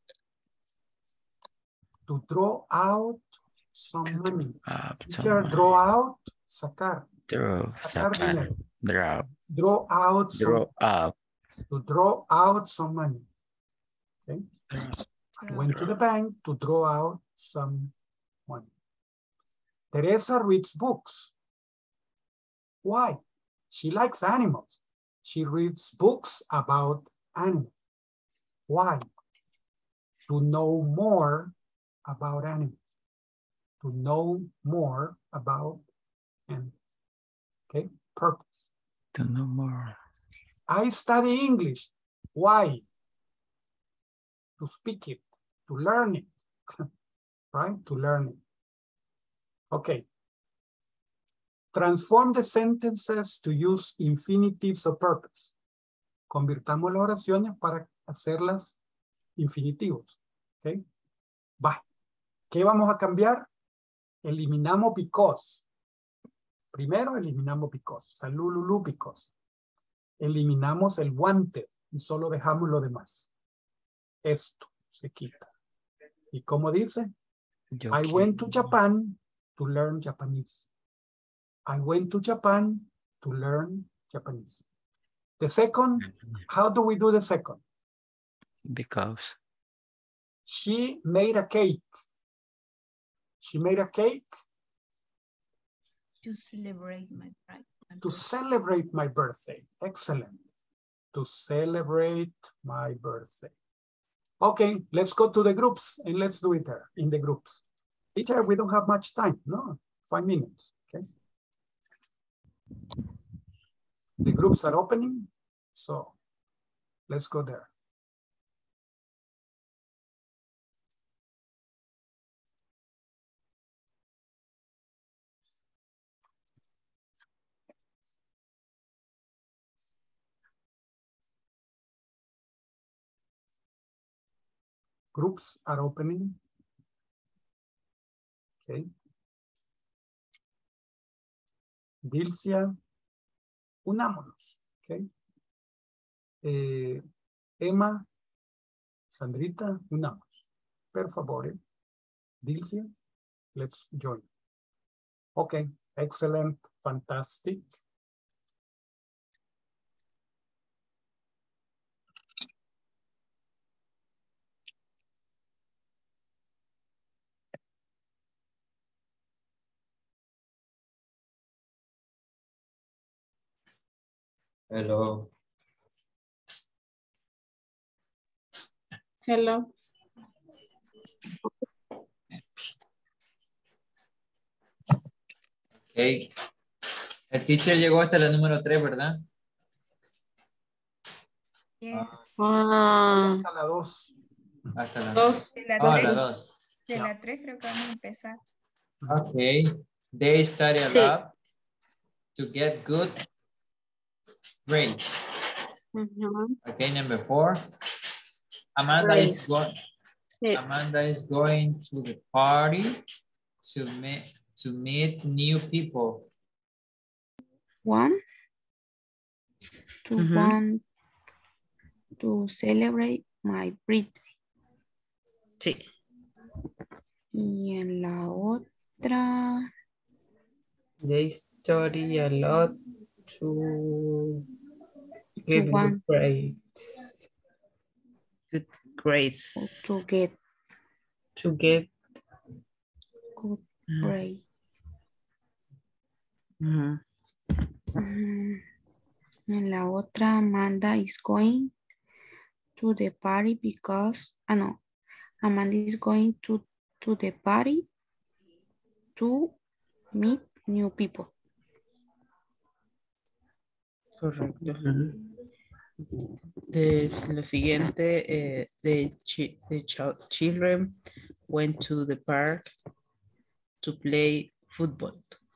To draw out some money. up Teacher, some draw out, sacar. draw, Sacar sacar, dinero. draw, Draw out some, draw up. to draw out some money. Okay. I went to the bank to draw out some money. Teresa reads books. Why? She likes animals. She reads books about animals. Why? To know more about animals. To know more about animals. Okay, purpose. To know more. I study English. Why? To speak it, to learn it, right? To learn it. Okay. Transform the sentences to use infinitives of purpose. Convirtamos las oraciones para hacerlas infinitivos. Okay. Va. ¿Qué vamos a cambiar? Eliminamos because. Primero eliminamos because. Salululu because. Eliminamos el wanted y solo dejamos lo demás. Esto se quita. ¿Y cómo dice? Yo I quiero- went to Japan to learn Japanese. I went to Japan to learn Japanese. The second, how do we do the second? Because She made a cake. She made a cake To celebrate my pride. to celebrate my birthday. Excellent. To celebrate my birthday. Okay, let's go to the groups and let's do it there in the groups. Teacher, we don't have much time. No, five minutes. Okay. The groups are opening, so let's go there. Groups are opening. Okay. Dilcia, unámonos. Okay. Eh, Emma, Sandrita, unámonos. Per favore. Dilcia, let's join. Okay, excellent, fantastic. Hello. Hello. Okay. El teacher llegó hasta la número tres, ¿verdad? Yes. Ah, Hasta la dos. Hasta la Dos. De la Ah, tres. la dos. De la tres creo que vamos a empezar. Okay. They study a Sí. lot to get good grades. ujú. Okay, number four. Amanda is Grades. going. Sí. Amanda is going to the party to meet to meet new people. One. To Ujú. one. To celebrate my birthday. Sí. Y en la otra. They study a lot to get good one. grades. Good grades. To get To get good Mm. grade. Ujú. Mm, En la otra, Amanda is going to the party because, ah no, Amanda is going to, to the party to meet new people. Correcto. De, lo siguiente, eh, the, chi- the child- children went to the park to play football.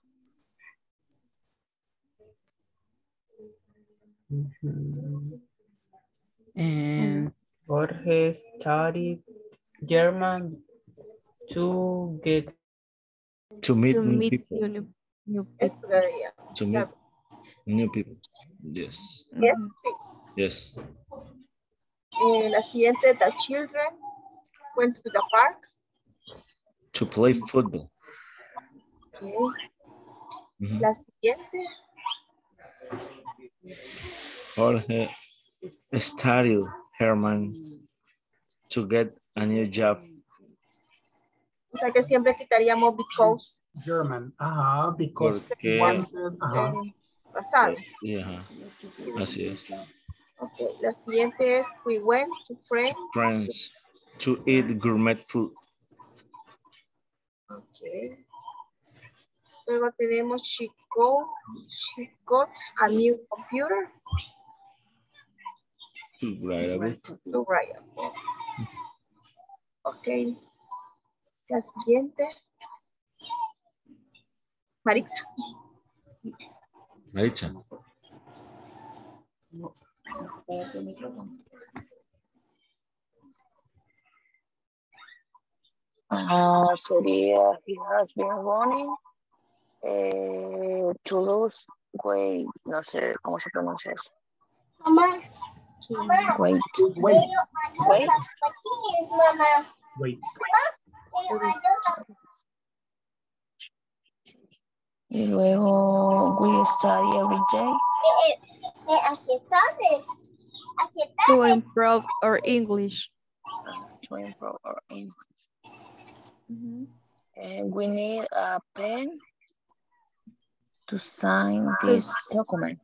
Mhm. And Jorge studied German to get To meet To new meet people. new, new, new Es people. todavía. To meet new people. Yes. Yes, Mhm. sí. Yes. Eh, la siguiente, the children went to the park. To play football. Okay. Mhm. La siguiente, Jorge studied Herman to get a new job. o sea que siempre quitaríamos because German. Ajá, because Porque, wanted. Ajá. el pasado. y ajá, así es. Okay. La siguiente es we went to friend. Friends to eat gourmet food. Okay. Luego tenemos she go, she got a new computer. To write a book. To write a book. Ok. La siguiente. Maritza. Maritza. Ah, sería, he has been running eh, to lose weight. No sé cómo se pronuncia eso. Mamá. Weight. Wait, Weight. wait. Y luego, we study every day. To improve our English. To improve our English. Mhm. And we need a pen to sign this document.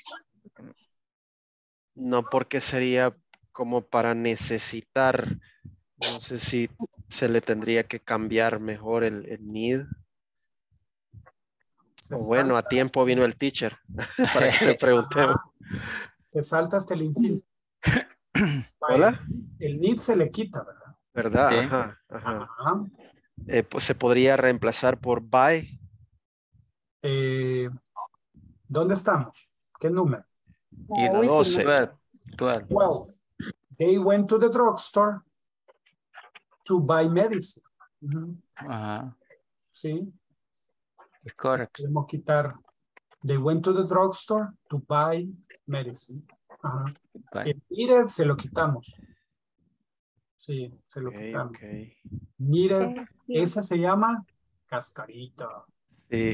No, porque sería como para necesitar. No sé si se le tendría que cambiar mejor el, el need. Se O bueno, a salta- tiempo vino el teacher para que le preguntemos. Se salta hasta el infinito. Hola. El need se le quita, ¿verdad? ¿Verdad? Sí. Ajá, ajá. Ajá. Eh, pues se podría reemplazar por by. Eh, ¿Dónde estamos? ¿Qué número? Y La doce. twelve, twelve. twelve. They went to the drugstore to buy medicine. Uh-huh. Uh-huh. Sí. It's correct. Podemos quitar. They went to the drugstore to buy medicine. Uh-huh. El needed se lo quitamos. Sí, se lo Okay, quitamos. okay. Needed, Eh, sí. esa se llama cascarita. Sí.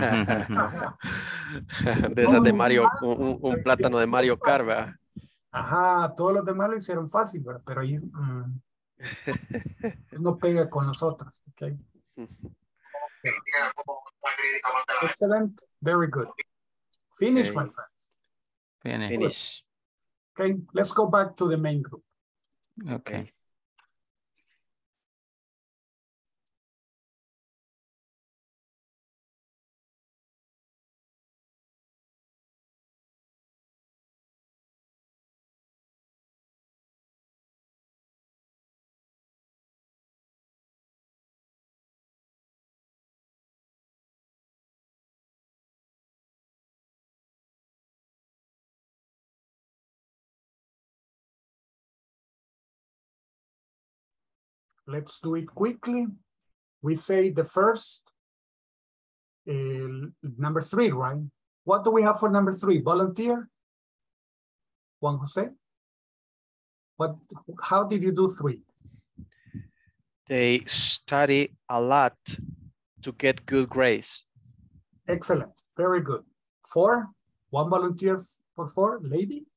De esas de Mario, un, un- un plátano de Mario Kart, ¿verdad? Ajá, todos los demás lo hicieron fácil, ¿verdad? Pero ahí mm, no pega con los otros. Okay. Excellent, very good. Finish, Okay. my friends. Finish. Finish. Okay, let's go back to the main group. Okay. Let's do it quickly. We say the first, uh, number three, right? What do we have for number three? Volunteer? Juan Jose? What, how did you do three? They study a lot to get good grades. Excellent, very good. Four, one volunteer for four, lady?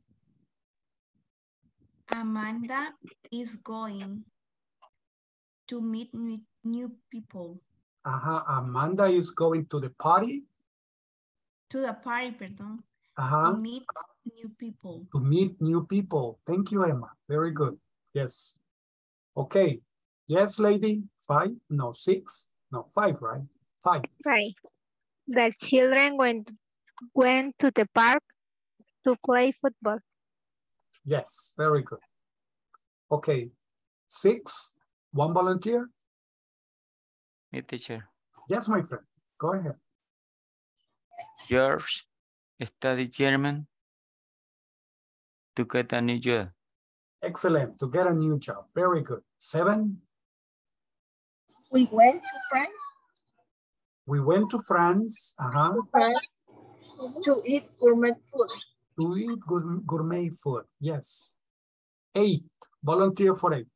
Amanda is going to meet new, new people. Uh-huh, Amanda is going to the party. To the party, perdón. Uh-huh. To meet new people. To meet new people. Thank you, Emma. Very good. Yes. Okay. Yes, lady. Five? No, six? No, five, right? Five. Right. The children went, went to the park to play football. Yes, very good. Okay. Six? One volunteer? Me, teacher. Yes, my friend. Go ahead. George studied German to get a new job. Excellent. To get a new job. Very good. Seven? We went to France. We went to France. Uh-huh. To France to eat gourmet food. To eat gour- gourmet food. Yes. Eight. Volunteer for eight.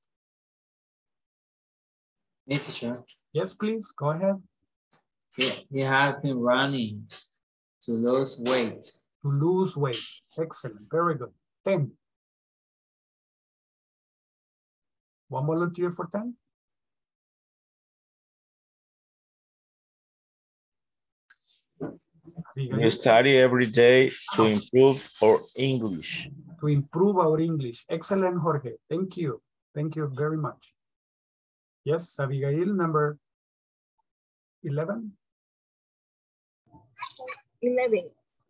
Me, teacher. Yes, please. Go ahead. He, he has been running to lose weight. To lose weight. Excellent. Very good. Ten. One volunteer for ten. We study every day to improve our English. To improve our English. Excellent, Jorge. Thank you. Thank you very much. Yes, Abigail, number eleven. Eleven.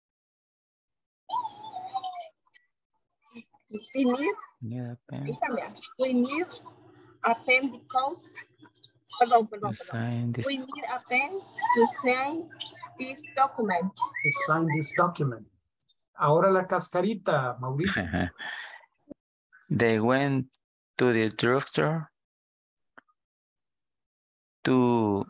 We need, Yeah, pen. we need a pen because, perdón, perdón, To sign this. we need a pen to sign this document. To sign this document. Ahora la cascarita, Mauricio. They went to the drugstore to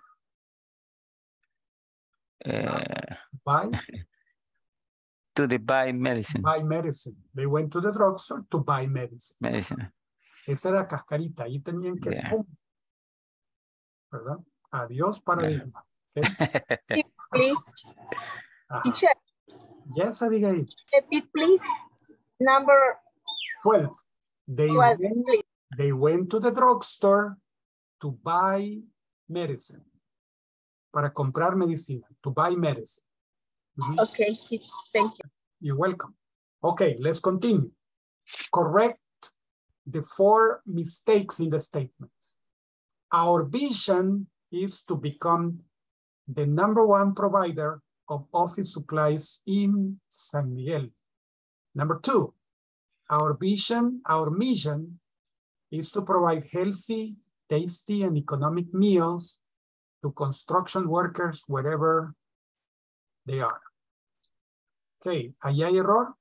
uh, Buy? to the buy medicine. Buy medicine. They went to the drugstore to buy medicine. Medicine. Esa era cascarita. Ahí tenían que... Yeah. ¡pum! ¿Verdad? Adiós paradigma. Okay. Please, Ajá. teacher, Yes, Abigail. repeat please. Number twelve. They, twelve, went, please. they went to the drugstore to buy medicine. Para comprar medicina. To buy medicine. Mhm. Okay, thank you. You're welcome. Okay, let's continue. Correct the four mistakes in the statements. Our vision is to become the number one provider of office supplies in San Miguel. Number two, our vision, our mission is to provide healthy, tasty, and economic meals to construction workers wherever they are. Okay, ¿ahí hay error?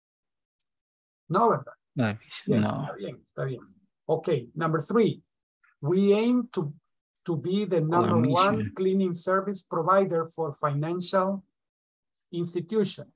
No, ¿verdad? No, Bien, no. está bien, está bien. Okay, number three. We aim to, to be the number mission. one cleaning service provider for financial institution.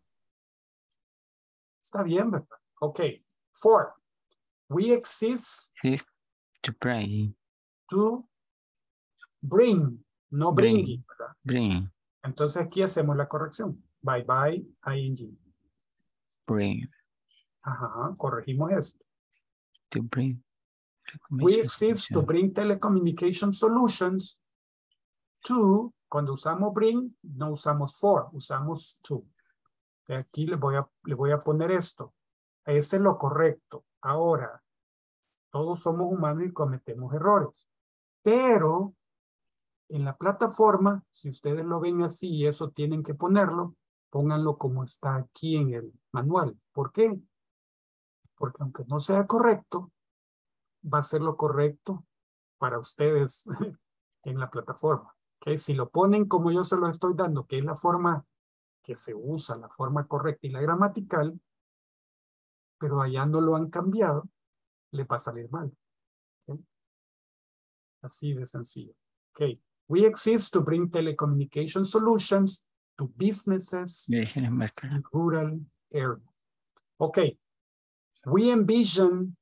Está bien, ¿verdad? Okay. Four, we exist Fifth, to pray. to bring, no Bring. bringing, ¿verdad? Bring. Entonces aquí hacemos la corrección. Bye bye, ing. Bring. Ajá, corregimos esto. To bring. We exist to bring telecommunication solutions to, cuando usamos bring, no usamos for, usamos to. Aquí le voy a, le voy a poner esto. Este es lo correcto. Ahora, todos somos humanos y cometemos errores. Pero, en la plataforma, si ustedes lo ven así y eso tienen que ponerlo, pónganlo como está aquí en el manual. ¿Por qué? Porque aunque no sea correcto, va a ser lo correcto para ustedes en la plataforma. ¿Okay? Si lo ponen como yo se lo estoy dando, que es la forma que se usa, la forma correcta y la gramatical, pero allá no lo han cambiado, le va a salir mal. ¿Okay? Así de sencillo. Okay. We exist to bring telecommunication solutions to businesses in rural areas. Okay. We envision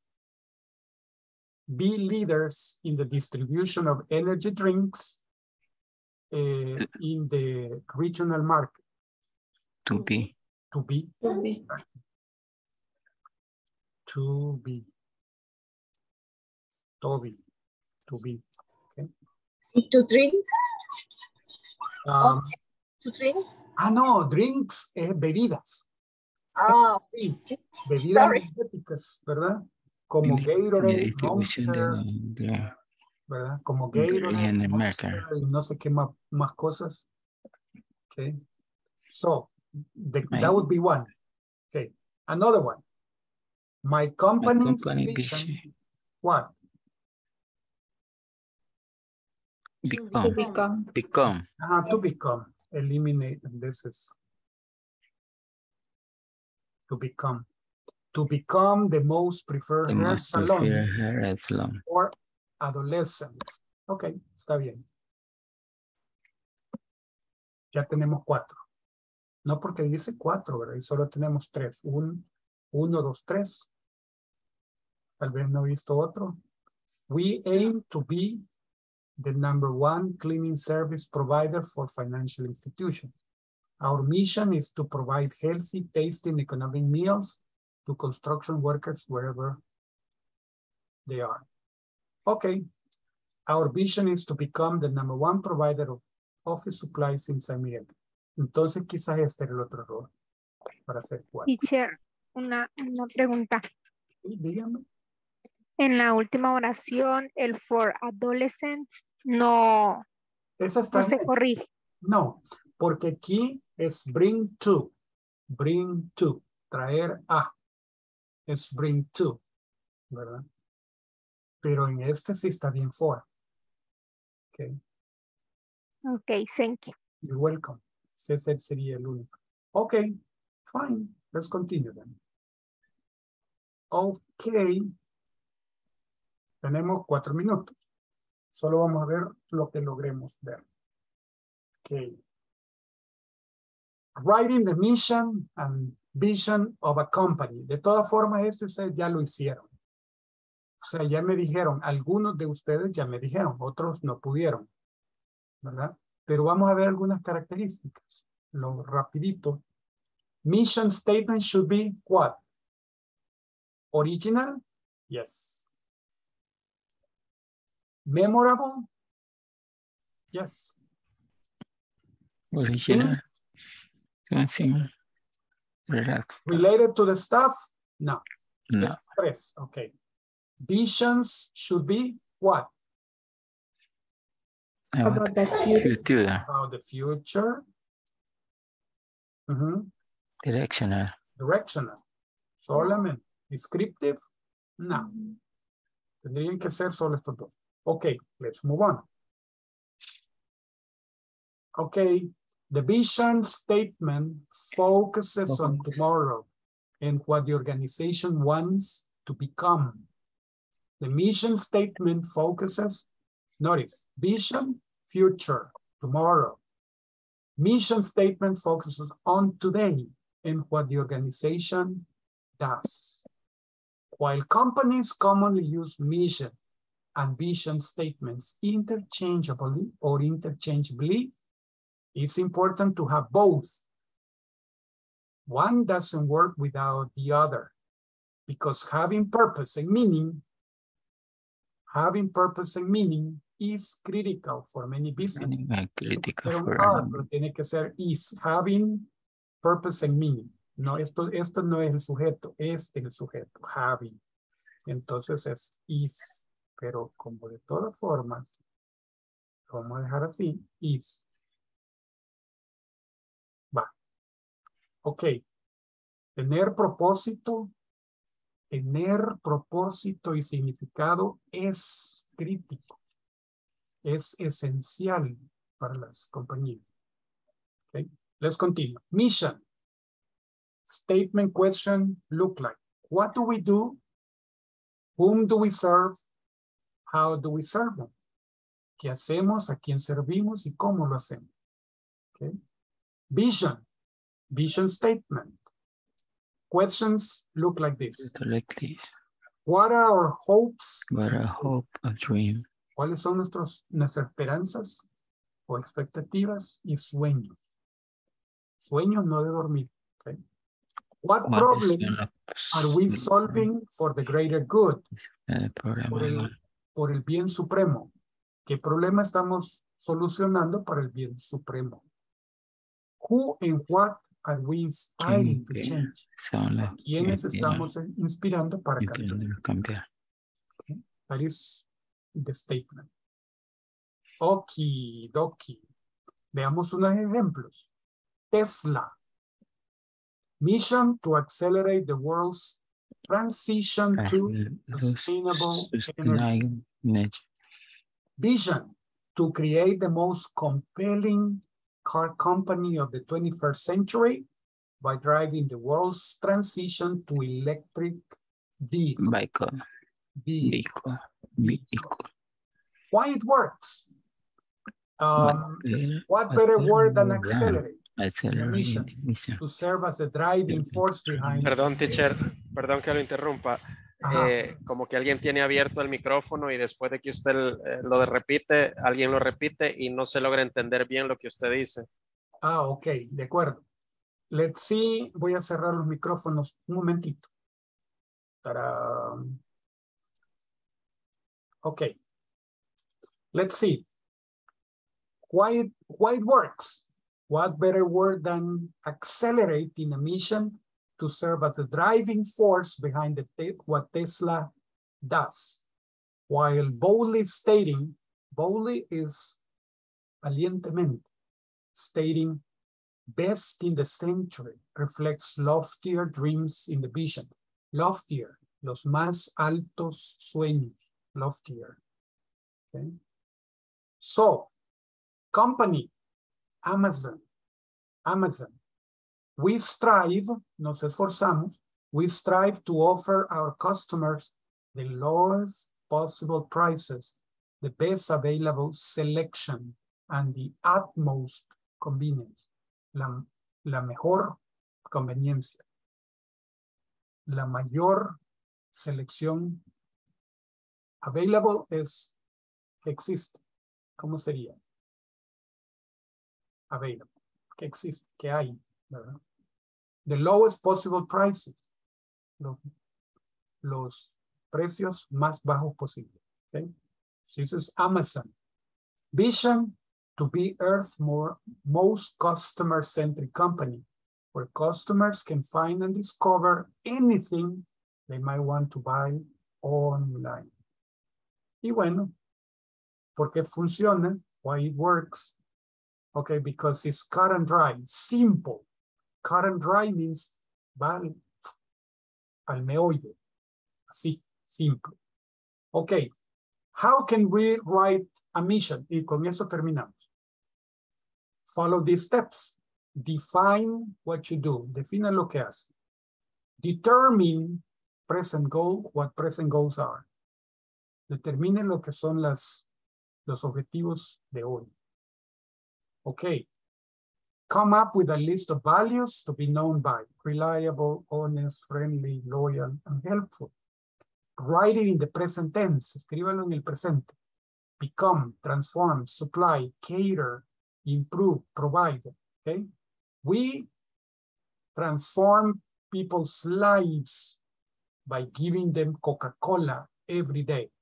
be leaders in the distribution of energy drinks uh, in the regional market. To be. To be. To be. To be. To be. To be. Okay. To drinks. Um, To drinks. Ah, no, drinks, eh, bebidas. Ah, sí, bebidas Sorry. energéticas, ¿verdad? Como Gatorade, Distribución Monster, de, de, ¿verdad? Como en Gatorade, el Monster mercado. y no sé qué más, más cosas. Okay. So, the, My- that would be one. Okay. Another one. My My company's company vision. vision What? become. become. Become. Uh, to become. Eliminate. This is to become. To become the most preferred The hair most salon preferred hair salon. for adolescents. Ok, está bien. Ya tenemos cuatro. No porque dice cuatro, ¿verdad? Y solo tenemos tres. Un, uno, dos, tres. Tal vez no he visto otro. We aim to be the number one cleaning service provider for financial institutions. Our mission is to provide healthy, tasty, and economic meals to construction workers wherever they are. Okay. Our vision is to become the number one provider of office supplies in San Miguel. Entonces quizás este era el otro error para hacer cuatro. Teacher, una, una pregunta. Sí, dígame. En la última oración, el for adolescents no, Esa está no se bien. corrige. No, porque aquí es bring to. Bring to. Traer a. Es bring to. ¿Verdad? Pero en este sí está bien for. Okay. Ok, thank you. You're welcome. Ese sería el único. Okay, fine. Let's continue then. Okay. Tenemos cuatro minutos. Solo vamos a ver lo que logremos ver. Okay. Writing the mission and vision of a company. De todas formas, esto ustedes ya lo hicieron. O sea, ya me dijeron, algunos de ustedes ya me dijeron, otros no pudieron, ¿verdad? Pero vamos a ver algunas características. Lo rapidito. Mission statement should be what? Original? Yes. Memorable? Yes. Original. Sí. Relax. Related to the staff? No. No. Tres. Okay. Visions should be what? About the future. About the future. Mm-hmm. Directional. Directional. Solamente. Descriptive? No. Tendrían que ser solo estos dos. Okay, let's move on. Okay, the vision statement focuses on tomorrow and what the organization wants to become. The mission statement focuses Notice, vision, future, tomorrow. Mission statement focuses on today and what the organization does. While companies commonly use mission and vision statements interchangeably or interchangeably, it's important to have both. One doesn't work without the other because having purpose and meaning, having purpose and meaning is critical for many businesses. Critical Pero, for ah, pero tiene que ser is, having purpose and meaning. No, esto, esto no es el sujeto, este es el sujeto, having. Entonces es is, pero como de todas formas, vamos a dejar así, is. Va. Ok. Tener propósito, tener propósito y significado es crítico. Es esencial para las compañías. Okay. Let's continue. Mission. Statement question look like. What do we do? Whom do we serve? How do we serve them? ¿Qué hacemos? ¿A quién servimos? ¿Y cómo lo hacemos? Okay. Vision. Vision statement. Questions look like this. Like this. What are our hopes? What a hope, a dream. ¿Cuáles son nuestros, nuestras esperanzas o expectativas y sueños? Sueños no de dormir. Okay. What, what problem are we solving for the greater good? Por el, por el bien supremo. ¿Qué problema estamos solucionando para el bien supremo? Who and what are we inspiring to change? ¿A quiénes estamos inspirando para cambiar? Okay. That is the statement. Okie dokie. Veamos unos ejemplos. Tesla. Mission to accelerate the world's transition to sustainable energy. Vision to create the most compelling car company of the twenty-first century by driving the world's transition to electric vehicle. Vehicle. Vehicle. Vehicle. Why it works? Um, what better word than accelerate? Mission to serve as a driving force behind. Perdón, teacher, perdón que lo interrumpa. Eh, como que alguien tiene abierto el micrófono y después de que usted eh, lo repite, alguien lo repite y no se logra entender bien lo que usted dice. Ah, ok, de acuerdo. Let's see, voy a cerrar los micrófonos un momentito. Para... Ok. Let's see. Why it, why it works? What better word than accelerating a mission to serve as a driving force behind the te what Tesla does, while boldly stating, boldly is valientemente, stating best in the century, reflects loftier dreams in the vision, loftier, los más altos sueños, loftier. Okay. So, company, Amazon, Amazon. We strive, nos esforzamos, we strive to offer our customers the lowest possible prices, the best available selection, and the utmost convenience. La, la mejor conveniencia. La mayor selección. Available es que existe. ¿Cómo sería? Available. Que existe, que hay, ¿verdad? The lowest possible prices. Los, los precios más bajos posibles. Okay? So this is Amazon. Vision to be Earth's more, most customer-centric company, where customers can find and discover anything they might want to buy online. Y bueno, porque funciona, why it works. Okay, because it's cut and dry, simple. Cut and dry means va al, al meollo. Así, simple. Okay, how can we write a mission? Y con eso terminamos. Follow these steps. Define what you do. Define lo que hace. Determine present goal, what present goals are. Determine lo que son las los objetivos de hoy. Okay. Come up with a list of values to be known by. Reliable, honest, friendly, loyal, and helpful. Write it in the present tense. Escríbalo en el presente. Become, transform, supply, cater, improve, provide. Okay. We transform people's lives by giving them Coca-Cola every day.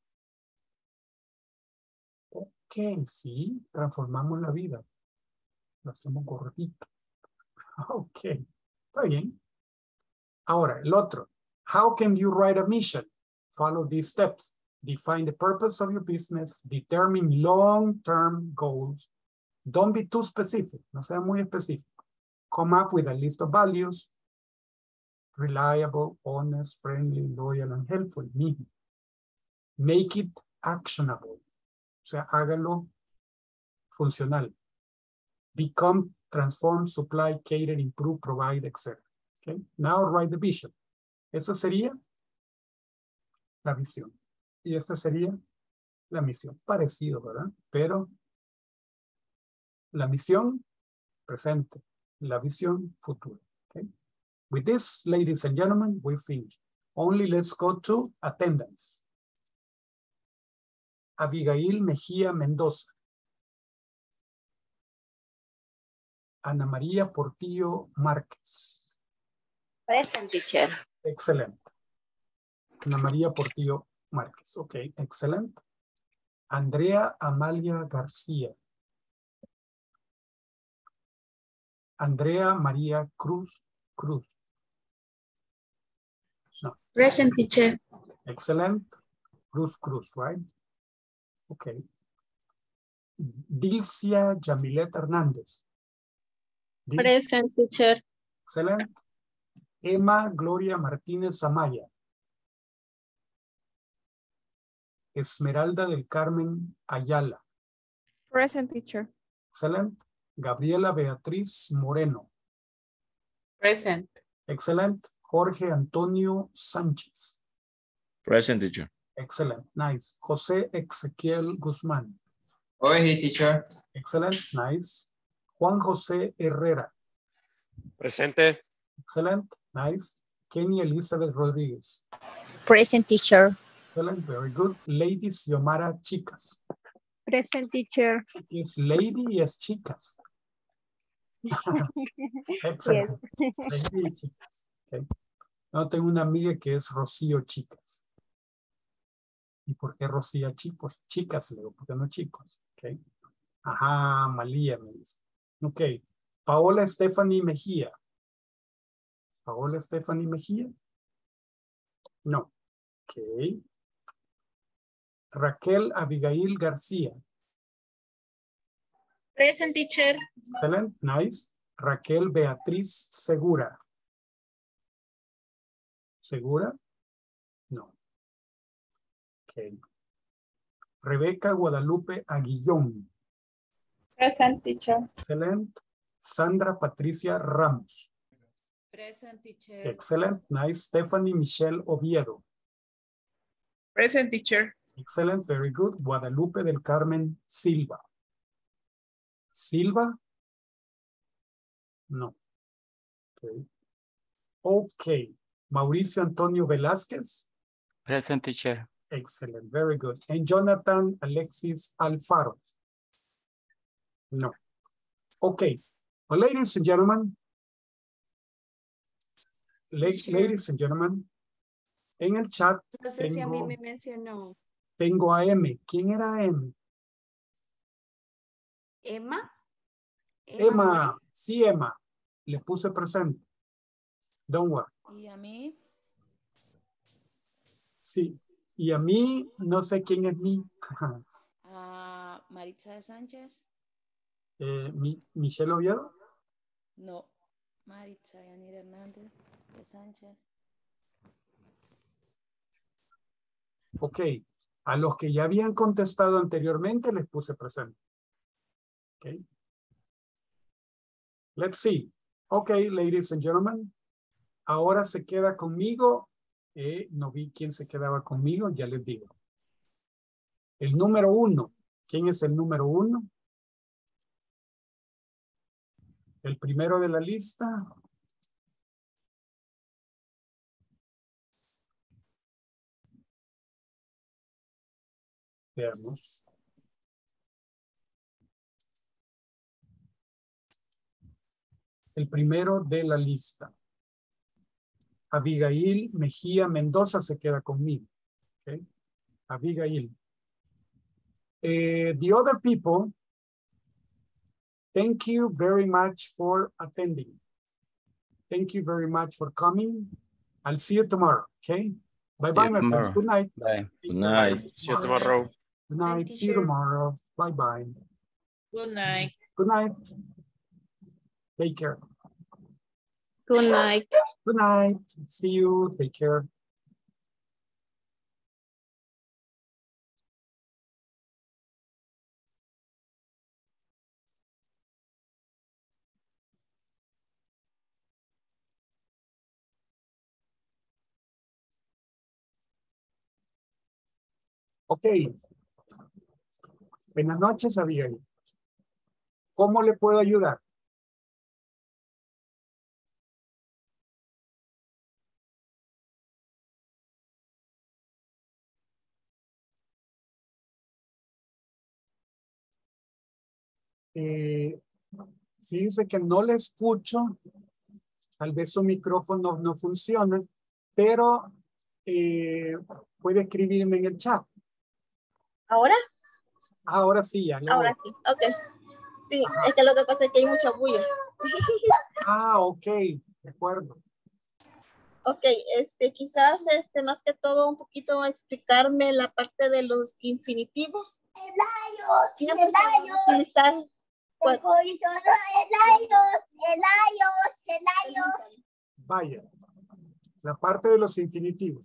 Ok, sí, transformamos la vida. Lo hacemos gordito. Ok, está bien. Ahora, el otro. How can you write a mission? Follow these steps. Define the purpose of your business. Determine long-term goals. Don't be too specific. No sea muy específico. Come up with a list of values. Reliable, honest, friendly, loyal, and helpful. Make it actionable. O sea, hágalo funcional. Become, transform, supply, cater, improve, provide, et cetera. Okay? Now write the vision. Eso sería la visión. Y esta sería la misión. Parecido, ¿verdad? Pero la misión presente. La visión futura. Okay? With this, ladies and gentlemen, we finish. Only let's go to attendance. Abigail Mejía Mendoza. Ana María Portillo Márquez. Present, teacher. Excelente. Ana María Portillo Márquez. Ok, excelente. Andrea Amalia García. Andrea María Cruz Cruz. No. Present, teacher. Excellent. Cruz Cruz, right? Okay. Dilcia Yamilet Hernández. Dil- Present, teacher. Excellent. Emma Gloria Martínez Amaya. Esmeralda del Carmen Ayala. Present, teacher. Excellent. Gabriela Beatriz Moreno. Present. Excellent. Jorge Antonio Sánchez. Present, teacher. Excellent. Nice. José Ezequiel Guzmán. Oh, hey, teacher. Excellent. Nice. Juan José Herrera. Presente. Excellent. Nice. Kenny Elizabeth Rodríguez. Present, teacher. Excellent. Very good. Lady Xiomara Chicas. Present, teacher. Es lady y es chicas. Excellent. Yes. Lady y chicas. Okay. No, tengo una amiga que es Rocío Chicas. ¿Y por qué Rocío Chicos? Chicas, le digo, ¿por qué no chicos? Okay. Ajá, Malía me dice. Ok. Paola Stephanie Mejía. Paola Stephanie Mejía. No. Ok. Raquel Abigail García. Present, teacher. Excelente, nice. Raquel Beatriz Segura. ¿Segura? No. Ok. Rebeca Guadalupe Aguillón. Present, teacher. Excelente. Sandra Patricia Ramos. Present, teacher. Excelente, nice. Stephanie Michelle Oviedo. Present, teacher. Excellent, very good. Guadalupe del Carmen Silva. Silva? No. Ok. Ok. Mauricio Antonio Velázquez. Present, teacher. Excellent, very good. And Jonathan Alexis Alfaro. No. Okay. Well, ladies and gentlemen. la- Teacher. Ladies and gentlemen. En el chat No sé si a mí tengo, me mencionó tengo a M. ¿Quién era M? Emma. Emma. Sí, Emma. Le puse presente. Don't worry. ¿Y a mí? Sí. Y a mí, no sé quién es mí. ¿A Maritza de Sánchez? eh, mi, Michelle Oviedo. No. Maritza Yanir Hernández de Sánchez. Ok. A los que ya habían contestado anteriormente les puse presente. Ok. Let's see. Ok, ladies and gentlemen. Ahora se queda conmigo. Eh, no vi quién se quedaba conmigo, ya les digo. El número uno. ¿Quién es el número uno? El primero de la lista. Veamos. El primero de la lista. Abigail Mejía Mendoza se queda conmigo. Okay. Abigail. Uh, the other people, thank you very much for attending. Thank you very much for coming. I'll see you tomorrow, okay? Bye-bye, my friends. Good night. Bye. Good night. See you tomorrow. Good night. See you tomorrow. Bye-bye. Good night. Good night. Take care. Good night. Good night. See you. Take care. Ok. Buenas noches, Abigail. ¿Cómo le puedo ayudar? Eh, fíjense que no le escucho. Tal vez su micrófono no funciona, pero eh, puede escribirme en el chat. ¿Ahora? Ahora sí, ya. le Ahora voy. sí, ok. Sí, es que lo que pasa es que hay mucha bulla. Ah, ok, de acuerdo. Ok, este, quizás este, más que todo un poquito explicarme la parte de los infinitivos. Siempre se van a utilizar. ¿Cuál? Vaya, la parte de los infinitivos.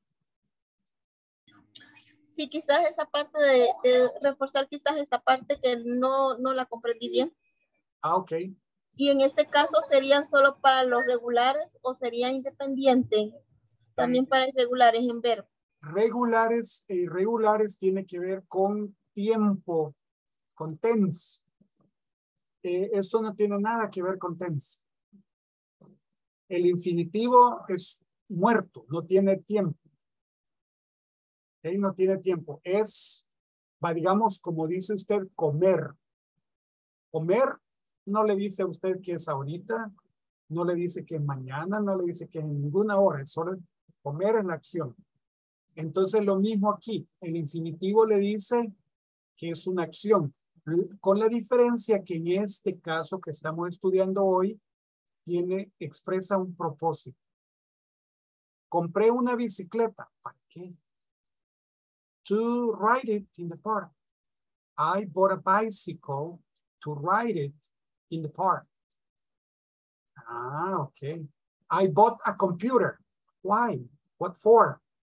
Sí, quizás esa parte de, de reforzar quizás esta parte que no, no la comprendí bien. Ah, ok. Y en este caso serían solo para los regulares o sería independiente también para irregulares en verbo. Regulares e irregulares tiene que ver con tiempo, con tense. Eh, eso no tiene nada que ver con tense. El infinitivo es muerto, no tiene tiempo. Él no tiene tiempo. Es, va, digamos, como dice usted, comer. Comer no le dice a usted que es ahorita, no le dice que es mañana, no le dice que en ninguna hora, es solo comer en la acción. Entonces lo mismo aquí, el infinitivo le dice que es una acción, con la diferencia que en este caso que estamos estudiando hoy, tiene, expresa un propósito. Compré una bicicleta, ¿para qué? To ride it in the park. I bought a bicycle to ride it in the park. Ah, okay. I bought a computer. Why? What for?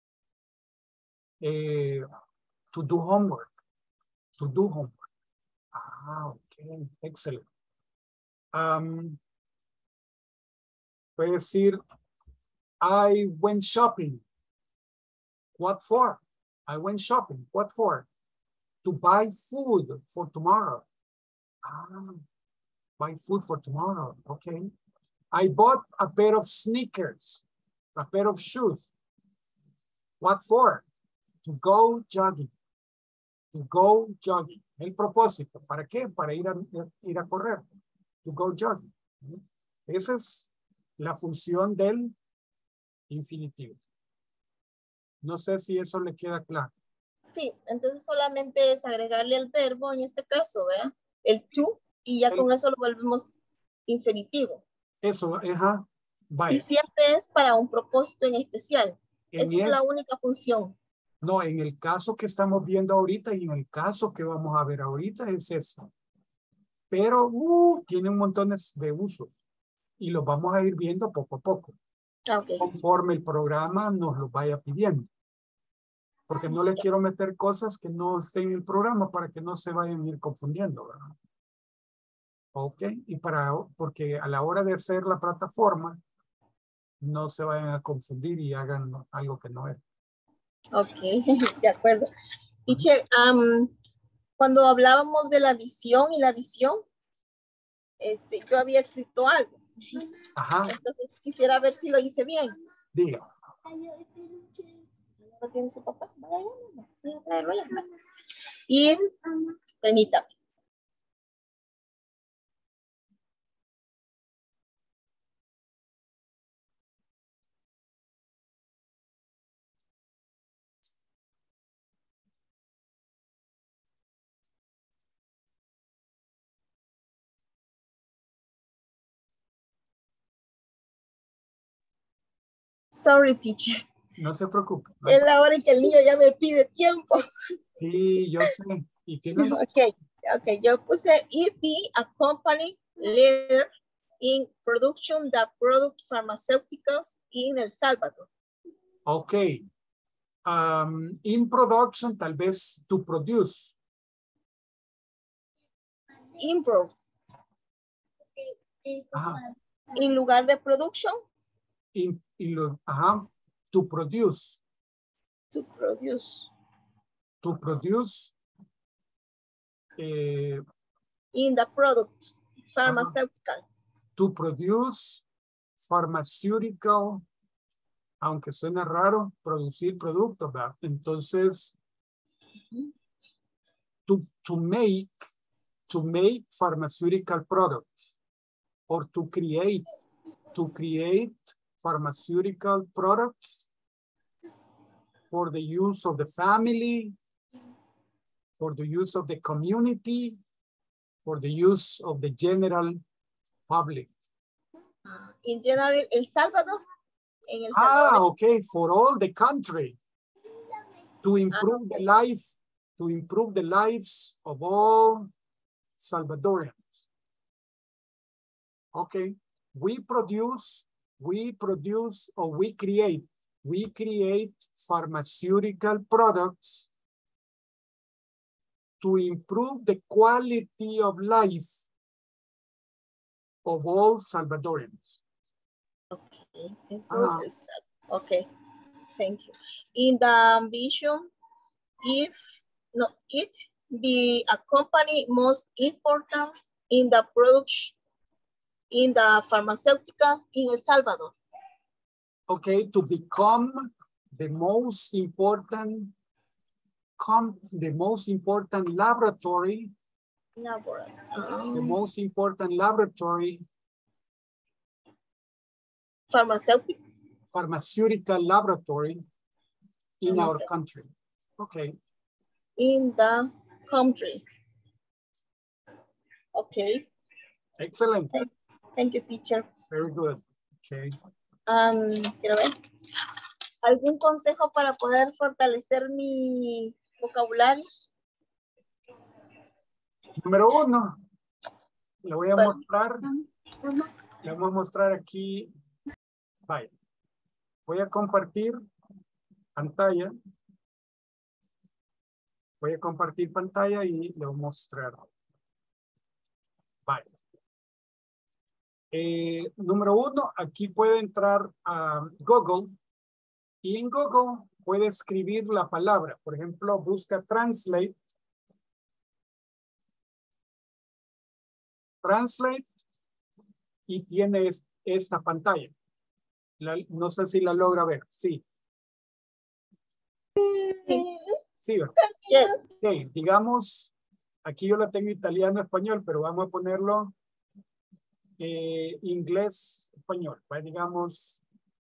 Uh, to do homework. To do homework. Ah, okay. Excellent. Um, puede decir, I went shopping. What for? I went shopping. What for? To buy food for tomorrow. Ah, buy food for tomorrow. Okay. I bought a pair of sneakers, a pair of shoes. What for? To go jogging. To go jogging. El propósito. ¿Para qué? Para ir a, ir a correr. To go jogging. Esa es la función del infinitivo. No sé si eso le queda claro. Sí, entonces solamente es agregarle el verbo, en este caso, ¿verdad? El to, y ya el, con eso lo volvemos infinitivo. Eso, ajá. Vaya. Y siempre es para un propósito en especial. En Esa es la es, única función. No, en el caso que estamos viendo ahorita y en el caso que vamos a ver ahorita es eso. Pero uh, tiene un montón de usos y los vamos a ir viendo poco a poco. Okay. Conforme el programa nos los vaya pidiendo. Porque no les quiero meter cosas que no estén en el programa para que no se vayan a ir confundiendo, ¿verdad? Ok, y para, porque a la hora de hacer la plataforma, no se vayan a confundir y hagan algo que no es. Ok, de acuerdo. Teacher, um, cuando hablábamos de la visión y la visión, este, yo había escrito algo. Ajá. Entonces quisiera ver si lo hice bien. Diga. ¿No tiene su papá? Vaya, voy a traerlo ya. Y, permítame. Sorry, teacher. No se preocupe. No Es la hora en que el niño ya me pide tiempo. Sí, yo sé. Y tiene Ok, ok. Yo puse if be a company leader in production that product pharmaceuticals in El Salvador. Ok. Um, in production, tal vez to produce. Improve. Ajá. En lugar de production. In, in lo- ajá. To produce. To produce. To produce. Eh, In the product. Pharmaceutical. ajá. To produce pharmaceutical. Aunque suena raro, producir productos, ¿verdad? Entonces, to, to make, to make pharmaceutical products, or to create, to create pharmaceutical products for the use of the family, for the use of the community, for the use of the general public. Uh, in general, El Salvador. En El Ah, Salvador. okay, for all the country, to improve Ah, okay. the life, to improve the lives of all Salvadorians. Okay, we produce, we produce, or we create, we create pharmaceutical products to improve the quality of life of all Salvadorians. Okay, improve Uh-huh. the Sal- okay, thank you. In the ambition, if no, it be a company most important in the production in the pharmaceutical in El Salvador. Okay, to become the most important, com, the most important laboratory, Laboratory. the Um, most important laboratory, pharmaceutical. pharmaceutical laboratory in our Pharmaceutical. country. Okay. In the country. Okay. Excellent. Thank, thank you, teacher. Very good. Okay. Um, quiero ver. ¿Algún consejo para poder fortalecer mis vocabularios? Número uno, le voy a Bueno. mostrar, le vamos a mostrar aquí, vaya, voy a compartir pantalla, voy a compartir pantalla y le voy a mostrar. Vaya. Eh, número uno, aquí puede entrar a Google y en Google puede escribir la palabra, por ejemplo, busca translate, translate y tiene esta pantalla. La, no sé si la logra ver. Sí. Sí. Yes. Okay, digamos, aquí yo la tengo italiano, español, pero vamos a ponerlo eh, inglés, español. ¿Va? Digamos,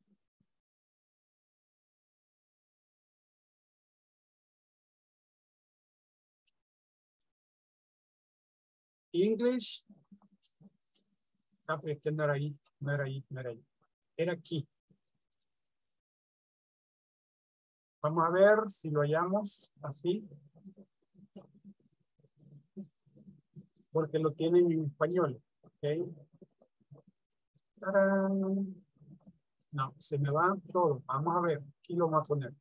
English. Ah, pero este no era ahí, no era ahí, no era ahí. Era aquí. Vamos a ver si lo hallamos así. Porque lo tienen en español. Okay. ¡Tarán! No, se me va todo. Vamos a ver. Aquí lo vamos a poner.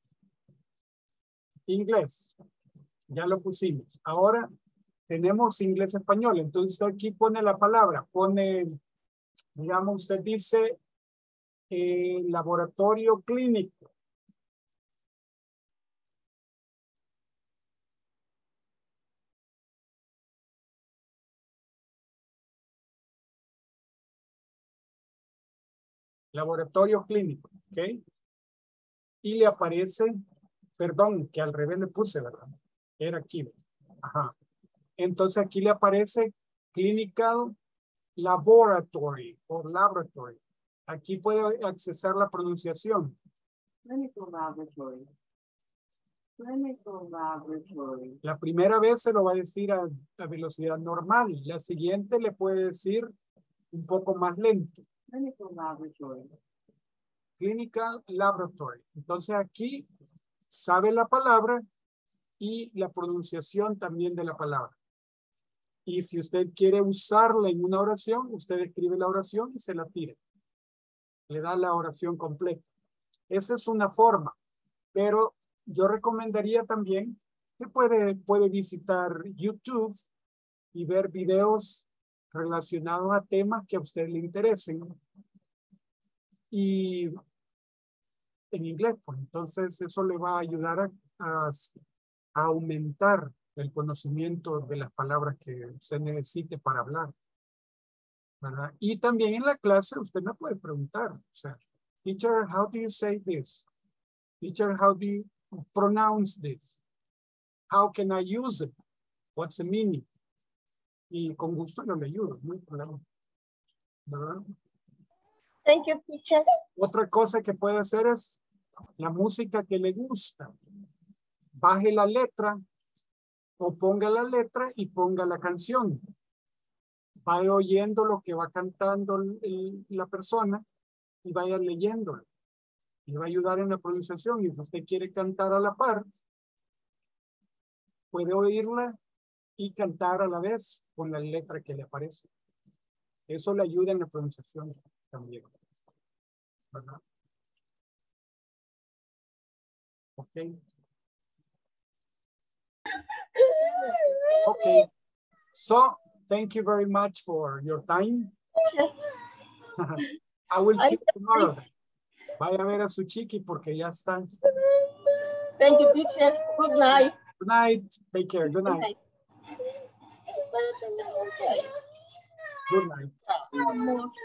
Inglés. Ya lo pusimos. Ahora tenemos inglés-español. Entonces aquí pone la palabra. Pone, digamos, usted dice eh, laboratorio clínico. Laboratorio clínico, ¿ok? Y le aparece, perdón, que al revés le puse, ¿verdad? Era aquí. Ajá. Entonces aquí le aparece clinical laboratory o laboratory. Aquí puede accesar la pronunciación. Clinical laboratory. Clinical laboratory. La primera vez se lo va a decir a, a velocidad normal. La siguiente le puede decir un poco más lento. Clinical laboratory. Clinical laboratory. Entonces aquí sabe la palabra y la pronunciación también de la palabra. Y si usted quiere usarla en una oración, usted escribe la oración y se la tira. Le da la oración completa. Esa es una forma, pero yo recomendaría también que puede, puede visitar YouTube y ver videos relacionados a temas que a usted le interesen. Y en inglés, pues entonces eso le va a ayudar a, a, a aumentar el conocimiento de las palabras que usted necesite para hablar, ¿verdad? Y también en la clase usted me puede preguntar, o sea, teacher, how do you say this? Teacher, how do you pronounce this? How can I use it? What's the meaning? Y con gusto yo le ayudo, no hay problema, ¿verdad? Thank you, teacher. Otra cosa que puede hacer es la música que le gusta. Baje la letra o ponga la letra y ponga la canción. Vaya oyendo lo que va cantando el, la persona y vaya leyéndolo. Y va a ayudar en la pronunciación. Y si usted quiere cantar a la par, puede oírla y cantar a la vez con la letra que le aparece. Eso le ayuda en la pronunciación también. ¿Verdad? Ok. Okay. So, thank you very much for your time. I will see you tomorrow. Vaya a ver a su chiqui porque ya están. Thank you, teacher. Good night. Good night. Take care. Good night. Good night. Good night.